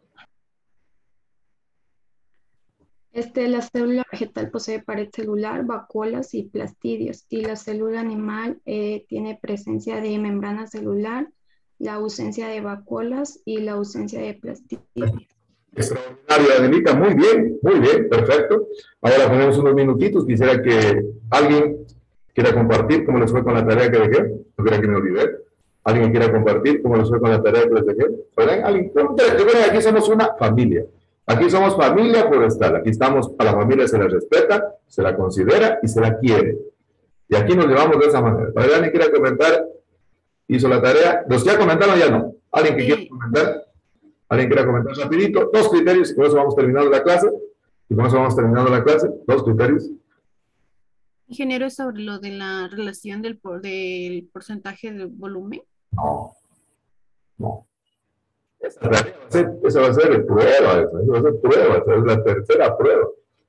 Este, la célula vegetal posee pared celular, vacuolas y plastidios, y la célula animal eh, tiene presencia de membrana celular, la ausencia de vacuolas y la ausencia de plastidios. Extraordinario, Danielita, muy bien, muy bien, perfecto. Ahora tenemos unos minutitos, quisiera que alguien quiera compartir cómo les fue con la tarea que dejé, no quiera que me olvide. ¿Alguien quiera compartir cómo les fue con la tarea que les dejé? ¿Verdad? ¿Alguien? Aquí somos una familia. Aquí somos familia forestal. Aquí estamos, a la familia se la respeta, se la considera y se la quiere. Y aquí nos llevamos de esa manera. ¿Para alguien quiera comentar? ¿Hizo la tarea? ¿Los que ya comentaron ya no? ¿Alguien que quiera comentar? ¿Alguien quiera comentar rapidito? Dos criterios y con eso vamos terminando la clase. Y con eso vamos terminando la clase. Dos criterios. Ingeniero, ¿es sobre lo de la relación del, por, del porcentaje de volumen? No. No. Esa va a ser, esa va a ser prueba, esa, esa va a ser prueba, esa es la tercera prueba.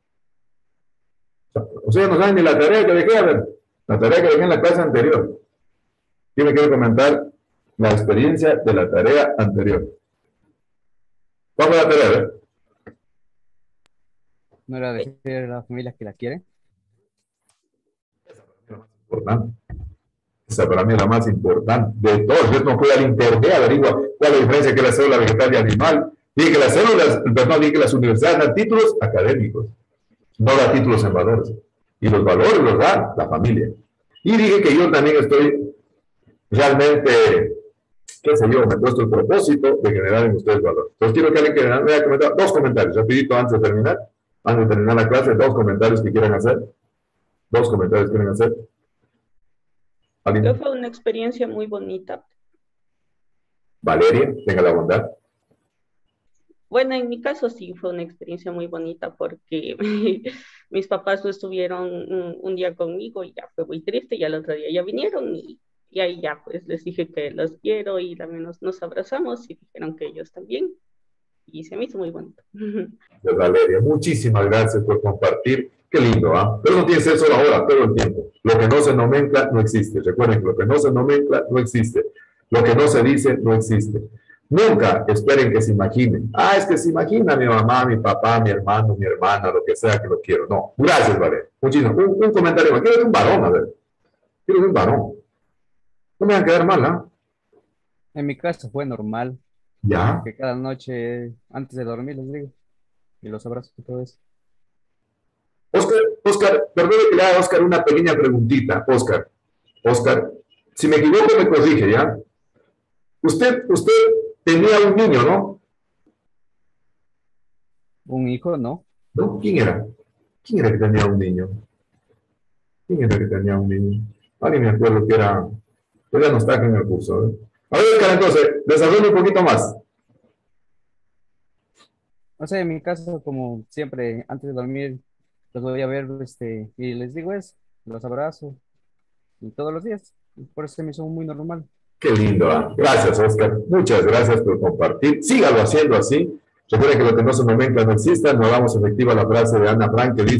O sea, no saben ni la tarea que dejé, a ver, la tarea que dejé en la clase anterior. ¿Quién me quiere comentar la experiencia de la tarea anterior? ¿Cuál fue la tarea? A ver. ¿No era de las familias que la quieren? Importante. Esa para mí es la más importante de todos. Yo no fui al internet, averigua cuál es la diferencia que la célula vegetal y animal. Dije que las células, perdón, dije que las universidades dan títulos académicos, no dan títulos en valores. Y los valores los da la familia. Y dije que yo también estoy realmente, qué sé yo, me he puesto el propósito de generar en ustedes valor. Entonces quiero que alguien que me haya comentado dos comentarios, rapidito antes de terminar, antes de terminar la clase, dos comentarios que quieran hacer. Dos comentarios que quieren hacer. Creo que fue una experiencia muy bonita. Valeria, tenga la bondad. Bueno, en mi caso sí fue una experiencia muy bonita porque mis papás no estuvieron un, un día conmigo y ya fue muy triste y al otro día ya vinieron y, y ahí ya pues les dije que los quiero y también nos, nos abrazamos y dijeron que ellos también y se me hizo muy bonito. Valeria, muchísimas gracias por compartir. Qué lindo, ¿ah? ¿eh? Pero no tienes eso ahora, todo el tiempo. Lo que no se nomencla no existe. Recuerden que lo que no se nomencla no existe. Lo que no se dice no existe. Nunca esperen que se imaginen. Ah, es que se imagina mi mamá, mi papá, mi hermano, mi hermana, lo que sea que lo quiero. No. Gracias, Valeria. Muchísimo. Un, un comentario más. Quiero de un varón, a ver. Quiero de un varón. No me van a quedar mal, ¿ah? ¿eh? En mi caso fue normal. Ya. Que cada noche, antes de dormir, les digo. Y los abrazos y todo eso. Oscar, Oscar, perdón que le haga a Oscar una pequeña preguntita. Oscar, Oscar, si me equivoco me corrige, ¿ya? Usted, usted tenía un niño, ¿no? ¿Un hijo, no? ¿No? ¿Quién era? ¿Quién era que tenía un niño? ¿Quién era que tenía un niño? Alguien me acuerdo que era... Pues ya no está aquí en el curso, ¿eh? A ver, Oscar, entonces, desarrolla un poquito más. O sea, en mi caso, como siempre, antes de dormir, los voy a ver, este, y les digo eso, los abrazo, y todos los días. Y por eso se me hizo muy normal. Qué lindo, ¿eh? Gracias, Oscar. Muchas gracias por compartir. Sígalo haciendo así. Recuerden que lo que no se nomencla no exista. No hagamos efectiva la frase de Ana Frank que dice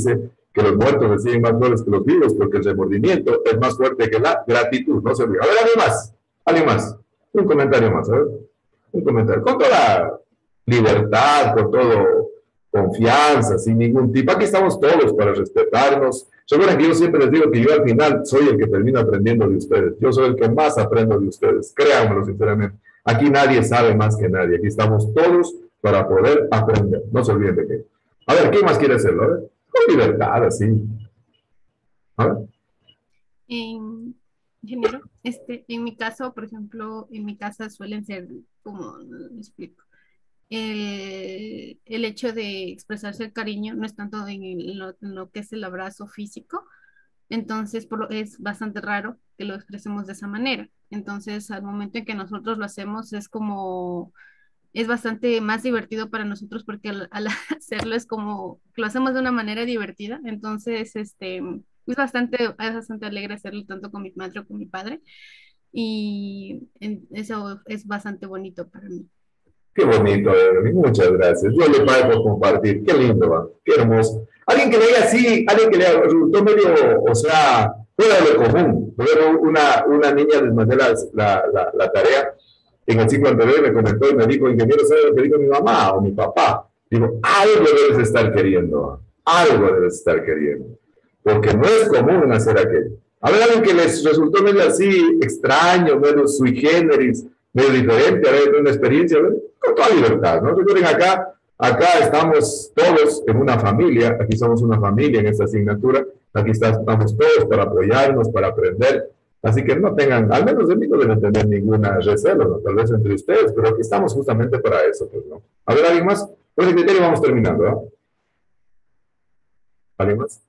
que los muertos reciben más flores que los vivos, porque el remordimiento es más fuerte que la gratitud. No se olvide. A ver, ¿alguien más? ¿Alguien más? Un comentario más, a ver. Un comentario. Con toda libertad, con todo confianza, sin ningún tipo. Aquí estamos todos para respetarnos. Recuerden que yo siempre les digo que yo al final soy el que termina aprendiendo de ustedes. Yo soy el que más aprendo de ustedes. Créanmelo sinceramente. Aquí nadie sabe más que nadie. Aquí estamos todos para poder aprender. No se olviden de que. A ver, ¿quién más quiere hacerlo? A ver. Con libertad, así. A ver. En, ingeniero, este, en mi caso, por ejemplo, en mi casa suelen ser, como les explico, el, el hecho de expresarse el cariño no es tanto en, el- en lo, en lo que es el abrazo físico, entonces por lo, es bastante raro que lo expresemos de esa manera. Entonces, al momento en que nosotros lo hacemos, es como, es bastante más divertido para nosotros porque al, al hacerlo es como, que lo hacemos de una manera divertida, entonces, este, es bastante, es bastante alegre hacerlo tanto con mi madre o con mi padre, y en- eso es bastante bonito para mí. Qué bonito, Evelyn. Muchas gracias. Yo le pago por compartir. Qué lindo, ¿va? Qué hermoso. Alguien que le diga así, alguien que le resultó medio, o sea, fuera de lo común. Por ejemplo, una, una niña les mandé la, la, la, la tarea en el ciclo anterior, me comentó y me dijo, ingeniero, ¿sabe lo que dijo mi mamá o mi papá? Digo, algo debes estar queriendo, ¿va? Algo debes estar queriendo. Porque no es común hacer aquello. A ver, alguien que les resultó medio así extraño, medio sui generis, medio diferente, a ver, una experiencia, a ver, con toda libertad, ¿no? Recuerden, acá, acá estamos todos en una familia, aquí somos una familia en esta asignatura, aquí está- estamos todos para apoyarnos, para aprender, así que no tengan, al menos de mí no deben tener ninguna reserva, ¿no? Tal vez entre ustedes, pero aquí estamos justamente para eso, pues, ¿no? A ver, ¿alguien más? Por ese criterio vamos terminando, ¿no? ¿Alguien más?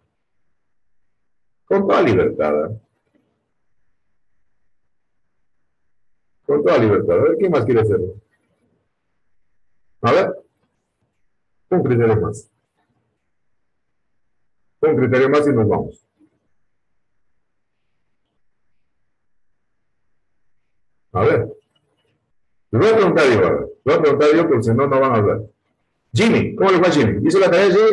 Con toda libertad, ¿eh? Con toda libertad. A ver, ¿quién más quiere hacerlo? A ver, un criterio más. Un criterio más y nos vamos. A ver. Les voy a preguntar yo, a ver. Les voy a preguntar yo, porque si no, no van a hablar. Jimmy, ¿cómo le fue a Jimmy? ¿Hizo la tarea, Jimmy?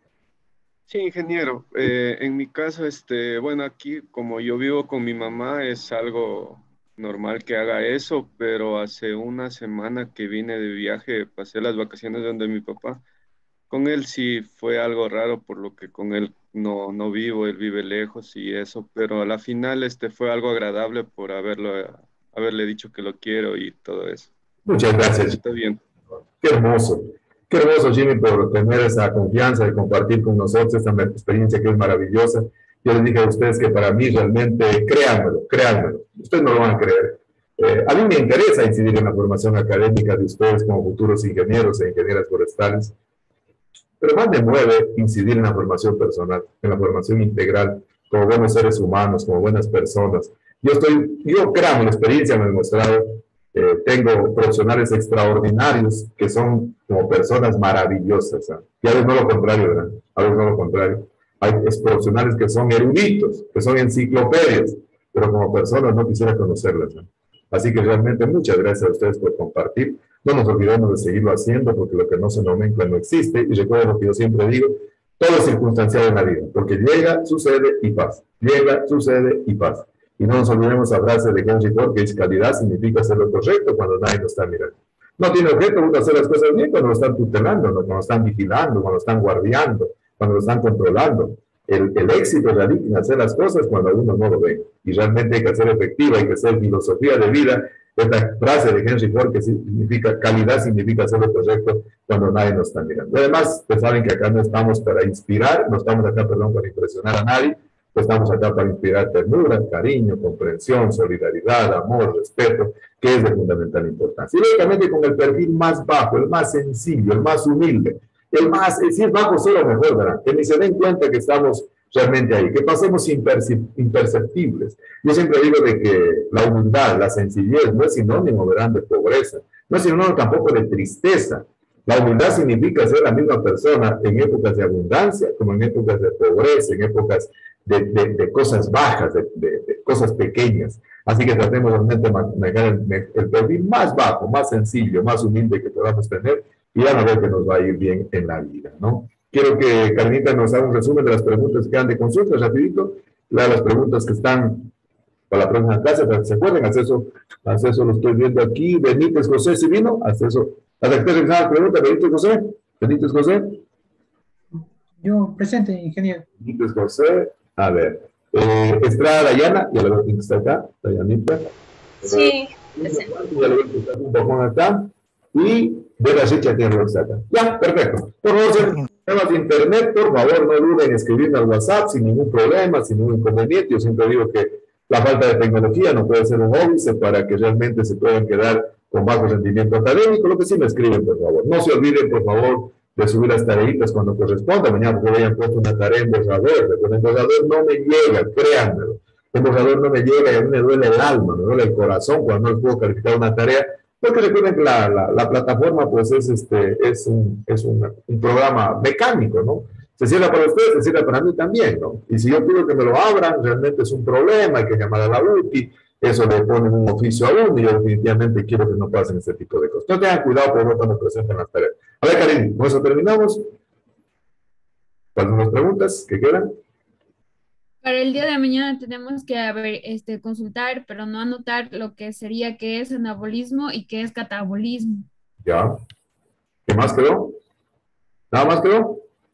Sí, ingeniero. Eh, en mi caso, este, bueno, aquí como yo vivo con mi mamá, es algo normal que haga eso, pero hace una semana que vine de viaje, pasé las vacaciones donde mi papá. Con él sí fue algo raro, por lo que con él no, no vivo, él vive lejos y eso, pero a la final este fue algo agradable por haberlo, haberle dicho que lo quiero y todo eso. Muchas gracias. Está bien. Qué hermoso. Qué hermoso, Jimmy, por tener esa confianza de compartir con nosotros esta experiencia que es maravillosa. Yo les dije a ustedes que para mí realmente, créanmelo, créanmelo, ustedes no lo van a creer. Eh, a mí me interesa incidir en la formación académica de ustedes como futuros ingenieros e ingenieras forestales, pero más me mueve incidir en la formación personal, en la formación integral, como buenos seres humanos, como buenas personas. Yo estoy, yo créanme, la experiencia me ha demostrado. Eh, tengo profesionales extraordinarios que son como personas maravillosas, ¿eh? Y a veces no lo contrario, ¿verdad? A veces no lo contrario. Hay es- profesionales que son eruditos, que son enciclopedias, pero como personas no quisiera conocerlas, ¿eh? Así que realmente muchas gracias a ustedes por compartir. No nos olvidemos de seguirlo haciendo porque lo que no se nomencla no existe. Y recuerden lo que yo siempre digo, todo es circunstancial en la vida, porque llega, sucede y pasa. Llega, sucede y pasa. Y no nos olvidemos la frase de Henry Ford que dice calidad significa hacer lo correcto cuando nadie nos está mirando. No tiene objeto uno hacer las cosas bien cuando lo están tutelando, ¿no? Cuando lo están vigilando, cuando lo están guardiando, cuando lo están controlando. El, el éxito radica en hacer las cosas cuando uno no lo ve. Y realmente hay que hacer efectiva, hay que hacer filosofía de vida. Esta frase de Henry Ford que significa calidad significa hacer lo correcto cuando nadie nos está mirando. Y además, pues saben que acá no estamos para inspirar, no estamos acá, perdón, para impresionar a nadie. Estamos acá para inspirar ternura, cariño, comprensión, solidaridad, amor, respeto, que es de fundamental importancia. Y lógicamente con el perfil más bajo, el más sencillo, el más humilde, el más, si es bajo, solo mejor, ¿verdad? Que ni se den cuenta que estamos realmente ahí, que pasemos imperceptibles. Yo siempre digo de que la humildad, la sencillez, no es sinónimo, ¿verdad?, de pobreza, no es sinónimo tampoco de tristeza. La humildad significa ser la misma persona en épocas de abundancia como en épocas de pobreza, en épocas de, de, de cosas bajas, de, de, de cosas pequeñas. Así que tratemos realmente de manejar el, el perfil más bajo, más sencillo, más humilde que podamos tener y van a ver que nos va a ir bien en la vida, ¿no? quiero que Carnita nos haga un resumen de las preguntas que quedan de consulta, rapidito, las preguntas que están para la próxima clase, para que se acuerden, acceso, acceso lo estoy viendo aquí, Benítez José, ¿sí vino? Acceso, la secretaria revisar la pregunta, Benítez José, Benítez José. Yo presente, ingeniero. Benítez José, a ver, eh, Estrada Dayana, ya la veo que está acá, Dayanita. Sí, presente. Ya lo veo que está un poco acá, y Vera Richa tiene lo que está acá. Ya, perfecto. Por favor, si temas de internet, por favor, no duden en escribirme al WhatsApp sin ningún problema, sin ningún inconveniente. Yo siempre digo que la falta de tecnología no puede ser un óbice para que realmente se puedan quedar con bajo rendimiento académico. Lo que sí me escriben, por favor. No se olviden, por favor, de subir las tareitas cuando corresponda. Mañana porque hayan puesto una tarea en borrador. Pero el borrador no me llega, créanmelo. El borrador no me llega y a mí me duele el alma, me duele el corazón cuando no les puedo calificar una tarea. Porque recuerden que la, la, la plataforma pues es, este, es, un, es un, un programa mecánico, ¿no? Se cierra para ustedes, se cierra para mí también, ¿no? Y si yo pido que me lo abran, realmente es un problema, hay que llamar a la U T I, eso le ponen un oficio a uno y yo definitivamente quiero que no pasen este tipo de cosas. Entonces tengan cuidado por favor cuando presenten las tareas. A ver, Karin, con eso terminamos. ¿Cuáles son las preguntas que quedan? Para el día de mañana tenemos que a ver, este, consultar, pero no anotar lo que sería qué es anabolismo y qué es catabolismo. Ya. ¿Qué más quedó? ¿Nada más quedó?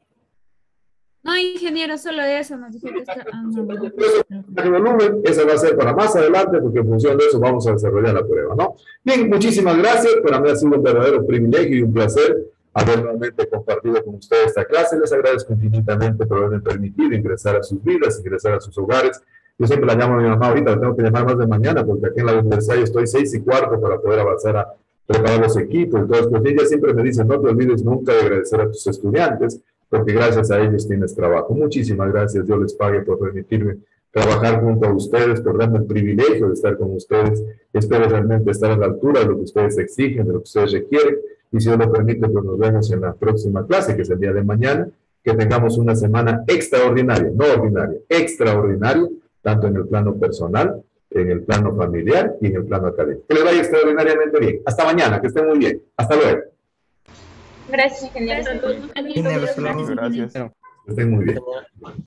No, ingeniero, solo eso nos dijo que está anabolismo. El volumen, ese va a ser para más adelante, porque en función de eso vamos a desarrollar la prueba, ¿no? Bien, muchísimas gracias. Para mí ha sido un verdadero privilegio y un placer haber nuevamente compartido con ustedes esta clase. Les agradezco infinitamente por haberme permitido ingresar a sus vidas, ingresar a sus hogares. Yo siempre la llamo a mi mamá, ahorita la tengo que llamar más de mañana, porque aquí en la universidad yo estoy seis y cuarto para poder avanzar a preparar los equipos. Entonces, pues ella siempre me dice, no te olvides nunca de agradecer a tus estudiantes, porque gracias a ellos tienes trabajo. Muchísimas gracias, Dios les pague por permitirme trabajar junto a ustedes, por darme el privilegio de estar con ustedes. Espero realmente estar a la altura de lo que ustedes exigen, de lo que ustedes requieren. Y si Dios lo permite, pues nos vemos en la próxima clase, que es el día de mañana. Que tengamos una semana extraordinaria, no ordinaria, extraordinaria, tanto en el plano personal, en el plano familiar y en el plano académico. Que les vaya extraordinariamente bien. Hasta mañana, que estén muy bien. Hasta luego. Gracias, ingeniero. Ingeniero, Gracias. Que estén muy bien.